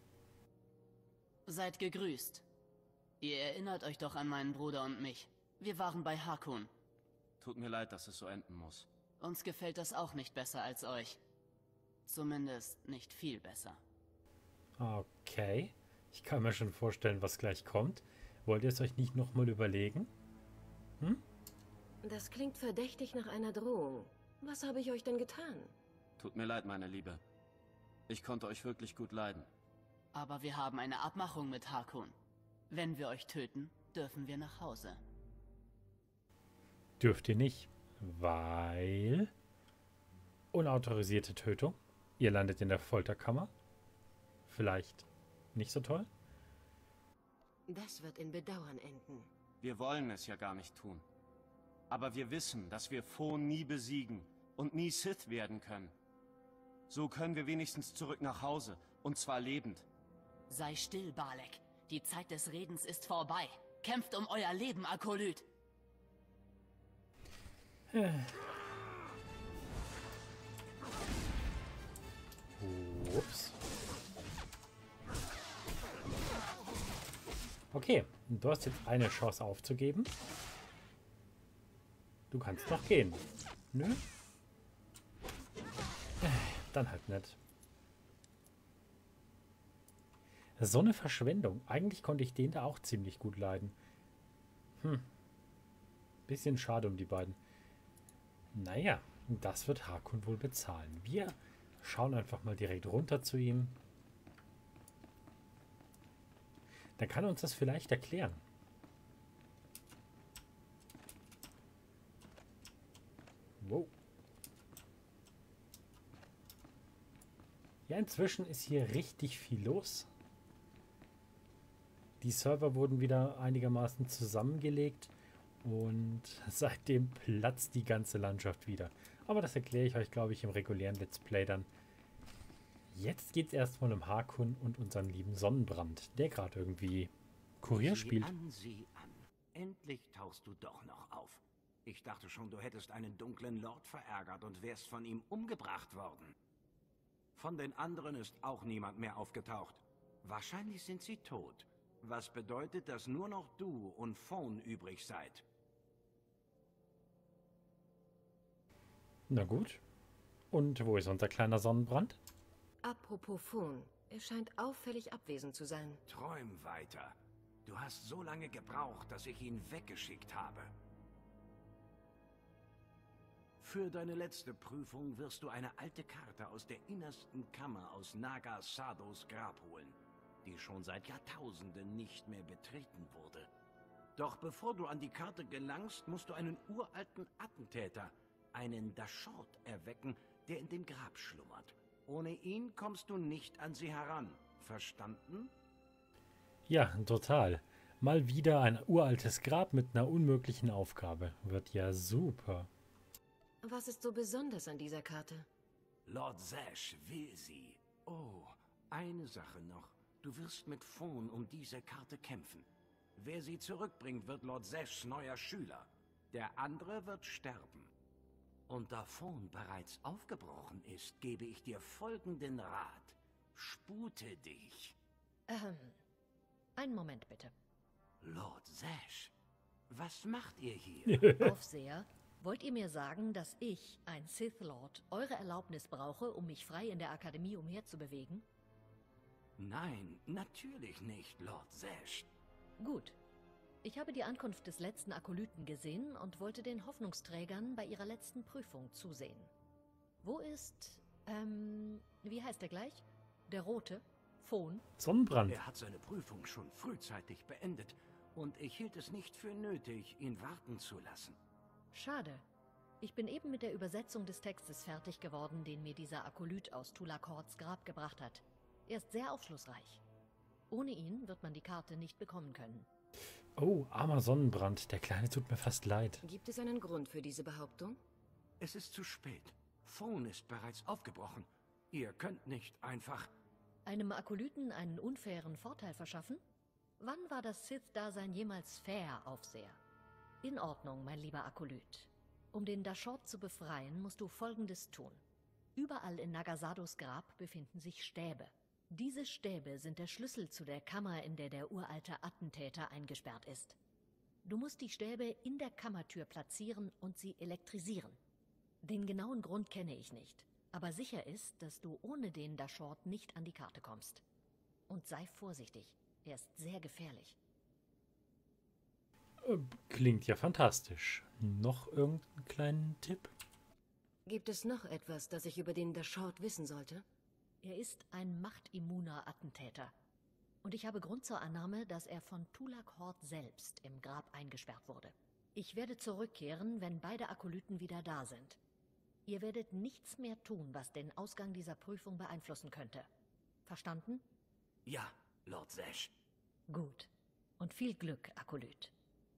Seid gegrüßt. Ihr erinnert euch doch an meinen Bruder und mich. Wir waren bei Harkun. Tut mir leid, dass es so enden muss. Uns gefällt das auch nicht besser als euch. Zumindest nicht viel besser. Okay. Ich kann mir schon vorstellen, was gleich kommt. Wollt ihr es euch nicht nochmal überlegen? Hm? Das klingt verdächtig nach einer Drohung. Was habe ich euch denn getan? Tut mir leid, meine Liebe. Ich konnte euch wirklich gut leiden. Aber wir haben eine Abmachung mit Harkon. Wenn wir euch töten, dürfen wir nach Hause. Dürft ihr nicht, weil... Unautorisierte Tötung. Ihr landet in der Folterkammer. Vielleicht nicht so toll. Das wird in Bedauern enden. Wir wollen es ja gar nicht tun. Aber wir wissen, dass wir Thon nie besiegen und nie Sith werden können. So können wir wenigstens zurück nach Hause, und zwar lebend. Sei still, Balek. Die Zeit des Redens ist vorbei. Kämpft um euer Leben, Akolyt. Ups. Okay, du hast jetzt eine Chance aufzugeben. Du kannst noch gehen. Nö? Dann halt nicht. So eine Verschwendung. Eigentlich konnte ich den da auch ziemlich gut leiden. Hm. Bisschen schade um die beiden. Naja, das wird Harkon wohl bezahlen. Wir schauen einfach mal direkt runter zu ihm. Dann kann er uns das vielleicht erklären. Wow. Ja, inzwischen ist hier richtig viel los. Die Server wurden wieder einigermaßen zusammengelegt und seitdem platzt die ganze Landschaft wieder. Aber das erkläre ich euch, glaube ich, im regulären Let's Play dann. Jetzt geht es erstmal um Harkon und unseren lieben Sonnenbrand, der gerade irgendwie Kurier spielt. Sieh an, sieh an. Endlich tauchst du doch noch auf. Ich dachte schon, du hättest einen dunklen Lord verärgert und wärst von ihm umgebracht worden. Von den anderen ist auch niemand mehr aufgetaucht. Wahrscheinlich sind sie tot. Was bedeutet, dass nur noch du und Thon übrig seid. Na gut. Und wo ist unser kleiner Sonnenbrand? Apropos Thon, er scheint auffällig abwesend zu sein. Träum weiter. Du hast so lange gebraucht, dass ich ihn weggeschickt habe. Für deine letzte Prüfung wirst du eine alte Karte aus der innersten Kammer aus Naga Sados Grab holen, die schon seit Jahrtausenden nicht mehr betreten wurde. Doch bevor du an die Karte gelangst, musst du einen uralten Attentäter, einen Dashort, erwecken, der in dem Grab schlummert. Ohne ihn kommst du nicht an sie heran. Verstanden? Ja, total. Mal wieder ein uraltes Grab mit einer unmöglichen Aufgabe. Wird ja super. Was ist so besonders an dieser Karte? Lord Zash will sie. Oh, eine Sache noch. Du wirst mit Thon um diese Karte kämpfen. Wer sie zurückbringt, wird Lord Zashs neuer Schüler. Der andere wird sterben. Und da Thon bereits aufgebrochen ist, gebe ich dir folgenden Rat. Spute dich. Ähm, einen Moment bitte. Lord Zash, was macht ihr hier? Aufseher, wollt ihr mir sagen, dass ich, ein Sith Lord, eure Erlaubnis brauche, um mich frei in der Akademie umherzubewegen? Nein, natürlich nicht, Lord Zash. Gut. Ich habe die Ankunft des letzten Akolyten gesehen und wollte den Hoffnungsträgern bei ihrer letzten Prüfung zusehen. Wo ist, ähm, wie heißt er gleich? Der Rote? Thon? Sonnenbrand. Er hat seine Prüfung schon frühzeitig beendet und ich hielt es nicht für nötig, ihn warten zu lassen. Schade. Ich bin eben mit der Übersetzung des Textes fertig geworden, den mir dieser Akolyt aus Tulakords Grab gebracht hat. Er ist sehr aufschlussreich. Ohne ihn wird man die Karte nicht bekommen können. Oh, armer Sonnenbrand. Der Kleine tut mir fast leid. Gibt es einen Grund für diese Behauptung? Es ist zu spät. Thon ist bereits aufgebrochen. Ihr könnt nicht einfach... Einem Akolyten einen unfairen Vorteil verschaffen? Wann war das Sith-Dasein jemals fair, Aufseher? In Ordnung, mein lieber Akolyt. Um den Dashort zu befreien, musst du Folgendes tun. Überall in Nagasados Grab befinden sich Stäbe. Diese Stäbe sind der Schlüssel zu der Kammer, in der der uralte Attentäter eingesperrt ist. Du musst die Stäbe in der Kammertür platzieren und sie elektrisieren. Den genauen Grund kenne ich nicht, aber sicher ist, dass du ohne den Dashort nicht an die Karte kommst. Und sei vorsichtig, er ist sehr gefährlich. Klingt ja fantastisch. Noch irgendeinen kleinen Tipp? Gibt es noch etwas, das ich über den The Short wissen sollte? Er ist ein machtimmuner Attentäter. Und ich habe Grund zur Annahme, dass er von Tulak Hort selbst im Grab eingesperrt wurde. Ich werde zurückkehren, wenn beide Akolyten wieder da sind. Ihr werdet nichts mehr tun, was den Ausgang dieser Prüfung beeinflussen könnte. Verstanden? Ja, Lord Zash. Gut. Und viel Glück, Akolyt.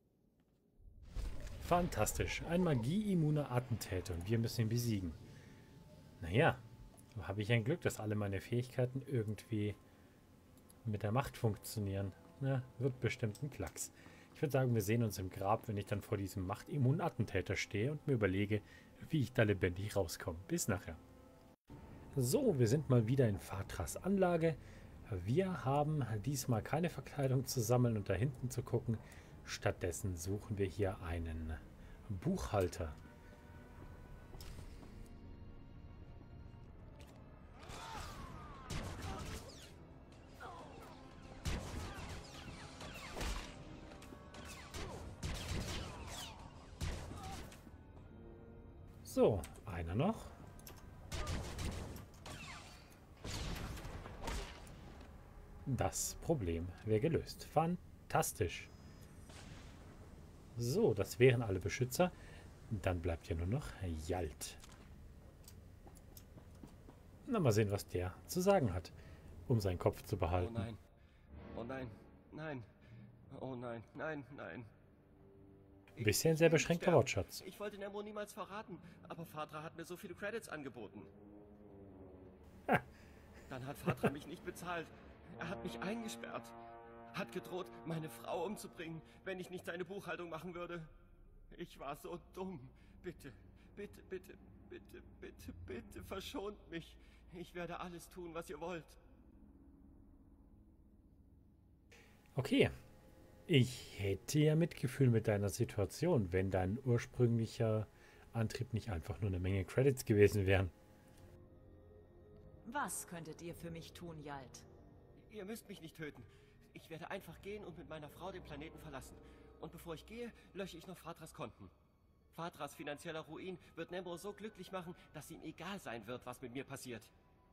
Fantastisch. Ein magieimmuner Attentäter und wir müssen ihn besiegen. Naja, habe ich ein Glück, dass alle meine Fähigkeiten irgendwie mit der Macht funktionieren. Na, wird bestimmt ein Klacks. Ich würde sagen, wir sehen uns im Grab, wenn ich dann vor diesem machtimmunen Attentäter stehe und mir überlege, wie ich da lebendig rauskomme. Bis nachher. So, wir sind mal wieder in Fatras Anlage. Wir haben diesmal keine Verkleidung zu sammeln und da hinten zu gucken. Stattdessen suchen wir hier einen Buchhalter. So, einer noch. Das Problem wäre gelöst. Fantastisch. So, das wären alle Beschützer. Dann bleibt ja nur noch Yalt. Na, mal sehen, was der zu sagen hat, um seinen Kopf zu behalten. Oh nein. Oh nein. Nein. Oh nein. Nein, nein. Ein bisschen sehr beschränkter Wortschatz. Ich wollte Nemro niemals verraten, aber Fatra hat mir so viele Credits angeboten. Ha. Dann hat Fatra mich nicht bezahlt. Er hat mich eingesperrt. Hat gedroht, meine Frau umzubringen, wenn ich nicht seine Buchhaltung machen würde. Ich war so dumm. Bitte, bitte, bitte, bitte, bitte, bitte, verschont mich. Ich werde alles tun, was ihr wollt. Okay. Ich hätte ja Mitgefühl mit deiner Situation, wenn dein ursprünglicher Antrieb nicht einfach nur eine Menge Credits gewesen wären. Was könntet ihr für mich tun, Yalt? Ihr müsst mich nicht töten. Ich werde einfach gehen und mit meiner Frau den Planeten verlassen. Und bevor ich gehe, lösche ich noch Fatras Konten. Fatras finanzieller Ruin wird Nemro so glücklich machen, dass ihm egal sein wird, was mit mir passiert.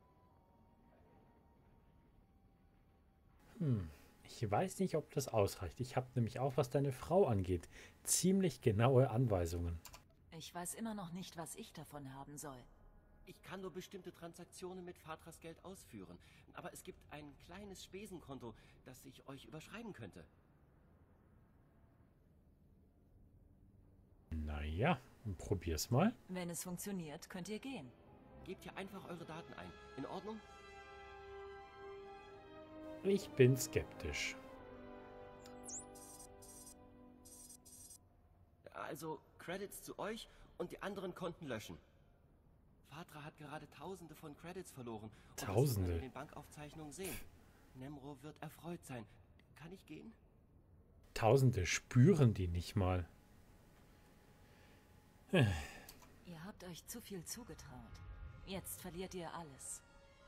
Hm, ich weiß nicht, ob das ausreicht. Ich habe nämlich auch, was deine Frau angeht, ziemlich genaue Anweisungen. Ich weiß immer noch nicht, was ich davon haben soll. Ich kann nur bestimmte Transaktionen mit Fatras Geld ausführen. Aber es gibt ein kleines Spesenkonto, das ich euch überschreiben könnte. Naja, probier's mal. Wenn es funktioniert, könnt ihr gehen. Gebt hier einfach eure Daten ein. In Ordnung? Ich bin skeptisch. Also Credits zu euch und die anderen Konten löschen. Fatra hat gerade Tausende von Credits verloren. Tausende? Und das kann man in den Bankaufzeichnungen sehen. Nemro wird erfreut sein. Kann ich gehen? Tausende spüren die nicht mal. Ihr habt euch zu viel zugetraut. Jetzt verliert ihr alles.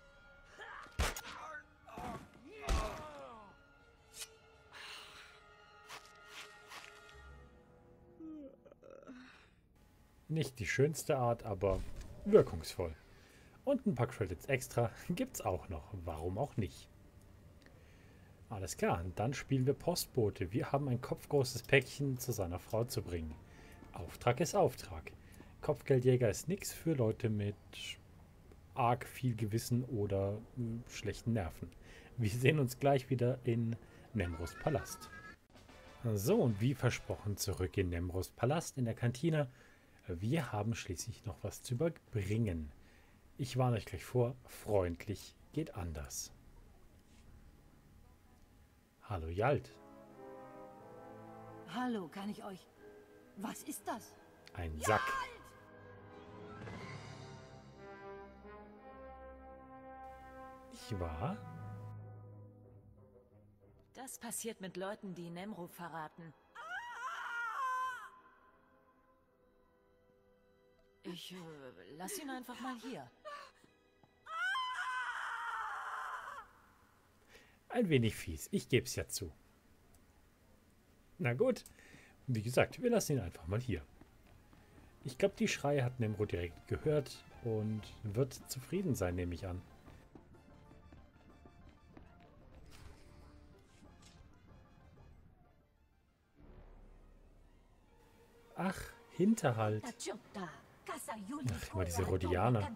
Nicht die schönste Art, aber wirkungsvoll. Und ein paar Credits extra gibt's auch noch. Warum auch nicht? Alles klar, dann spielen wir Postbote. Wir haben ein kopfgroßes Päckchen zu seiner Frau zu bringen. Auftrag ist Auftrag. Kopfgeldjäger ist nichts für Leute mit arg viel Gewissen oder äh, schlechten Nerven. Wir sehen uns gleich wieder in Nemros Palast. So, und wie versprochen zurück in Nemros Palast in der Kantine. Wir haben schließlich noch was zu überbringen. Ich warne euch gleich vor, freundlich geht anders. Hallo Yalt. Hallo, kann ich euch... Was ist das? Ein Sack. Nicht wahr? Das passiert mit Leuten, die Nemro verraten. Ich äh, lass ihn einfach mal hier. Ein wenig fies, ich gebe es ja zu. Na gut, wie gesagt, wir lassen ihn einfach mal hier. Ich glaube, die Schreie hat Nemro direkt gehört und wird zufrieden sein, nehme ich an. Ach, Hinterhalt. Ach, immer diese Rhodianer.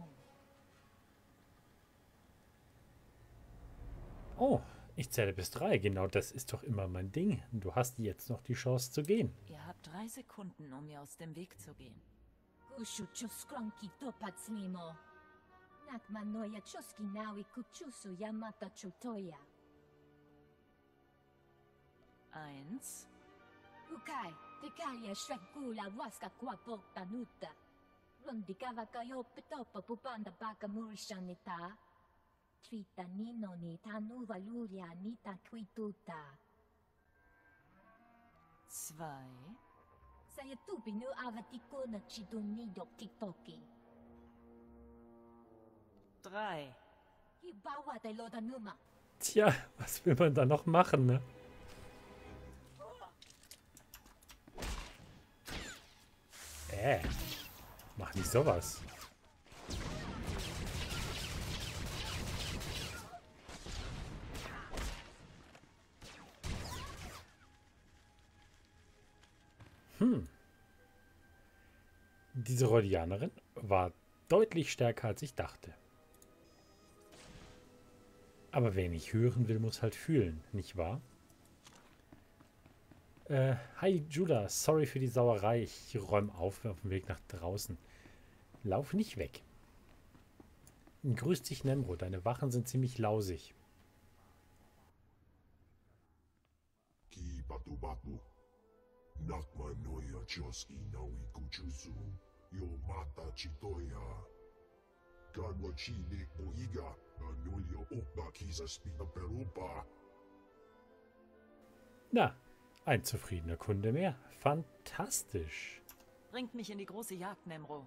Oh, ich zähle bis drei. Genau das ist doch immer mein Ding. Du hast jetzt noch die Chance zu gehen. Ihr habt drei Sekunden, um mir aus dem Weg zu gehen. Eins. Ukai, Tekalia Shrekula Waska Quapok Tanuta. Rondikava Kayo Petopa Pupanda Baka Murshanita. Trita Nino ni Tanu Valuria Nita Quituta. Zwei. Saya tupi nu avatiko na chidunido tiktoki. Drei. Hibawa de Lodanuma. Tja, was will man da noch machen, ne? Äh, mach nicht sowas. Hm. Diese Rhodianerin war deutlich stärker, als ich dachte. Aber wer nicht hören will, muss halt fühlen, nicht wahr? Äh, hi Judah, sorry für die Sauerei. Ich räume auf auf dem Weg nach draußen. Lauf nicht weg. Grüß dich, Nemro. Deine Wachen sind ziemlich lausig. Na, ein zufriedener Kunde mehr. Fantastisch. Bringt mich in die große Jagd, Nemro.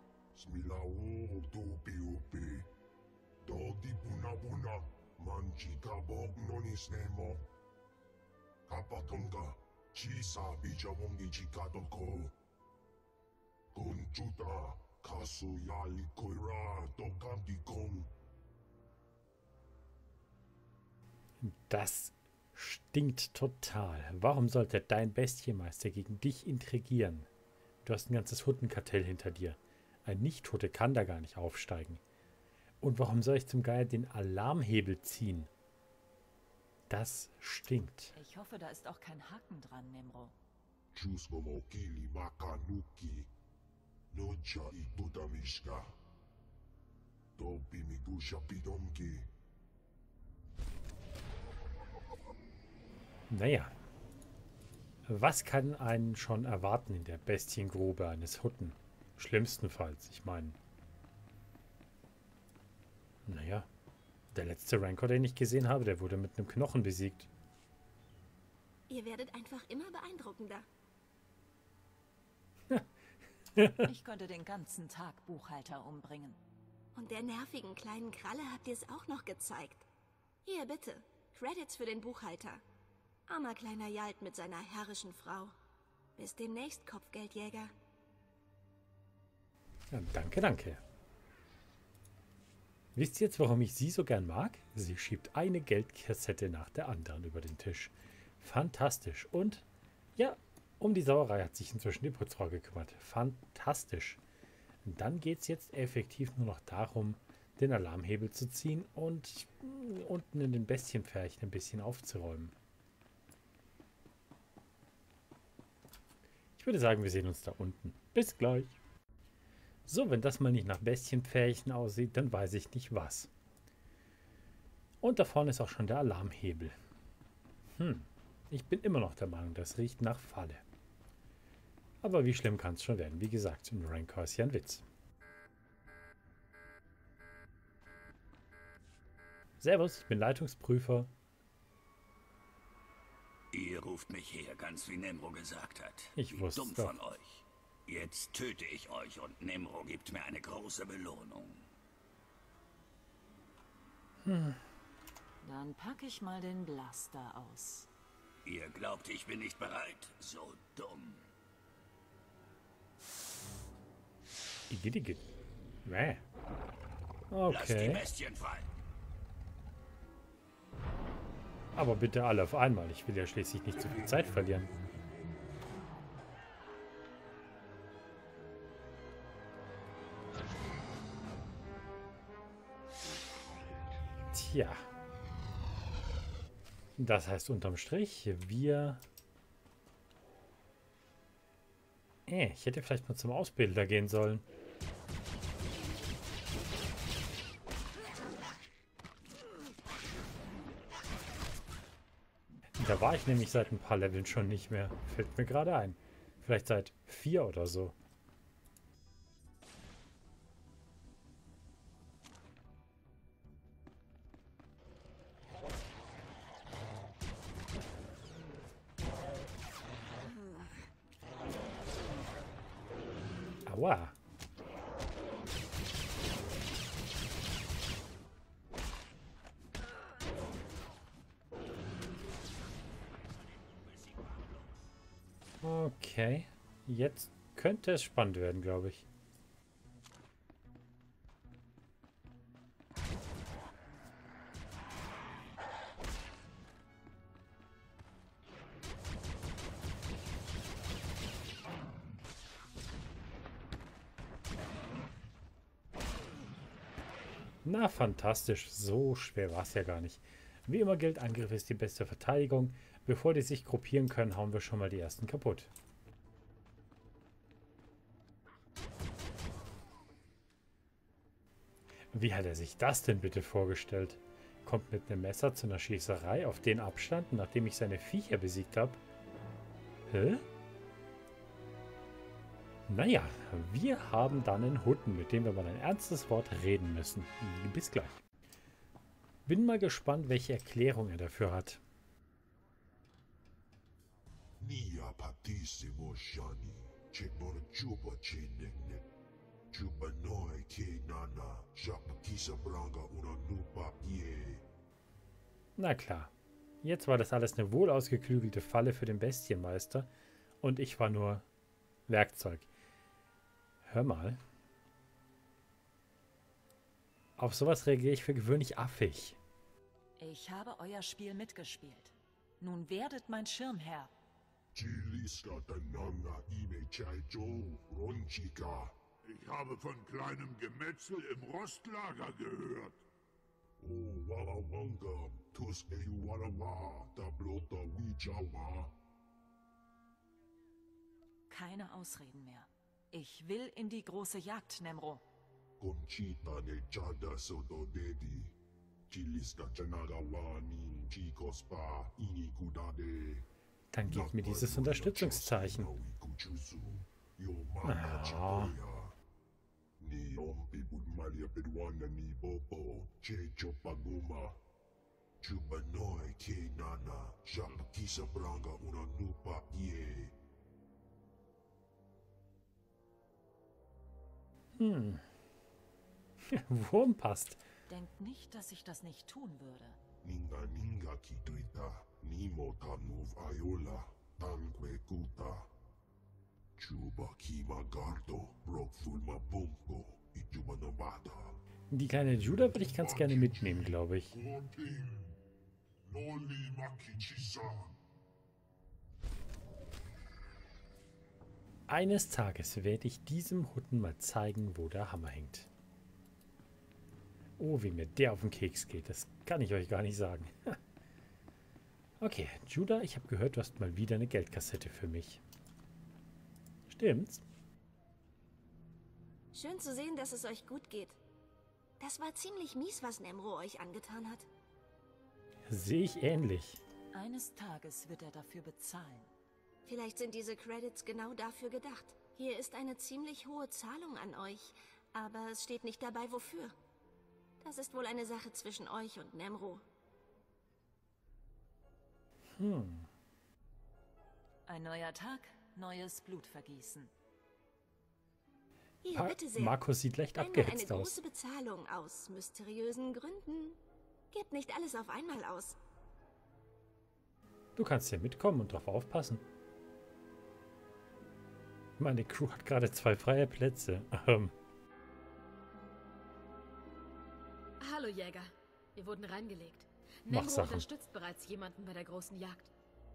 Das stinkt total. Warum sollte dein Bestienmeister gegen dich intrigieren? Du hast ein ganzes Huttenkartell hinter dir. Ein Nicht-Hutte kann da gar nicht aufsteigen. Und warum soll ich zum Geier den Alarmhebel ziehen? Das stinkt. Ich hoffe, da ist auch kein Haken dran, Nemro. Naja. Was kann einen schon erwarten in der Bestiengrube eines Hutten? Schlimmstenfalls, ich meine. Naja. Der letzte Rancor, den ich gesehen habe, der wurde mit einem Knochen besiegt. Ihr werdet einfach immer beeindruckender. Ich könnte den ganzen Tag Buchhalter umbringen. Und der nervigen kleinen Kralle habt ihr es auch noch gezeigt. Hier, bitte. Credits für den Buchhalter. Armer kleiner Jalt mit seiner herrischen Frau. Bis demnächst, Kopfgeldjäger. Ja, danke, danke. Wisst ihr jetzt, warum ich sie so gern mag? Sie schiebt eine Geldkassette nach der anderen über den Tisch. Fantastisch. Und ja, um die Sauerei hat sich inzwischen die Putzfrau gekümmert. Fantastisch. Und dann geht es jetzt effektiv nur noch darum, den Alarmhebel zu ziehen und unten in den Bestienpferchen ein bisschen aufzuräumen. Ich würde sagen, wir sehen uns da unten. Bis gleich. So, wenn das mal nicht nach Bestienpferchen aussieht, dann weiß ich nicht was. Und da vorne ist auch schon der Alarmhebel. Hm, ich bin immer noch der Meinung, das riecht nach Falle. Aber wie schlimm kann es schon werden? Wie gesagt, ein Rancor ist ja ein Witz. Servus, ich bin Leitungsprüfer. Ihr ruft mich her, ganz wie Nemro gesagt hat. Ich wie wusste dumm doch. von euch. Jetzt töte ich euch und Nemro gibt mir eine große Belohnung. Hm. Dann packe ich mal den Blaster aus. Ihr glaubt, ich bin nicht bereit? So dumm. Igitt. Mäh. Lasst die Okay. Bestien fallen. Aber bitte alle auf einmal. Ich will ja schließlich nicht zu viel Zeit verlieren. Tja. Das heißt unterm Strich, wir... Äh, ich hätte vielleicht mal zum Ausbilder gehen sollen. Da war ich nämlich seit ein paar Leveln schon nicht mehr. Fällt mir gerade ein. Vielleicht seit vier oder so. Aua. Okay, jetzt könnte es spannend werden, glaube ich. Na, fantastisch. So schwer war es ja gar nicht. Wie immer gilt, Angriff ist die beste Verteidigung. Bevor die sich gruppieren können, hauen wir schon mal die ersten kaputt. Wie hat er sich das denn bitte vorgestellt? Kommt mit einem Messer zu einer Schießerei auf den Abstand, nachdem ich seine Viecher besiegt habe? Hä? Naja, wir haben dann einen Hutten, mit dem wir mal ein ernstes Wort reden müssen. Bis gleich. Bin mal gespannt, welche Erklärung er dafür hat. Nia patissimo Shani, Chebor Chuba Chinegnet, Chuba Noi Ke Nana, Japakisa Branga una Nupa Ye. Na klar, jetzt war das alles eine wohl ausgeklügelte Falle für den Bestienmeister und ich war nur Werkzeug. Hör mal. Auf sowas reagiere ich für gewöhnlich affig. Ich habe euer Spiel mitgespielt. Nun werdet mein Schirmherr. Ich habe von kleinem Gemetzel im Rostlager gehört. Oh, wala wanga, tus eu wala wa, da blota wijawa. Keine Ausreden mehr. Ich will in die große Jagd, Nemro. Conchita ne chada soto dedi. Chilista chanagawani, chikospa, inikudade. Dann gib mir dieses Unterstützungszeichen. Ah. Hm. Wurm passt. Denkt nicht, dass ich das nicht tun würde. Ninga ninga kituita, nimo tanuv ayola, tanque kuta. Chuba kima gardo, brokfulma bumpo, ijuba nobada. Die kleine Judah würde ich ganz gerne mitnehmen, glaube ich. Noli makichisa. Eines Tages werde ich diesem Hutten mal zeigen, wo der Hammer hängt. Oh, wie mir der auf den Keks geht, das kann ich euch gar nicht sagen. Okay, Judah, ich habe gehört, du hast mal wieder eine Geldkassette für mich. Stimmt's? Schön zu sehen, dass es euch gut geht. Das war ziemlich mies, was Nemro euch angetan hat. Sehe ich ähnlich. Eines Tages wird er dafür bezahlen. Vielleicht sind diese Credits genau dafür gedacht. Hier ist eine ziemlich hohe Zahlung an euch, aber es steht nicht dabei, wofür. Das ist wohl eine Sache zwischen euch und Nemro. Hm. Ein neuer Tag, neues Blutvergießen. Hier, Pa bitte sehr. Markus sieht leicht Einmal abgehetzt eine aus. große Bezahlung aus mysteriösen Gründen. Gebt nicht alles auf einmal aus. Du kannst ja mitkommen und drauf aufpassen. Meine Crew hat gerade zwei freie Plätze. Ähm. Hallo Jäger. Wir wurden reingelegt. Mach Nemro Sachen. unterstützt bereits jemanden bei der großen Jagd.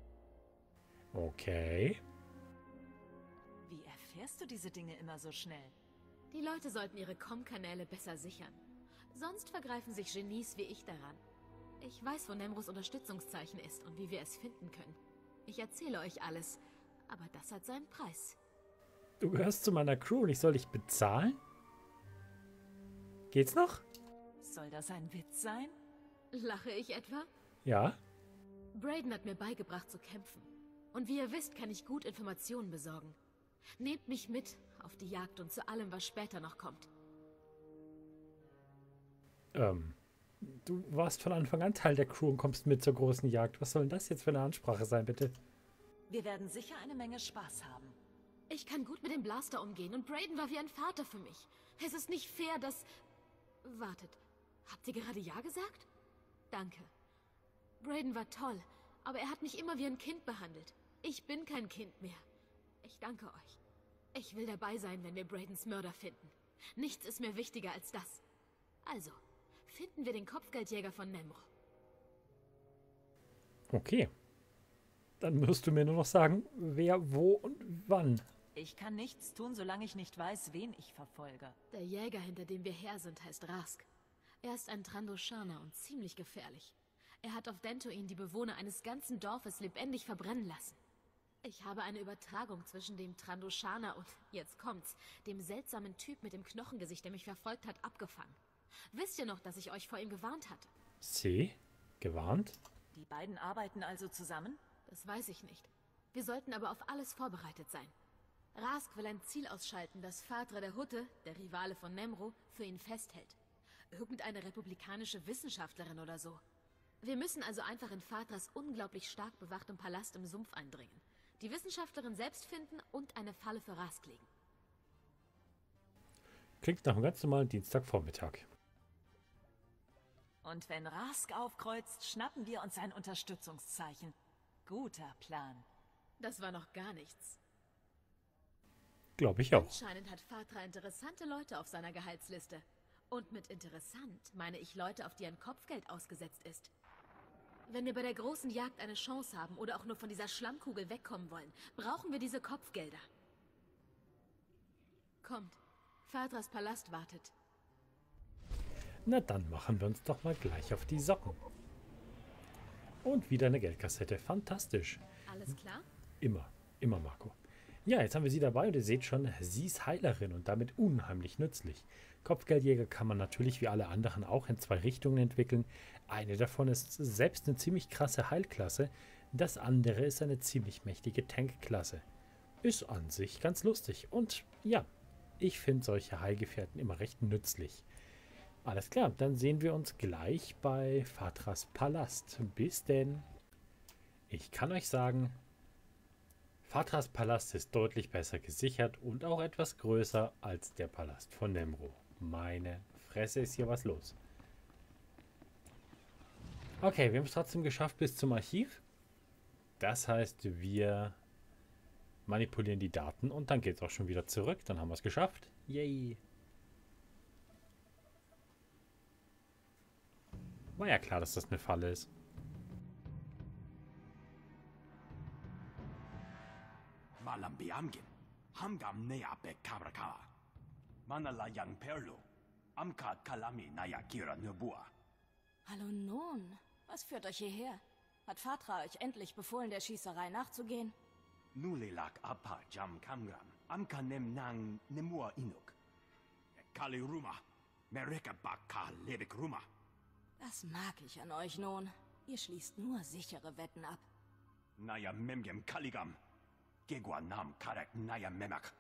Okay. Wie erfährst du diese Dinge immer so schnell? Die Leute sollten ihre Com-Kanäle besser sichern. Sonst vergreifen sich Genies wie ich daran. Ich weiß, wo Nemros Unterstützungszeichen ist und wie wir es finden können. Ich erzähle euch alles, aber das hat seinen Preis. Du gehörst zu meiner Crew und ich soll dich bezahlen? Geht's noch? Soll das ein Witz sein? Lache ich etwa? Ja. Brayden hat mir beigebracht zu kämpfen. Und wie ihr wisst, kann ich gut Informationen besorgen. Nehmt mich mit auf die Jagd und zu allem, was später noch kommt. Ähm, du warst von Anfang an Teil der Crew und kommst mit zur großen Jagd. Was soll denn das jetzt für eine Ansprache sein, bitte? Wir werden sicher eine Menge Spaß haben. Ich kann gut mit dem Blaster umgehen und Brayden war wie ein Vater für mich. Es ist nicht fair, dass... Wartet, habt ihr gerade Ja gesagt? Danke. Brayden war toll, aber er hat mich immer wie ein Kind behandelt. Ich bin kein Kind mehr. Ich danke euch. Ich will dabei sein, wenn wir Braydens Mörder finden. Nichts ist mir wichtiger als das. Also, finden wir den Kopfgeldjäger von Nemro. Okay. Dann musst du mir nur noch sagen, wer, wo und wann. Ich kann nichts tun, solange ich nicht weiß, wen ich verfolge. Der Jäger, hinter dem wir her sind, heißt Rask. Er ist ein Trandoshaner und ziemlich gefährlich. Er hat auf Dantooine die Bewohner eines ganzen Dorfes lebendig verbrennen lassen. Ich habe eine Übertragung zwischen dem Trandoshaner und, jetzt kommt's, dem seltsamen Typ mit dem Knochengesicht, der mich verfolgt hat, abgefangen. Wisst ihr noch, dass ich euch vor ihm gewarnt hatte? Sie? Gewarnt? Die beiden arbeiten also zusammen? Das weiß ich nicht. Wir sollten aber auf alles vorbereitet sein. Rask will ein Ziel ausschalten, das Fatra der Hutte, der Rivale von Nemro, für ihn festhält. Irgendeine republikanische Wissenschaftlerin oder so. Wir müssen also einfach in Fatras unglaublich stark bewachtem Palast im Sumpf eindringen. Die Wissenschaftlerin selbst finden und eine Falle für Rask legen. Klingt nach einem ganz normalen Dienstagvormittag. Und wenn Rask aufkreuzt, schnappen wir uns sein Unterstützungszeichen. Guter Plan. Das war noch gar nichts. Glaube ich auch. Anscheinend hat Fatra interessante Leute auf seiner Gehaltsliste. Und mit interessant meine ich Leute, auf die ein Kopfgeld ausgesetzt ist. Wenn wir bei der großen Jagd eine Chance haben oder auch nur von dieser Schlammkugel wegkommen wollen, brauchen wir diese Kopfgelder. Kommt, Fatras Palast wartet. Na dann machen wir uns doch mal gleich auf die Socken. Und wieder eine Geldkassette. Fantastisch. Alles klar? Immer, immer Marco. Ja, jetzt haben wir sie dabei und ihr seht schon, sie ist Heilerin und damit unheimlich nützlich. Kopfgeldjäger kann man natürlich wie alle anderen auch in zwei Richtungen entwickeln. Eine davon ist selbst eine ziemlich krasse Heilklasse, das andere ist eine ziemlich mächtige Tankklasse. Ist an sich ganz lustig und ja, ich finde solche Heilgefährten immer recht nützlich. Alles klar, dann sehen wir uns gleich bei Fatras Palast. Bis denn. Ich kann euch sagen, Fatras Palast ist deutlich besser gesichert und auch etwas größer als der Palast von Nemro. Meine Fresse, ist hier was los. Okay, wir haben es trotzdem geschafft bis zum Archiv. Das heißt, wir manipulieren die Daten und dann geht es auch schon wieder zurück. Dann haben wir es geschafft. Yay! War ja klar, dass das eine Falle ist. Malam biamgin, hamgam nea be kabrakawa. Manala yang perlo, amkat kalami naya kira nubua. Hallo nun, was führt euch hierher? Hat Fatra euch endlich befohlen, der Schießerei nachzugehen? Nulelak apa jam kamgram, amkanem nang nemua inuk. Kali ruma, mereka baka lebek ruma. Das mag ich an euch nun. Ihr schließt nur sichere Wetten ab. Naya memgem kaligam. Gegua nam karek naya memak.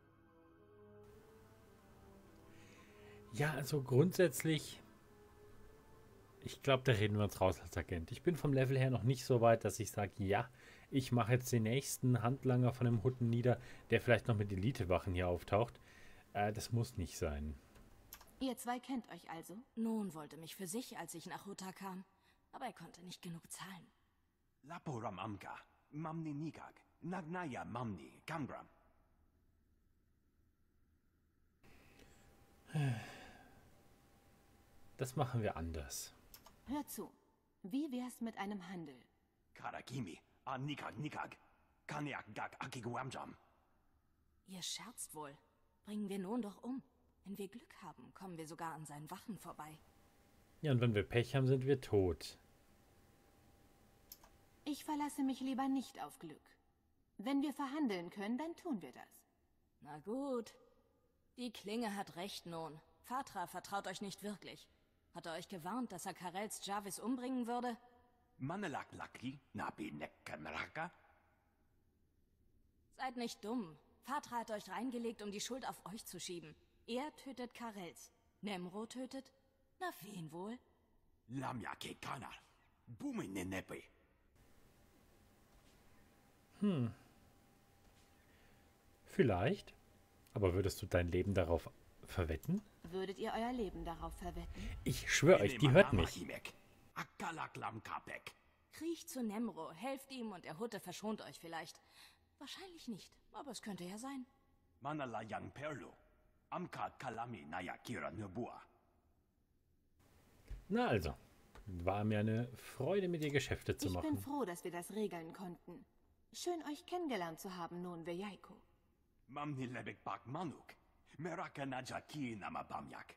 Ja, also grundsätzlich, ich glaube, da reden wir uns raus als Agent. Ich bin vom Level her noch nicht so weit, dass ich sage, ja, ich mache jetzt den nächsten Handlanger von dem Hutten nieder, der vielleicht noch mit Elitewachen hier auftaucht. Äh, das muss nicht sein. Ihr zwei kennt euch also? Nun wollte mich für sich, als ich nach Hutta kam. Aber er konnte nicht genug zahlen. Laporam Amka, Mamni Nikak, Nagnaya Mamni, Gamgram. Das machen wir anders. Hör zu. Wie wär's mit einem Handel? Karakimi, Anikak Nikak, Kaniak Gak Akiguamjam. Ihr scherzt wohl. Bringen wir nun doch um. Wenn wir Glück haben, kommen wir sogar an seinen Wachen vorbei. Ja, und wenn wir Pech haben, sind wir tot. Ich verlasse mich lieber nicht auf Glück. Wenn wir verhandeln können, dann tun wir das. Na gut. Die Klinge hat recht nun. Fatra vertraut euch nicht wirklich. Hat er euch gewarnt, dass er Karels Jarvis umbringen würde? Manelak Laki, Nabi Nekkameraka? Seid nicht dumm. Fatra hat euch reingelegt, um die Schuld auf euch zu schieben. Er tötet Karels. Nemro tötet? Na, wen wohl? Lamyake Kana. Bumine Nepe. Hm. Vielleicht. Aber würdest du dein Leben darauf verwetten? Würdet ihr euer Leben darauf verwetten? Ich schwöre euch, die hört mich. Kriecht zu Nemro, helft ihm und der Hutte verschont euch vielleicht. Wahrscheinlich nicht, aber es könnte ja sein. Manala Yang Perlo. Amkat Kalami Naya Kira Nubua. Na also, war mir eine Freude, mit dir Geschäfte zu ich machen. Ich bin froh, dass wir das regeln konnten. Schön, euch kennengelernt zu haben, nun Vejaiko. Mamni Lebek Bak Manuk. Meraka Najaki Namabamyak.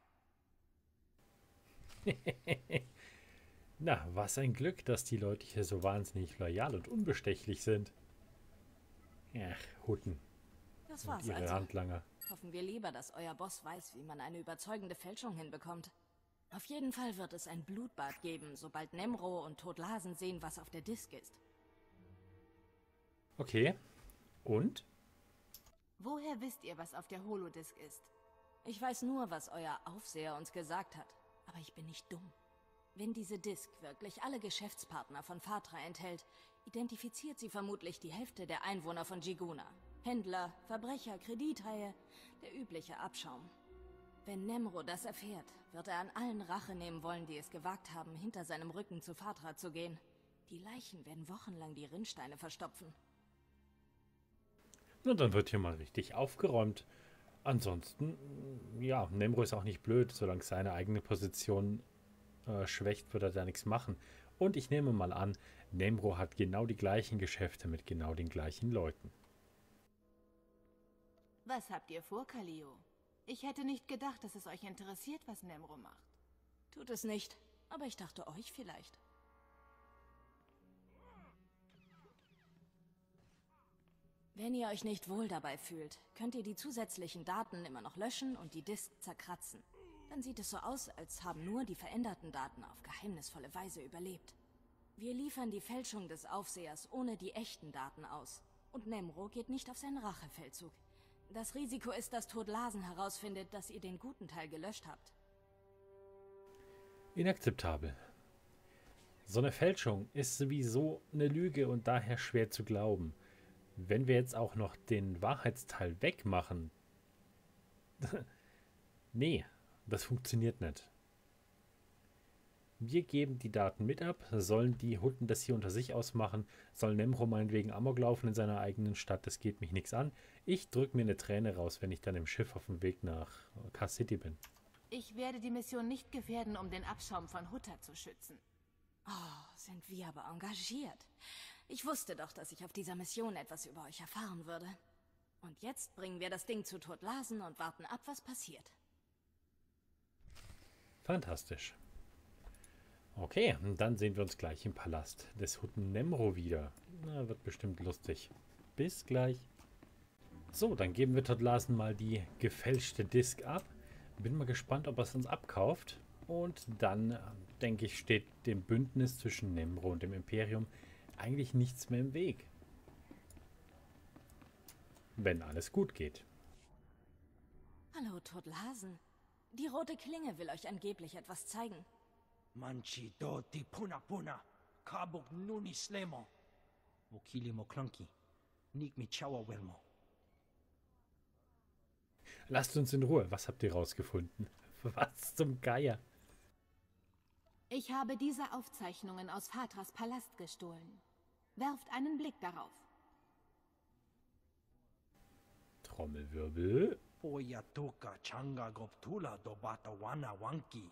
Na, was ein Glück, dass die Leute hier so wahnsinnig loyal und unbestechlich sind. Ach, Hutten. Das war's und ihre also. Handlanger. Hoffen wir lieber, dass euer Boss weiß, wie man eine überzeugende Fälschung hinbekommt. Auf jeden Fall wird es ein Blutbad geben, sobald Nemro und Todlasen sehen, was auf der Disk ist. Okay. Und? Woher wisst ihr, was auf der Holodisk ist? Ich weiß nur, was euer Aufseher uns gesagt hat. Aber ich bin nicht dumm. Wenn diese Disk wirklich alle Geschäftspartner von Fatra enthält, identifiziert sie vermutlich die Hälfte der Einwohner von Jiguna. Händler, Verbrecher, Kredithaie, der übliche Abschaum. Wenn Nemro das erfährt, wird er an allen Rache nehmen wollen, die es gewagt haben, hinter seinem Rücken zu Fatra zu gehen. Die Leichen werden wochenlang die Rinnsteine verstopfen. Na, dann wird hier mal richtig aufgeräumt. Ansonsten, ja, Nemro ist auch nicht blöd. Solange seine eigene Position äh, schwächt, wird er da nichts machen. Und ich nehme mal an, Nemro hat genau die gleichen Geschäfte mit genau den gleichen Leuten. Was habt ihr vor, Kalio? Ich hätte nicht gedacht, dass es euch interessiert, was Nemro macht. Tut es nicht, aber ich dachte euch vielleicht. Wenn ihr euch nicht wohl dabei fühlt, könnt ihr die zusätzlichen Daten immer noch löschen und die Disk zerkratzen. Dann sieht es so aus, als haben nur die veränderten Daten auf geheimnisvolle Weise überlebt. Wir liefern die Fälschung des Aufsehers ohne die echten Daten aus. Und Nemro geht nicht auf seinen Rachefeldzug. Das Risiko ist, dass Todlasen herausfindet, dass ihr den guten Teil gelöscht habt. Inakzeptabel. So eine Fälschung ist sowieso eine Lüge und daher schwer zu glauben. Wenn wir jetzt auch noch den Wahrheitsteil wegmachen, nee, das funktioniert nicht. Wir geben die Daten mit ab, sollen die Hutten das hier unter sich ausmachen, soll Nemro meinetwegen Amok laufen in seiner eigenen Stadt, das geht mich nichts an. Ich drücke mir eine Träne raus, wenn ich dann im Schiff auf dem Weg nach K-City bin. Ich werde die Mission nicht gefährden, um den Abschaum von Hutta zu schützen. Oh, sind wir aber engagiert. Ich wusste doch, dass ich auf dieser Mission etwas über euch erfahren würde. Und jetzt bringen wir das Ding zu Todlasen und warten ab, was passiert. Fantastisch. Okay, dann sehen wir uns gleich im Palast des Hutten Nemro wieder. Na, wird bestimmt lustig. Bis gleich. So, dann geben wir Todlasen mal die gefälschte Disk ab. Bin mal gespannt, ob er es uns abkauft. Und dann, denke ich, steht dem Bündnis zwischen Nemro und dem Imperium eigentlich nichts mehr im Weg. Wenn alles gut geht. Hallo, Todlasen. Die rote Klinge will euch angeblich etwas zeigen. Manchi doti puna puna, kabuk nuni slemo. Okili mo clunky, nik mi chawa welmo. Lasst uns in Ruhe. Was habt ihr rausgefunden? Was zum Geier? Ich habe diese Aufzeichnungen aus Fatras Palast gestohlen. Werft einen Blick darauf. Trommelwirbel. Oyatoka Changa Goptula Dobata Wana Wanki.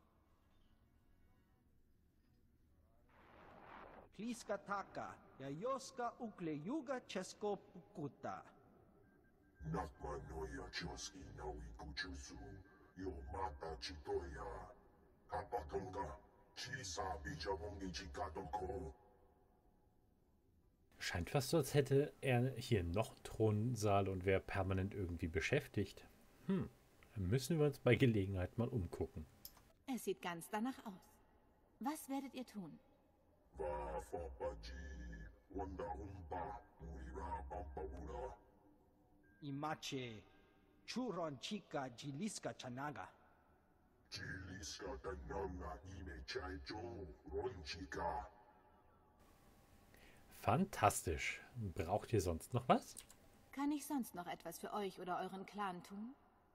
Pliska Taka, Yayoska Ukle Yuga Chesko Pukuta. Nakma noya choski nawi kuchuzu, yo mata chitoya. Kapatonga, chisa bijabongi chikatoko. Scheint fast so, als hätte er hier noch einen Thronsaal und wäre permanent irgendwie beschäftigt. Hm, dann müssen wir uns bei Gelegenheit mal umgucken. Es sieht ganz danach aus. Was werdet ihr tun? Imache, Churon Chika Jiliska Chanaga. Jiliska Tananga ine chaicho, Ronchika. Fantastisch. Braucht ihr sonst noch was? Kann ich sonst noch etwas für euch oder euren Clan tun?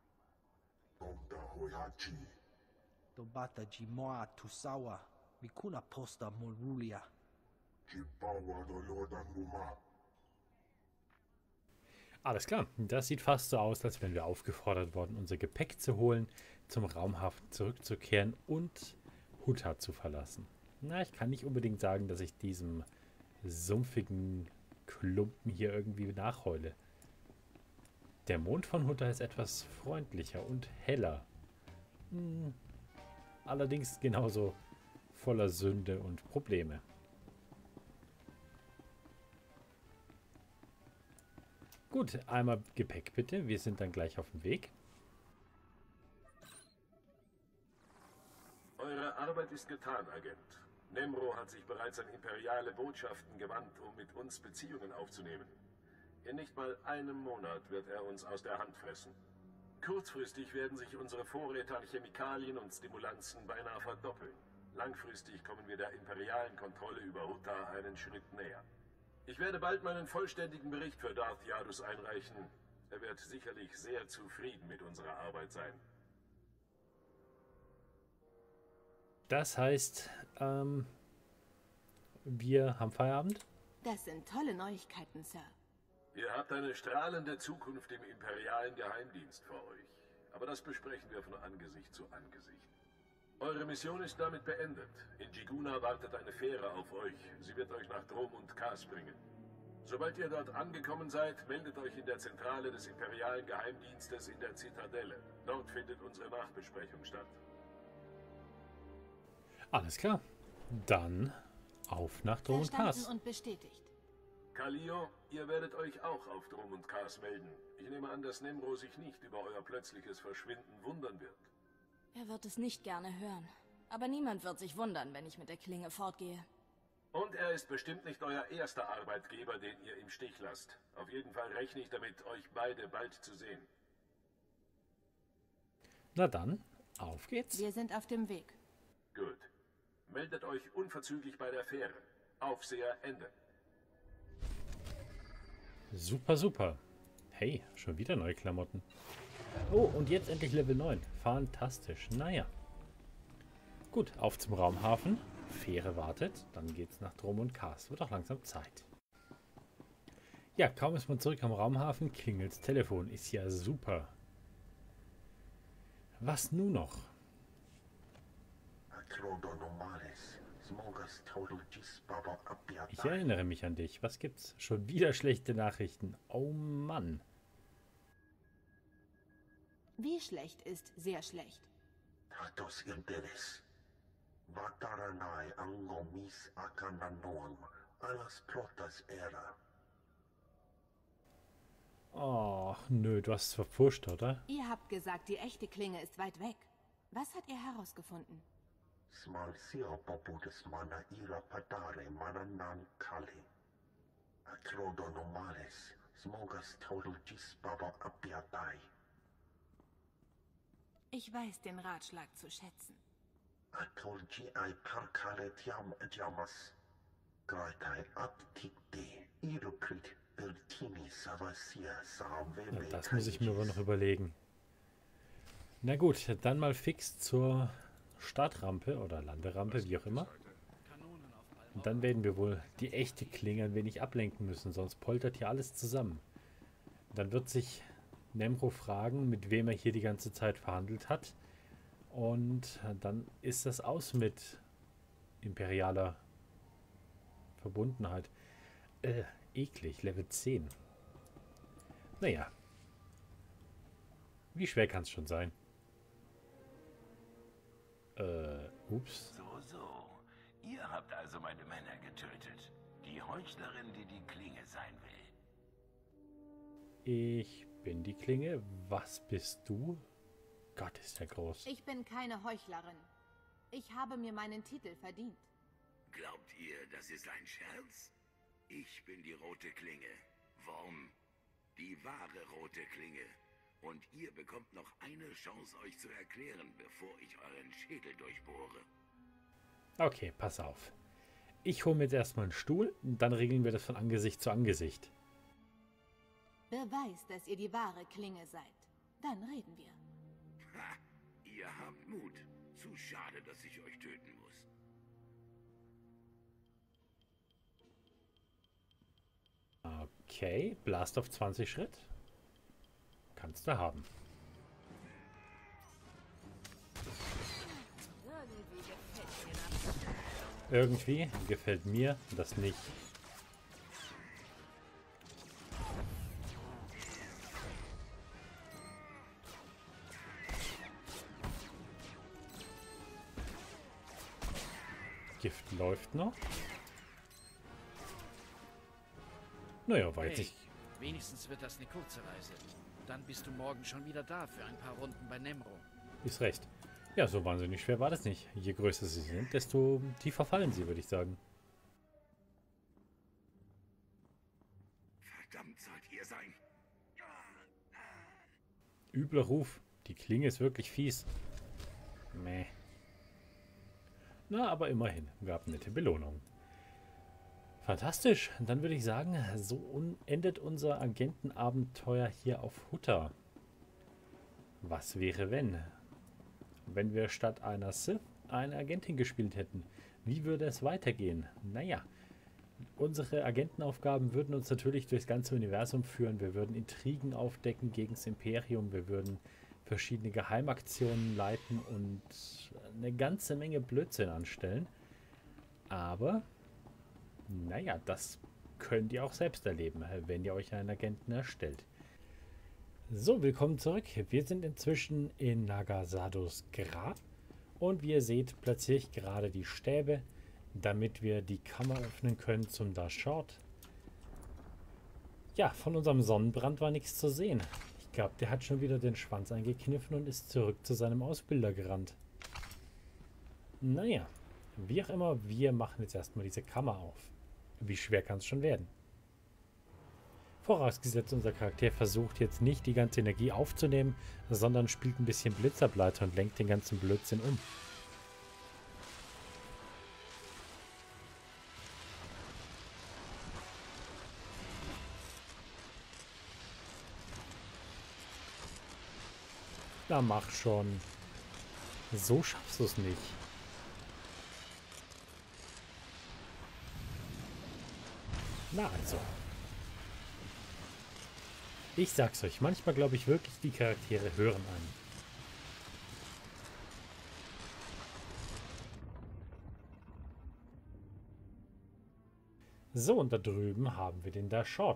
Dobata Jimoa Tusawa, Mikuna Posta Morulia. Alles klar, das sieht fast so aus, als wären wir aufgefordert worden, unser Gepäck zu holen, zum Raumhafen zurückzukehren und Hutta zu verlassen. Na, ich kann nicht unbedingt sagen, dass ich diesem sumpfigen Klumpen hier irgendwie nachheule. Der Mond von Hutta ist etwas freundlicher und heller. Hm. Allerdings genauso voller Sünde und Probleme. Gut, einmal Gepäck bitte. Wir sind dann gleich auf dem Weg. Eure Arbeit ist getan, Agent. Nemro hat sich bereits an imperiale Botschaften gewandt, um mit uns Beziehungen aufzunehmen. In nicht mal einem Monat wird er uns aus der Hand fressen. Kurzfristig werden sich unsere Vorräte an Chemikalien und Stimulanzen beinahe verdoppeln. Langfristig kommen wir der imperialen Kontrolle über Hutta einen Schritt näher. Ich werde bald meinen vollständigen Bericht für Darth Yadus einreichen. Er wird sicherlich sehr zufrieden mit unserer Arbeit sein. Das heißt, ähm, wir haben Feierabend? Das sind tolle Neuigkeiten, Sir. Ihr habt eine strahlende Zukunft im imperialen Geheimdienst vor euch. Aber das besprechen wir von Angesicht zu Angesicht. Eure Mission ist damit beendet. In Jiguna wartet eine Fähre auf euch. Sie wird euch nach Drom und Kas bringen. Sobald ihr dort angekommen seid, meldet euch in der Zentrale des imperialen Geheimdienstes in der Zitadelle. Dort findet unsere Nachbesprechung statt. Alles klar. Dann auf nach Drom und Kas. Und bestätigt. Kalio, ihr werdet euch auch auf Drom und Kas melden. Ich nehme an, dass Nemro sich nicht über euer plötzliches Verschwinden wundern wird. Er wird es nicht gerne hören. Aber niemand wird sich wundern, wenn ich mit der Klinge fortgehe. Und er ist bestimmt nicht euer erster Arbeitgeber, den ihr im Stich lasst. Auf jeden Fall rechne ich damit, euch beide bald zu sehen. Na dann, auf geht's. Wir sind auf dem Weg. Gut. Meldet euch unverzüglich bei der Fähre. Aufseher, Ende. Super, super. Hey, schon wieder neue Klamotten. Oh, und jetzt endlich Level neun. Fantastisch. Naja. Gut, auf zum Raumhafen. Fähre wartet. Dann geht's nach Drom und Kas. Wird auch langsam Zeit. Ja, kaum ist man zurück am Raumhafen, klingelt's Telefon. Ist ja super. Was nun noch? Ich erinnere mich an dich. Was gibt's? Schon wieder schlechte Nachrichten. Oh Mann. Wie schlecht ist sehr schlecht? Oh, nö, du hast es verpfuscht, oder? Ihr habt gesagt, die echte Klinge ist weit weg. Was hat er herausgefunden? Ich weiß den Ratschlag zu schätzen. Ja, das muss ich mir aber noch überlegen. Na gut, dann mal fix zur Startrampe oder Landerampe, wie auch immer. dann werden wir wohl die echte Klinge ein wenig ablenken müssen, sonst poltert hier alles zusammen. Dann wird sich Nemro fragen, mit wem er hier die ganze Zeit verhandelt hat. Und dann ist das aus mit imperialer Verbundenheit. Äh, eklig, Level zehn. Naja. Wie schwer kann es schon sein? Äh, ups. So, so. Ihr habt also meine Männer getötet. Die Heuchlerin, die die Klinge sein will. Ich bin die Klinge. Was bist du? Gott, ist der groß. Ich bin keine Heuchlerin. Ich habe mir meinen Titel verdient. Glaubt ihr, das ist ein Scherz? Ich bin die rote Klinge. Worm. Die wahre rote Klinge. Und ihr bekommt noch eine Chance, euch zu erklären, bevor ich euren Schädel durchbohre. Okay, pass auf. Ich hole mir jetzt erstmal einen Stuhl und dann regeln wir das von Angesicht zu Angesicht. Beweist, dass ihr die wahre Klinge seid. Dann reden wir. Ha! Ihr habt Mut. Zu schade, dass ich euch töten muss. Okay, Blast auf zwanzig Schritt. Kannst du haben. Irgendwie gefällt mir das nicht. Gift läuft noch. Naja, weiß Hey, ich. wenigstens wird das eine kurze Reise. Dann bist du morgen schon wieder da für ein paar Runden bei Nemro. Ist recht. Ja, so wahnsinnig schwer war das nicht. Je größer sie sind, desto tiefer fallen sie, würde ich sagen. Verdammt sollt ihr sein. Übler Ruf. Die Klinge ist wirklich fies. Meh. Na, aber immerhin. Gab nette Belohnung. Fantastisch. Dann würde ich sagen, so endet unser Agentenabenteuer hier auf Hutta. Was wäre, wenn? Wenn wir statt einer Sith eine Agentin gespielt hätten. Wie würde es weitergehen? Naja, unsere Agentenaufgaben würden uns natürlich durchs ganze Universum führen. Wir würden Intrigen aufdecken gegen das Imperium. Wir würden verschiedene Geheimaktionen leiten und eine ganze Menge Blödsinn anstellen. Aber, naja, das könnt ihr auch selbst erleben, wenn ihr euch einen Agenten erstellt. So, willkommen zurück. Wir sind inzwischen in Nagasados Grab und wie ihr seht, platziere ich gerade die Stäbe, damit wir die Kammer öffnen können zum Dashort. Ja, von unserem Sonnenbrand war nichts zu sehen. Ich glaube, der hat schon wieder den Schwanz eingekniffen und ist zurück zu seinem Ausbilder gerannt. Naja, wie auch immer, wir machen jetzt erstmal diese Kammer auf. Wie schwer kann es schon werden? Vorausgesetzt, unser Charakter versucht jetzt nicht die ganze Energie aufzunehmen, sondern spielt ein bisschen Blitzableiter und lenkt den ganzen Blödsinn um. Na, mach schon. So schaffst du es nicht. Na also. Ich sag's euch, manchmal glaube ich wirklich, die Charaktere hören einen. So, und da drüben haben wir den Dashort.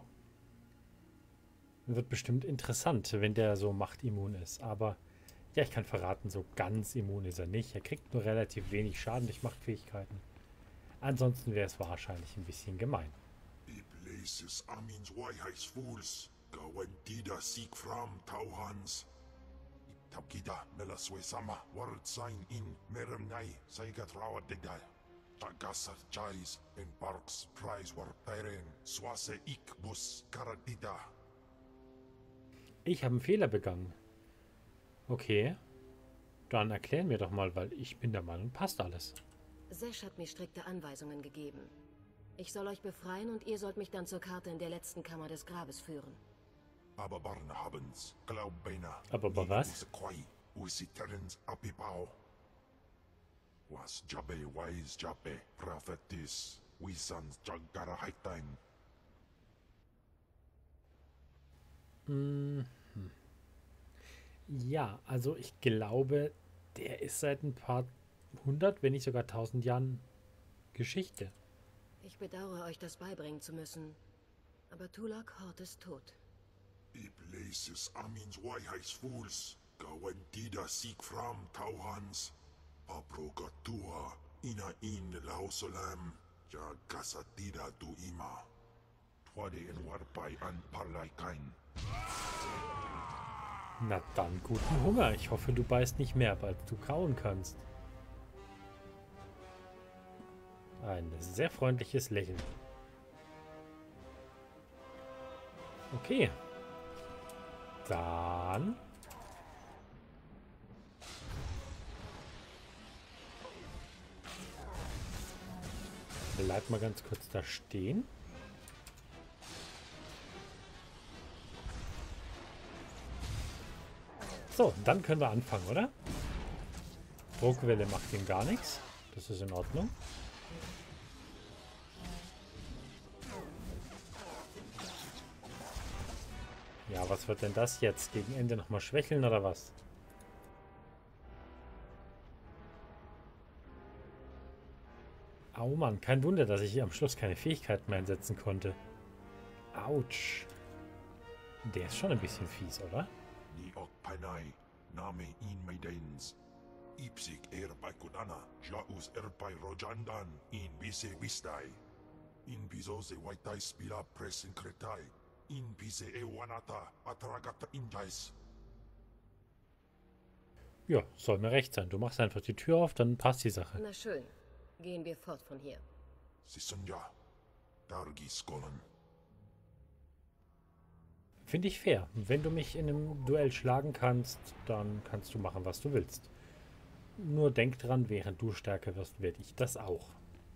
Wird bestimmt interessant, wenn der so machtimmun ist. Aber, ja, ich kann verraten, so ganz immun ist er nicht. Er kriegt nur relativ wenig Schaden durch Machtfähigkeiten. Ansonsten wäre es wahrscheinlich ein bisschen gemein. Places Amin's Waiheis Fools. Gawantida Seek from Tauhans. Tabkida Melaswe Sama Ward Sign in Meremnai Saigatrawa Degdal. Tagasar Chais in Parks Prize War Tairen Swase Ikbus Karadida. Ich habe einen Fehler begangen. Okay. Dann erklären wir doch mal, weil ich bin der Meinung, passt alles. Sesh hat mir strikte Anweisungen gegeben. Ich soll euch befreien und ihr sollt mich dann zur Karte in der letzten Kammer des Grabes führen. Aber Barnahabens, Glaubbeina. Aber bei was? Was Jabbe Wise Jabbe Prophetis Mhm. Ja, also ich glaube, der ist seit ein paar hundert, wenn nicht sogar tausend Jahren Geschichte. Ich bedauere euch, das beibringen zu müssen. Aber Tulak Hort ist tot. Ibleses amins waihais fools, gawantida sik fram tauhans, aprogatua ina in lausolam, ja gasatida du ima. Twade en warpai an parlaikain. Na dann, guten Hunger. Ich hoffe, du beißt nicht mehr, weil du kauen kannst. Ein sehr freundliches Lächeln. Okay. Dann... Bleib mal ganz kurz da stehen. So, dann können wir anfangen, oder? Druckwelle macht ihm gar nichts. Das ist in Ordnung. Ja, was wird denn das jetzt? Gegen Ende nochmal schwächeln oder was? Oh Mann, kein Wunder, dass ich am Schluss keine Fähigkeiten mehr einsetzen konnte. Autsch. Der ist schon ein bisschen fies, oder? Ni ok panai, name in maidens. Ipsik er bei Kunana, jaus er bei Rojandan, in bise wistai. In biso se waitai spila presin kretai. In bise e wanata, atragata injais. Ja, soll mir recht sein. Du machst einfach die Tür auf, dann passt die Sache. Na schön. Gehen wir fort von hier. Sisunja, Dargis Golan. Finde ich fair. Wenn du mich in einem Duell schlagen kannst, dann kannst du machen, was du willst. Nur denk dran, während du stärker wirst, werde ich das auch.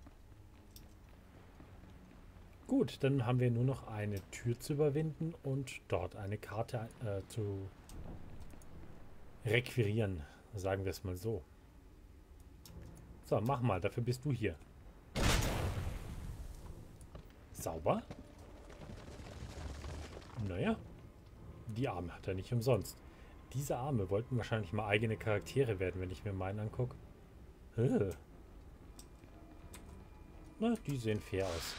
Gut, dann haben wir nur noch eine Tür zu überwinden und dort eine Karte äh, zu requirieren. Sagen wir es mal so. So, mach mal, dafür bist du hier. Sauber. Naja, die Arme hat er nicht umsonst. Diese Arme wollten wahrscheinlich mal eigene Charaktere werden, wenn ich mir meinen angucke. Äh. Na, die sehen fair aus.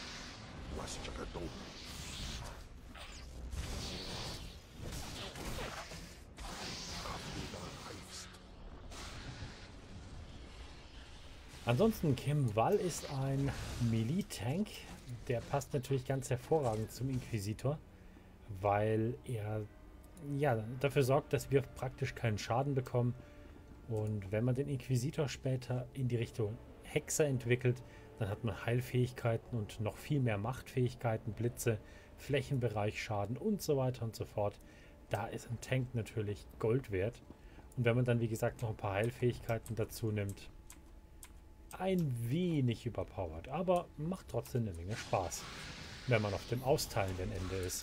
Ansonsten, Kim Wall ist ein Melee-Tank. Der passt natürlich ganz hervorragend zum Inquisitor, weil er ja dafür sorgt, dass wir praktisch keinen Schaden bekommen. Und wenn man den Inquisitor später in die Richtung Hexer entwickelt, dann hat man Heilfähigkeiten und noch viel mehr Machtfähigkeiten, Blitze, Flächenbereich, Schaden und so weiter und so fort. Da ist ein Tank natürlich Gold wert. Und wenn man dann, wie gesagt, noch ein paar Heilfähigkeiten dazu nimmt, ein wenig überpowered, aber macht trotzdem eine Menge Spaß, wenn man auf dem austeilenden Ende ist.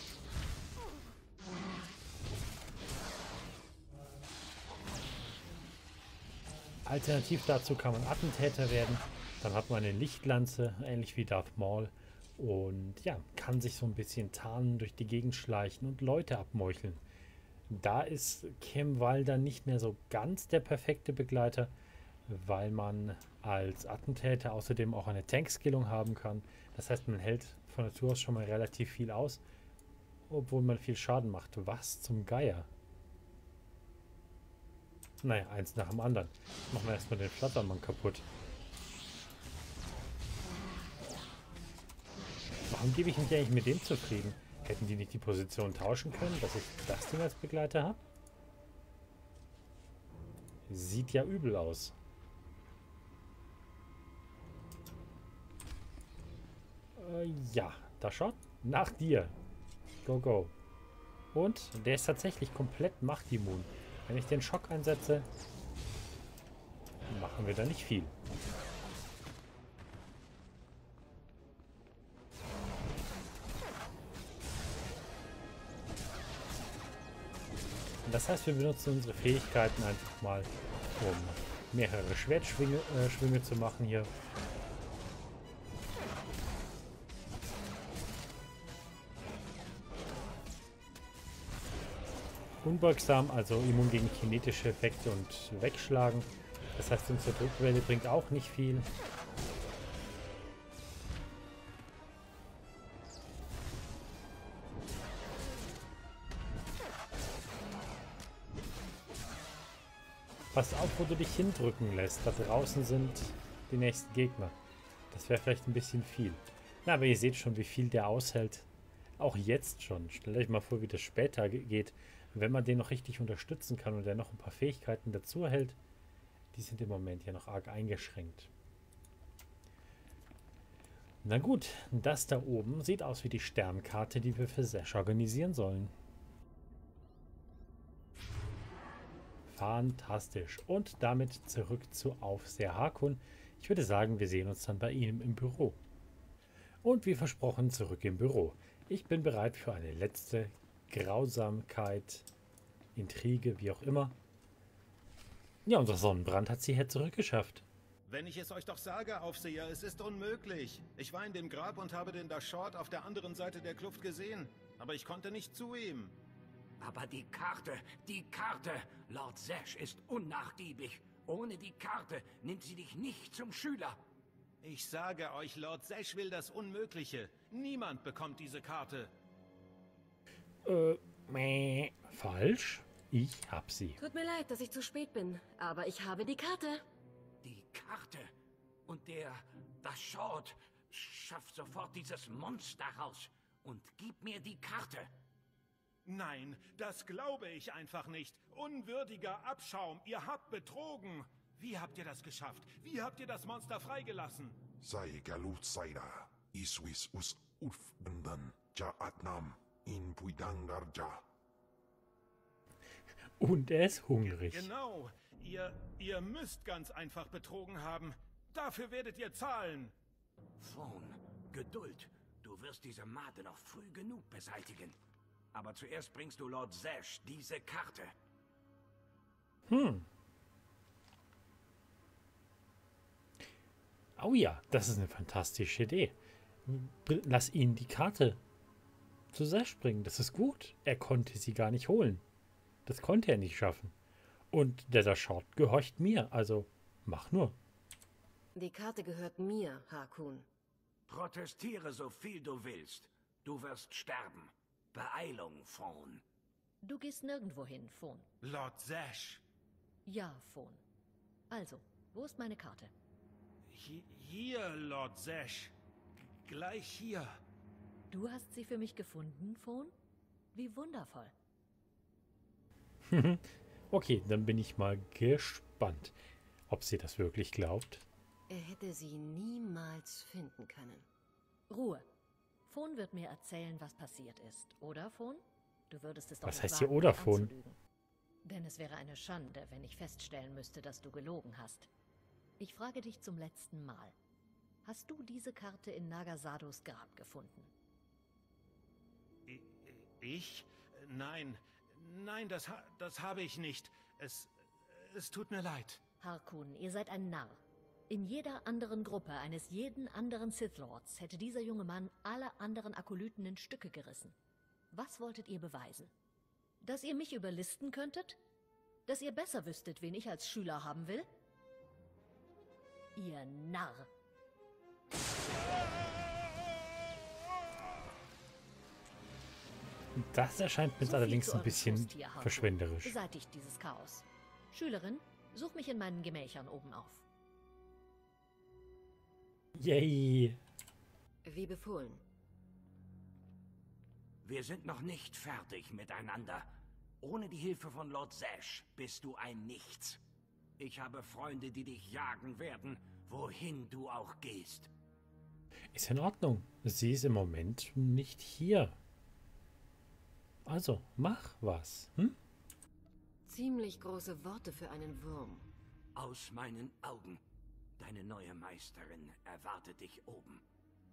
Alternativ dazu kann man Attentäter werden, dann hat man eine Lichtlanze, ähnlich wie Darth Maul, und ja, kann sich so ein bisschen tarnen, durch die Gegend schleichen und Leute abmeucheln. Da ist Kim Wall dann nicht mehr so ganz der perfekte Begleiter, weil man als Attentäter außerdem auch eine Tankskillung haben kann. Das heißt, man hält von Natur aus schon mal relativ viel aus, obwohl man viel Schaden macht. Was zum Geier? Naja, eins nach dem anderen. Machen wir erstmal den Flattermann kaputt. Warum gebe ich mich eigentlich mit dem zufrieden? Hätten die nicht die Position tauschen können, dass ich das Ding als Begleiter habe? Sieht ja übel aus. Äh, ja, da schaut. Nach dir. Go, go. Und der ist tatsächlich komplett machtimmun. Wenn ich den Schock einsetze, machen wir da nicht viel. Das heißt, wir benutzen unsere Fähigkeiten einfach mal, um mehrere Schwertschwünge äh, Schwünge zu machen hier. unbeugsam, also immun gegen kinetische Effekte und wegschlagen. Das heißt, unsere Druckwelle bringt auch nicht viel. Pass auf, wo du dich hindrücken lässt. Da draußen sind die nächsten Gegner. Das wäre vielleicht ein bisschen viel. Na, aber ihr seht schon, wie viel der aushält. Auch jetzt schon. Stellt euch mal vor, wie das später geht. Wenn man den noch richtig unterstützen kann und der noch ein paar Fähigkeiten dazu erhält, die sind im Moment ja noch arg eingeschränkt. Na gut, das da oben sieht aus wie die Sternkarte, die wir für Zash organisieren sollen. Fantastisch. Und damit zurück zu Aufseher Harkun. Ich würde sagen, wir sehen uns dann bei ihm im Büro. Und wie versprochen, zurück im Büro. Ich bin bereit für eine letzte Grausamkeit, Intrige, wie auch immer. Ja, unser Sonnenbrand hat sie hier zurückgeschafft. Wenn ich es euch doch sage, Aufseher, es ist unmöglich. Ich war in dem Grab und habe den Dashort auf der anderen Seite der Kluft gesehen. Aber ich konnte nicht zu ihm. Aber die Karte, die Karte! Lord Zash ist unnachgiebig. Ohne die Karte nimmt sie dich nicht zum Schüler. Ich sage euch, Lord Zash will das Unmögliche. Niemand bekommt diese Karte. Äh, meh, falsch. Ich hab sie. Tut mir leid, dass ich zu spät bin, aber ich habe die Karte. Die Karte? Und der Dashort schafft sofort dieses Monster raus und gib mir die Karte. Nein, das glaube ich einfach nicht. Unwürdiger Abschaum, ihr habt betrogen. Wie habt ihr das geschafft? Wie habt ihr das Monster freigelassen? Sei galut Saida, Iswis us Ulf Bendan, Ja Atnam, in Puidangarja. Und er ist hungrig. Genau, ihr, ihr müsst ganz einfach betrogen haben. Dafür werdet ihr zahlen. Thon, Geduld. Du wirst diese Made noch früh genug beseitigen. Aber zuerst bringst du Lord Zash diese Karte. Hm. Oh ja, das ist eine fantastische Idee. Lass ihn die Karte zu Zash bringen. Das ist gut. Er konnte sie gar nicht holen. Das konnte er nicht schaffen. Und der Dashort gehorcht mir. Also mach nur. Die Karte gehört mir, Harkun. Protestiere so viel du willst. Du wirst sterben. Beeilung, Thon. Du gehst nirgendwo hin, Thon. Lord Zash. Ja, Thon. Also, wo ist meine Karte? Hier, Lord Zash. Gleich hier. Du hast sie für mich gefunden, Thon? Wie wundervoll. Okay, dann bin ich mal gespannt, ob sie das wirklich glaubt. Er hätte sie niemals finden können. Ruhe. Thon wird mir erzählen, was passiert ist. Oder, Thon? Du würdest es doch Was nicht heißt hier wagen, oder, mich Thon? anzulügen. Denn es wäre eine Schande, wenn ich feststellen müsste, dass du gelogen hast. Ich frage dich zum letzten Mal. Hast du diese Karte in Nagasados Grab gefunden? Ich? Nein. Nein, das, ha das habe ich nicht. Es, es tut mir leid. Harkun, ihr seid ein Narr. In jeder anderen Gruppe eines jeden anderen Sith Lords hätte dieser junge Mann alle anderen Akolyten in Stücke gerissen. Was wolltet ihr beweisen? Dass ihr mich überlisten könntet? Dass ihr besser wüsstet, wen ich als Schüler haben will? Ihr Narr! Das erscheint mir jetzt So viel allerdings zu ein eurem bisschen Frust hier, Harkun. verschwenderisch. Beseitigt dieses Chaos. Schülerin, such mich in meinen Gemächern oben auf. Yay! Wie befohlen. Wir sind noch nicht fertig miteinander. Ohne die Hilfe von Lord Zash bist du ein Nichts. Ich habe Freunde, die dich jagen werden, wohin du auch gehst. Ist in Ordnung. Sie ist im Moment nicht hier. Also, mach was. Hm? Ziemlich große Worte für einen Wurm. Aus meinen Augen. Deine neue Meisterin erwartet dich oben.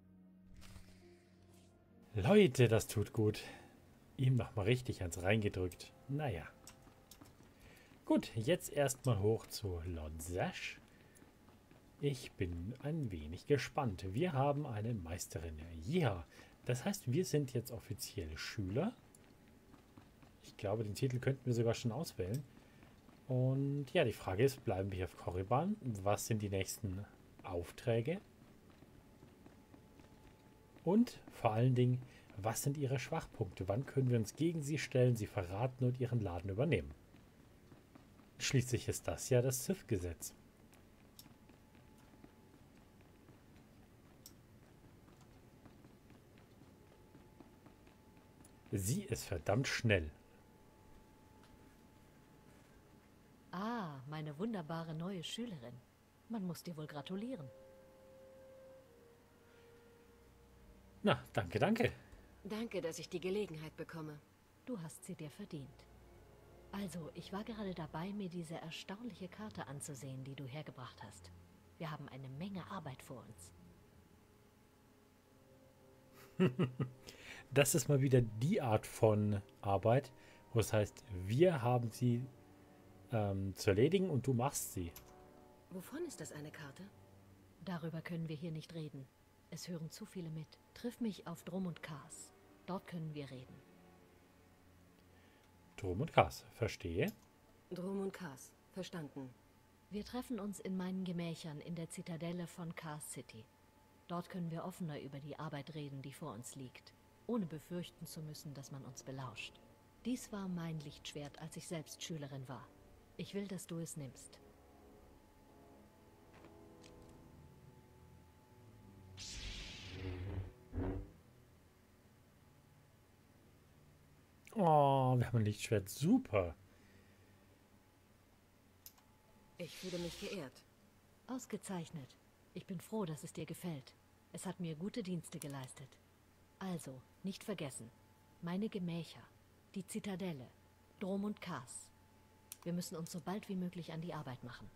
Leute, das tut gut. Ihm nochmal richtig ans Reingedrückt. Naja. Gut, jetzt erstmal hoch zu Lord Zash. Ich bin ein wenig gespannt. Wir haben eine Meisterin. Ja, das heißt, wir sind jetzt offiziell Schüler. Ich Ich glaube, den Titel könnten wir sogar schon auswählen. Und ja, die Frage ist, bleiben wir hier auf Korriban? Was sind die nächsten Aufträge? Und vor allen Dingen, was sind ihre Schwachpunkte? Wann können wir uns gegen sie stellen, sie verraten und ihren Laden übernehmen? Schließlich ist das ja das Sith-Gesetz. Sie ist verdammt schnell. Ah, meine wunderbare neue Schülerin. Man muss dir wohl gratulieren. Na, danke, danke. Danke, dass ich die Gelegenheit bekomme. Du hast sie dir verdient. Also, ich war gerade dabei, mir diese erstaunliche Karte anzusehen, die du hergebracht hast. Wir haben eine Menge Arbeit vor uns. Das ist mal wieder die Art von Arbeit, wo es heißt, wir haben sie ähm, zu erledigen und du machst sie. Wovon ist das eine Karte? Darüber können wir hier nicht reden. Es hören zu viele mit. Triff mich auf Drum und Kars. Dort können wir reden. Drum und Kars, verstehe. Drum und Kars, verstanden. Wir treffen uns in meinen Gemächern in der Zitadelle von Kars City. Dort können wir offener über die Arbeit reden, die vor uns liegt, ohne befürchten zu müssen, dass man uns belauscht. Dies war mein Lichtschwert, als ich selbst Schülerin war. Ich will, dass du es nimmst. Oh, wir haben ein Lichtschwert. Super. Ich fühle mich geehrt. Ausgezeichnet. Ich bin froh, dass es dir gefällt. Es hat mir gute Dienste geleistet. Also, nicht vergessen. Meine Gemächer. Die Zitadelle. Drum und Kars. Wir müssen uns so bald wie möglich an die Arbeit machen.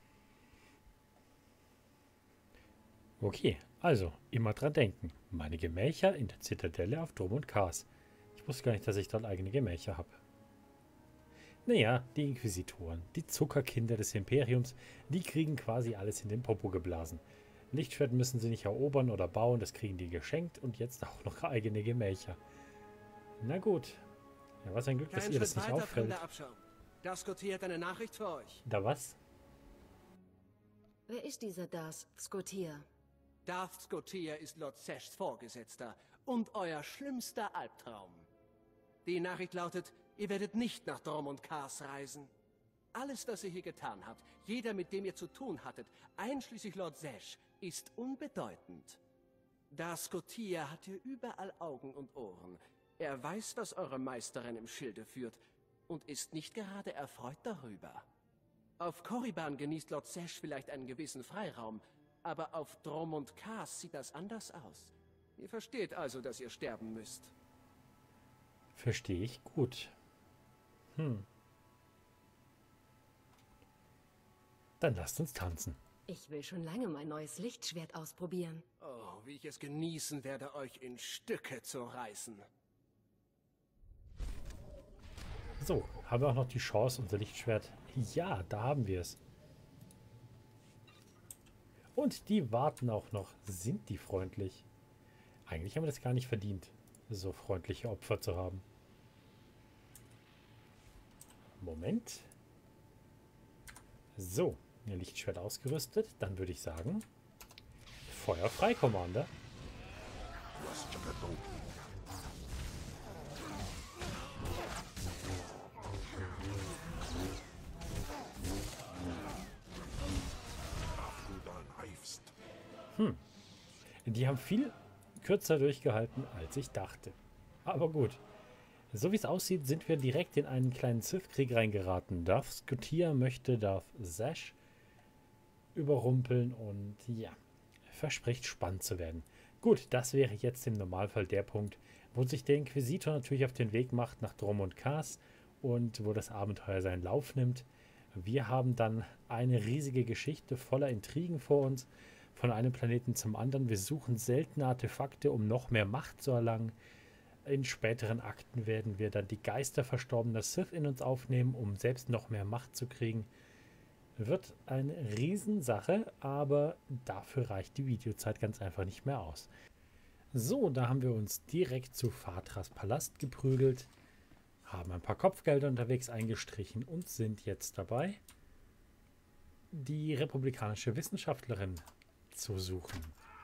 Okay, also, immer dran denken. Meine Gemächer in der Zitadelle auf Drum und Kars. Ich wusste gar nicht, dass ich dort eigene Gemächer habe. Naja, die Inquisitoren, die Zuckerkinder des Imperiums, die kriegen quasi alles in den Popo geblasen. Lichtschwert müssen sie nicht erobern oder bauen, das kriegen die geschenkt und jetzt auch noch eigene Gemächer. Na gut. Ja, was ein Glück, dass ihr das nicht auffällt. Das Skotier hat eine Nachricht für euch. Da was? Wer ist dieser Das Skotier? Darth Skotier ist Lord Seshs Vorgesetzter und euer schlimmster Albtraum. Die Nachricht lautet, ihr werdet nicht nach Drum und Kars reisen. Alles, was ihr hier getan habt, jeder, mit dem ihr zu tun hattet, einschließlich Lord Sesh, ist unbedeutend. Darth Skotier hat hier überall Augen und Ohren. Er weiß, was eure Meisterin im Schilde führt und ist nicht gerade erfreut darüber. Auf Korriban genießt Lord Sesh vielleicht einen gewissen Freiraum, aber auf Drum und Kars sieht das anders aus. Ihr versteht also, dass ihr sterben müsst. Verstehe ich gut. Hm. Dann lasst uns tanzen. Ich will schon lange mein neues Lichtschwert ausprobieren. Oh, wie ich es genießen werde, euch in Stücke zu reißen. So, haben wir auch noch die Chance, unser Lichtschwert. Ja, da haben wir es. Und die warten auch noch. Sind die freundlich? Eigentlich haben wir das gar nicht verdient, so freundliche Opfer zu haben. Moment. So, ihr Lichtschwert ausgerüstet. Dann würde ich sagen, Feuer frei, Commander. Hm. Die haben viel kürzer durchgehalten, als ich dachte. Aber gut. So wie es aussieht, sind wir direkt in einen kleinen Sith-Krieg reingeraten. Darth Skotier möchte Darth Sesh überrumpeln und ja, verspricht spannend zu werden. Gut, das wäre jetzt im Normalfall der Punkt, wo sich der Inquisitor natürlich auf den Weg macht nach Drum und Kars und wo das Abenteuer seinen Lauf nimmt. Wir haben dann eine riesige Geschichte voller Intrigen vor uns, von einem Planeten zum anderen. Wir suchen seltene Artefakte, um noch mehr Macht zu erlangen. In späteren Akten werden wir dann die Geister verstorbener Sith in uns aufnehmen, um selbst noch mehr Macht zu kriegen. Wird eine Riesensache, aber dafür reicht die Videozeit ganz einfach nicht mehr aus. So, da haben wir uns direkt zu Fatras Palast geprügelt. haben ein paar Kopfgelder unterwegs eingestrichen und sind jetzt dabei, die republikanische Wissenschaftlerin zu suchen.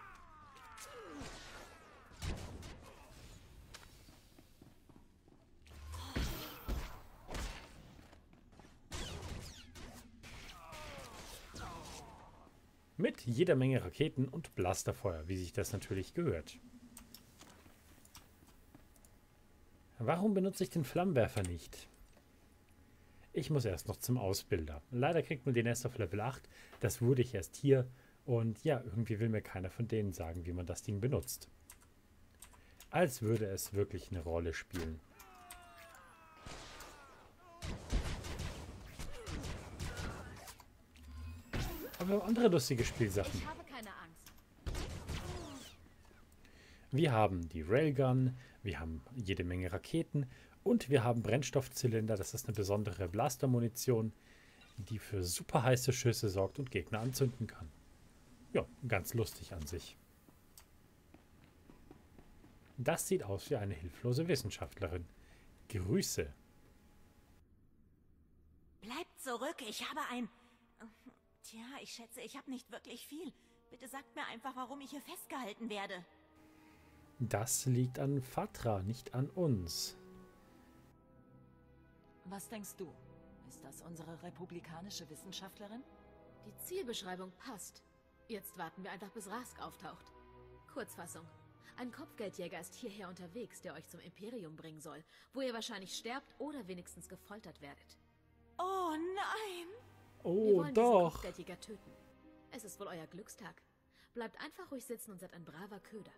Mit jeder Menge Raketen und Blasterfeuer, wie sich das natürlich gehört. Warum benutze ich den Flammenwerfer nicht? Ich muss erst noch zum Ausbilder. Leider kriegt man den erst auf Level acht. Das wurde ich erst hier. Und ja, irgendwie will mir keiner von denen sagen, wie man das Ding benutzt. Als würde es wirklich eine Rolle spielen. Aber wir haben andere lustige Spielsachen. Ich habe keine Angst. Wir haben die Railgun, wir haben jede Menge Raketen und wir haben Brennstoffzylinder. Das ist eine besondere Blastermunition, die für super heiße Schüsse sorgt und Gegner anzünden kann. Ja, ganz lustig an sich. Das sieht aus wie eine hilflose Wissenschaftlerin. Grüße. Bleibt zurück, ich habe ein... Tja, ich schätze, ich habe nicht wirklich viel. Bitte sagt mir einfach, warum ich hier festgehalten werde. Das liegt an Fatra, nicht an uns. Was denkst du? Ist das unsere republikanische Wissenschaftlerin? Die Zielbeschreibung passt. Jetzt warten wir einfach, bis Rask auftaucht. Kurzfassung. Ein Kopfgeldjäger ist hierher unterwegs, der euch zum Imperium bringen soll, wo ihr wahrscheinlich sterbt oder wenigstens gefoltert werdet. Oh nein! Oh, wir wollen doch. diesen Kopfgeldjäger töten. Es ist wohl euer Glückstag. Bleibt einfach ruhig sitzen und seid ein braver Köder.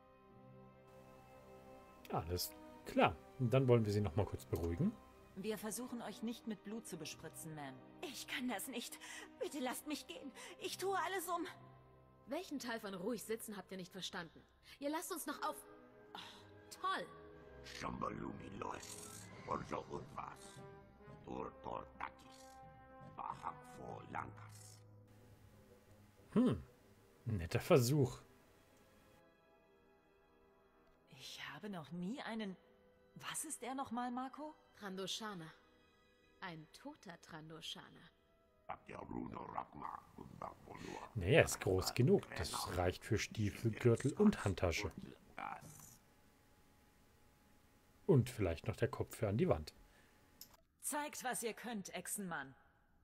Alles klar. Dann wollen wir sie noch mal kurz beruhigen. Wir versuchen euch nicht mit Blut zu bespritzen, Ma'am. Ich kann das nicht. Bitte lasst mich gehen. Ich tue alles um... Welchen Teil von ruhig sitzen habt ihr nicht verstanden? Ihr lasst uns noch auf... Oh, toll. Shambaluni Lois. Orjo Urvas. Dur Tortakis. Bahakfo Lankas. Hm, netter Versuch. Ich habe noch nie einen... Was ist er nochmal, Marco? Trandoshana. Ein toter Trandoshana. Naja, er ist groß genug. Das reicht für Stiefel, Gürtel und Handtasche. Und vielleicht noch der Kopf für an die Wand. Zeigt, was ihr könnt, Echsenmann.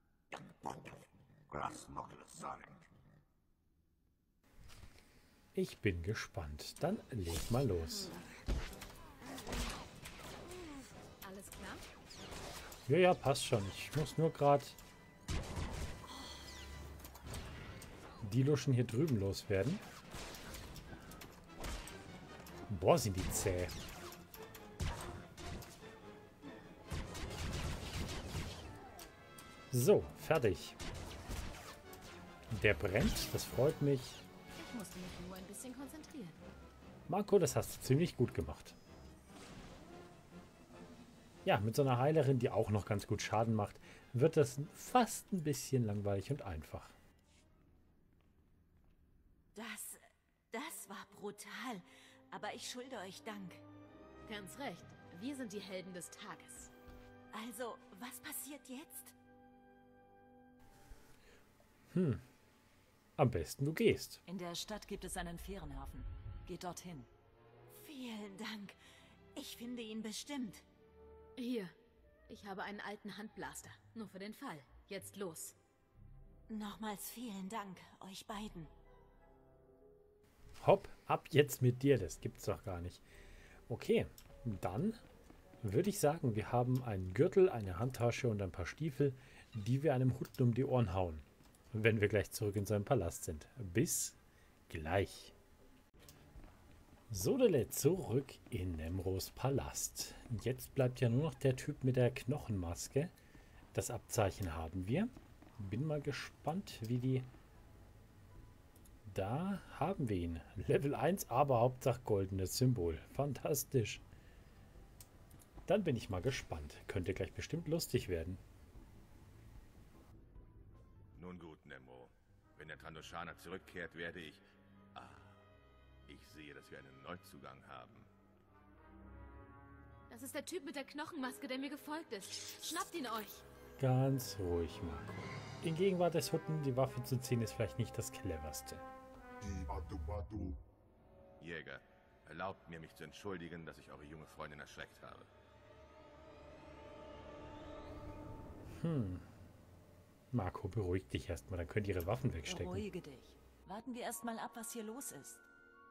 Ich bin gespannt. Dann leg mal los. Alles klar? Ja, ja, passt schon. Ich muss nur gerade die Luschen hier drüben loswerden. Boah, sind die zäh. So, fertig. Der brennt, das freut mich. Ich musste mich nur ein bisschen konzentrieren. Marco, das hast du ziemlich gut gemacht. Ja, mit so einer Heilerin, die auch noch ganz gut Schaden macht, wird das fast ein bisschen langweilig und einfach. Das... das war brutal. Aber ich schulde euch Dank. Ganz recht. Wir sind die Helden des Tages. Also, was passiert jetzt? Hm. Am besten du gehst. In der Stadt gibt es einen Fährenhafen. Geht dorthin. Vielen Dank. Ich finde ihn bestimmt. Hier. Ich habe einen alten Handblaster. Nur für den Fall. Jetzt los. Nochmals vielen Dank, euch beiden. Hopp, ab jetzt mit dir. Das gibt's doch gar nicht. Okay, dann würde ich sagen, wir haben einen Gürtel, eine Handtasche und ein paar Stiefel, die wir einem Hutten um die Ohren hauen, wenn wir gleich zurück in seinem Palast sind. Bis gleich. Sodele, zurück in Nemros Palast. Jetzt bleibt ja nur noch der Typ mit der Knochenmaske. Das Abzeichen haben wir. Bin mal gespannt, wie die... Da haben wir ihn. Level eins, aber Hauptsache goldenes Symbol. Fantastisch. Dann bin ich mal gespannt. Könnte gleich bestimmt lustig werden. Nun gut, Nemro. Wenn der Trandoshana zurückkehrt, werde ich... Ah, ich sehe, dass wir einen Neuzugang haben. Das ist der Typ mit der Knochenmaske, der mir gefolgt ist. Schnappt ihn euch. Ganz ruhig, Marco. In Gegenwart des Hutten die Waffe zu ziehen, ist vielleicht nicht das cleverste. Jäger, erlaubt mir, mich zu entschuldigen, dass ich eure junge Freundin erschreckt habe. Hm. Marco, beruhig dich erstmal, dann könnt ihr ihre Waffen wegstecken. Beruhige dich. Warten wir erstmal ab, was hier los ist.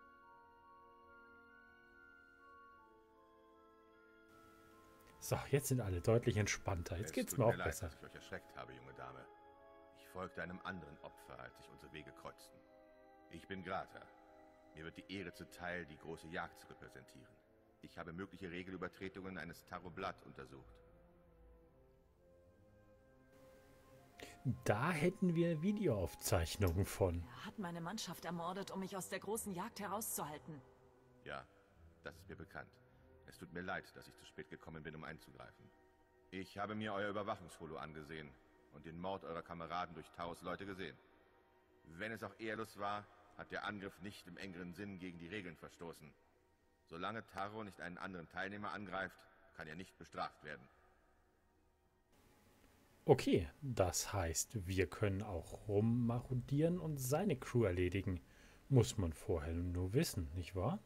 So, jetzt sind alle deutlich entspannter. Jetzt geht's mir auch besser. Es tut mir leid, dass ich euch erschreckt habe, junge Dame. Ich folgte einem anderen Opfer, als sich unsere Wege kreuzten. Ich bin Grata. Mir wird die Ehre zuteil, die große Jagd zu repräsentieren. Ich habe mögliche Regelübertretungen eines Tarot-Blatt untersucht. Da hätten wir Videoaufzeichnungen von. Er hat meine Mannschaft ermordet, um mich aus der großen Jagd herauszuhalten. Ja, das ist mir bekannt. Es tut mir leid, dass ich zu spät gekommen bin, um einzugreifen. Ich habe mir euer Überwachungsfoto angesehen und den Mord eurer Kameraden durch Taros Leute gesehen. Wenn es auch ehrlos war, hat der Angriff nicht im engeren Sinn gegen die Regeln verstoßen. Solange Taro nicht einen anderen Teilnehmer angreift, kann er nicht bestraft werden. Okay, das heißt, wir können auch rummarodieren und seine Crew erledigen. Muss man vorher nur wissen, nicht wahr?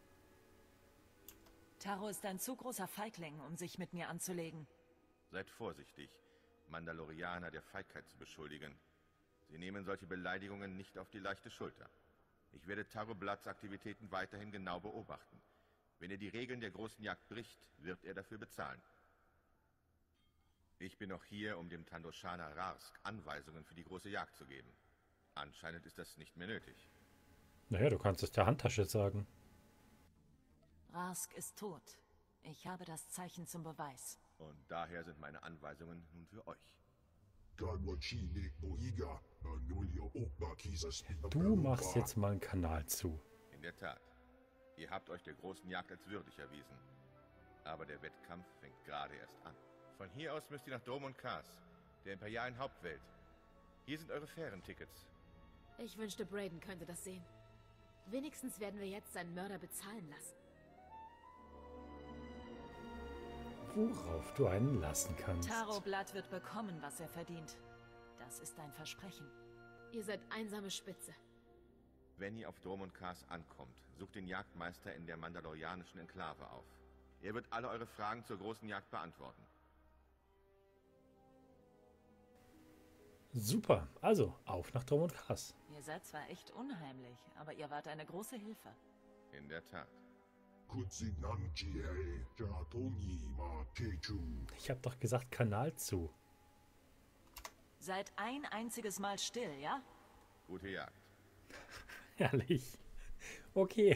Taro ist ein zu großer Feigling, um sich mit mir anzulegen. Seid vorsichtig, Mandalorianer der Feigheit zu beschuldigen. Sie nehmen solche Beleidigungen nicht auf die leichte Schulter. Ich werde Taro Bloods Aktivitäten weiterhin genau beobachten. Wenn er die Regeln der großen Jagd bricht, wird er dafür bezahlen. Ich bin auch hier, um dem Tandoshana Rarsk Anweisungen für die große Jagd zu geben. Anscheinend ist das nicht mehr nötig. Naja, du kannst es der Handtasche sagen. Rarsk ist tot. Ich habe das Zeichen zum Beweis. Und daher sind meine Anweisungen nun für euch. Du machst jetzt mal einen Kanal zu. In der Tat. Ihr habt euch der großen Jagd als würdig erwiesen. Aber der Wettkampf fängt gerade erst an. Von hier aus müsst ihr nach Dome und Kars, der imperialen Hauptwelt. Hier sind eure Fährentickets. Ich wünschte, Brayden könnte das sehen. Wenigstens werden wir jetzt seinen Mörder bezahlen lassen. Worauf du einen lassen kannst. Taro Blood wird bekommen, was er verdient. Das ist ein Versprechen. Ihr seid einsame Spitze. Wenn ihr auf Dome und Kars ankommt, sucht den Jagdmeister in der mandalorianischen Enklave auf. Er wird alle eure Fragen zur großen Jagd beantworten. Super, also auf nach Dome und Kars. Ihr seid zwar echt unheimlich, aber ihr wart eine große Hilfe. In der Tat. Ich hab doch gesagt, Kanal zu. Seid ein einziges Mal still, ja? Gute Jagd. Herrlich. Okay.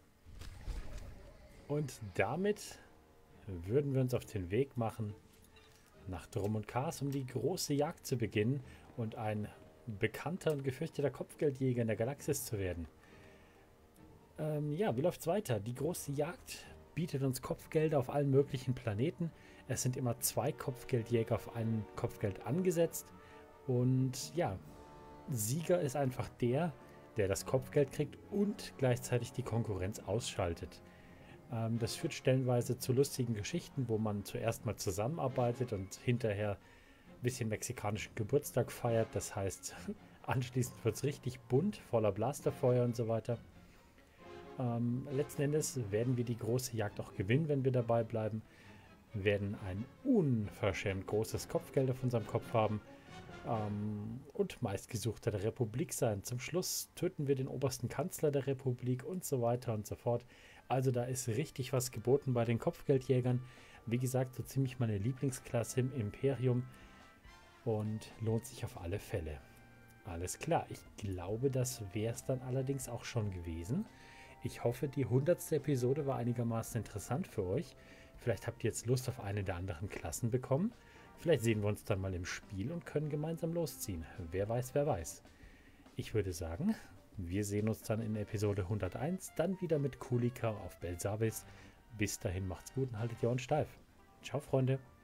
Und damit würden wir uns auf den Weg machen nach Dome und Kars, um die große Jagd zu beginnen und ein bekannter und gefürchteter Kopfgeldjäger in der Galaxis zu werden. Ähm, ja, wie läuft's weiter? Die große Jagd bietet uns Kopfgelder auf allen möglichen Planeten. Es sind immer zwei Kopfgeldjäger auf ein Kopfgeld angesetzt. Und ja, Sieger ist einfach der, der das Kopfgeld kriegt und gleichzeitig die Konkurrenz ausschaltet. Ähm, das führt stellenweise zu lustigen Geschichten, wo man zuerst mal zusammenarbeitet und hinterher ein bisschen mexikanischen Geburtstag feiert. Das heißt, anschließend wird es richtig bunt, voller Blasterfeuer und so weiter. Ähm, letzten Endes werden wir die große Jagd auch gewinnen, wenn wir dabei bleiben. Wir werden ein unverschämt großes Kopfgeld auf unserem Kopf haben ähm, und meistgesuchter der Republik sein. Zum Schluss töten wir den obersten Kanzler der Republik und so weiter und so fort. Also da ist richtig was geboten bei den Kopfgeldjägern. Wie gesagt, so ziemlich meine Lieblingsklasse im Imperium und lohnt sich auf alle Fälle. Alles klar, ich glaube, das wäre es dann allerdings auch schon gewesen. Ich hoffe, die hundertste Episode war einigermaßen interessant für euch. Vielleicht habt ihr jetzt Lust auf eine der anderen Klassen bekommen. Vielleicht sehen wir uns dann mal im Spiel und können gemeinsam losziehen. Wer weiß, wer weiß. Ich würde sagen, wir sehen uns dann in Episode hunderteins, dann wieder mit Kulika auf Belsavis. Bis dahin macht's gut und haltet die Ohren steif. Ciao, Freunde.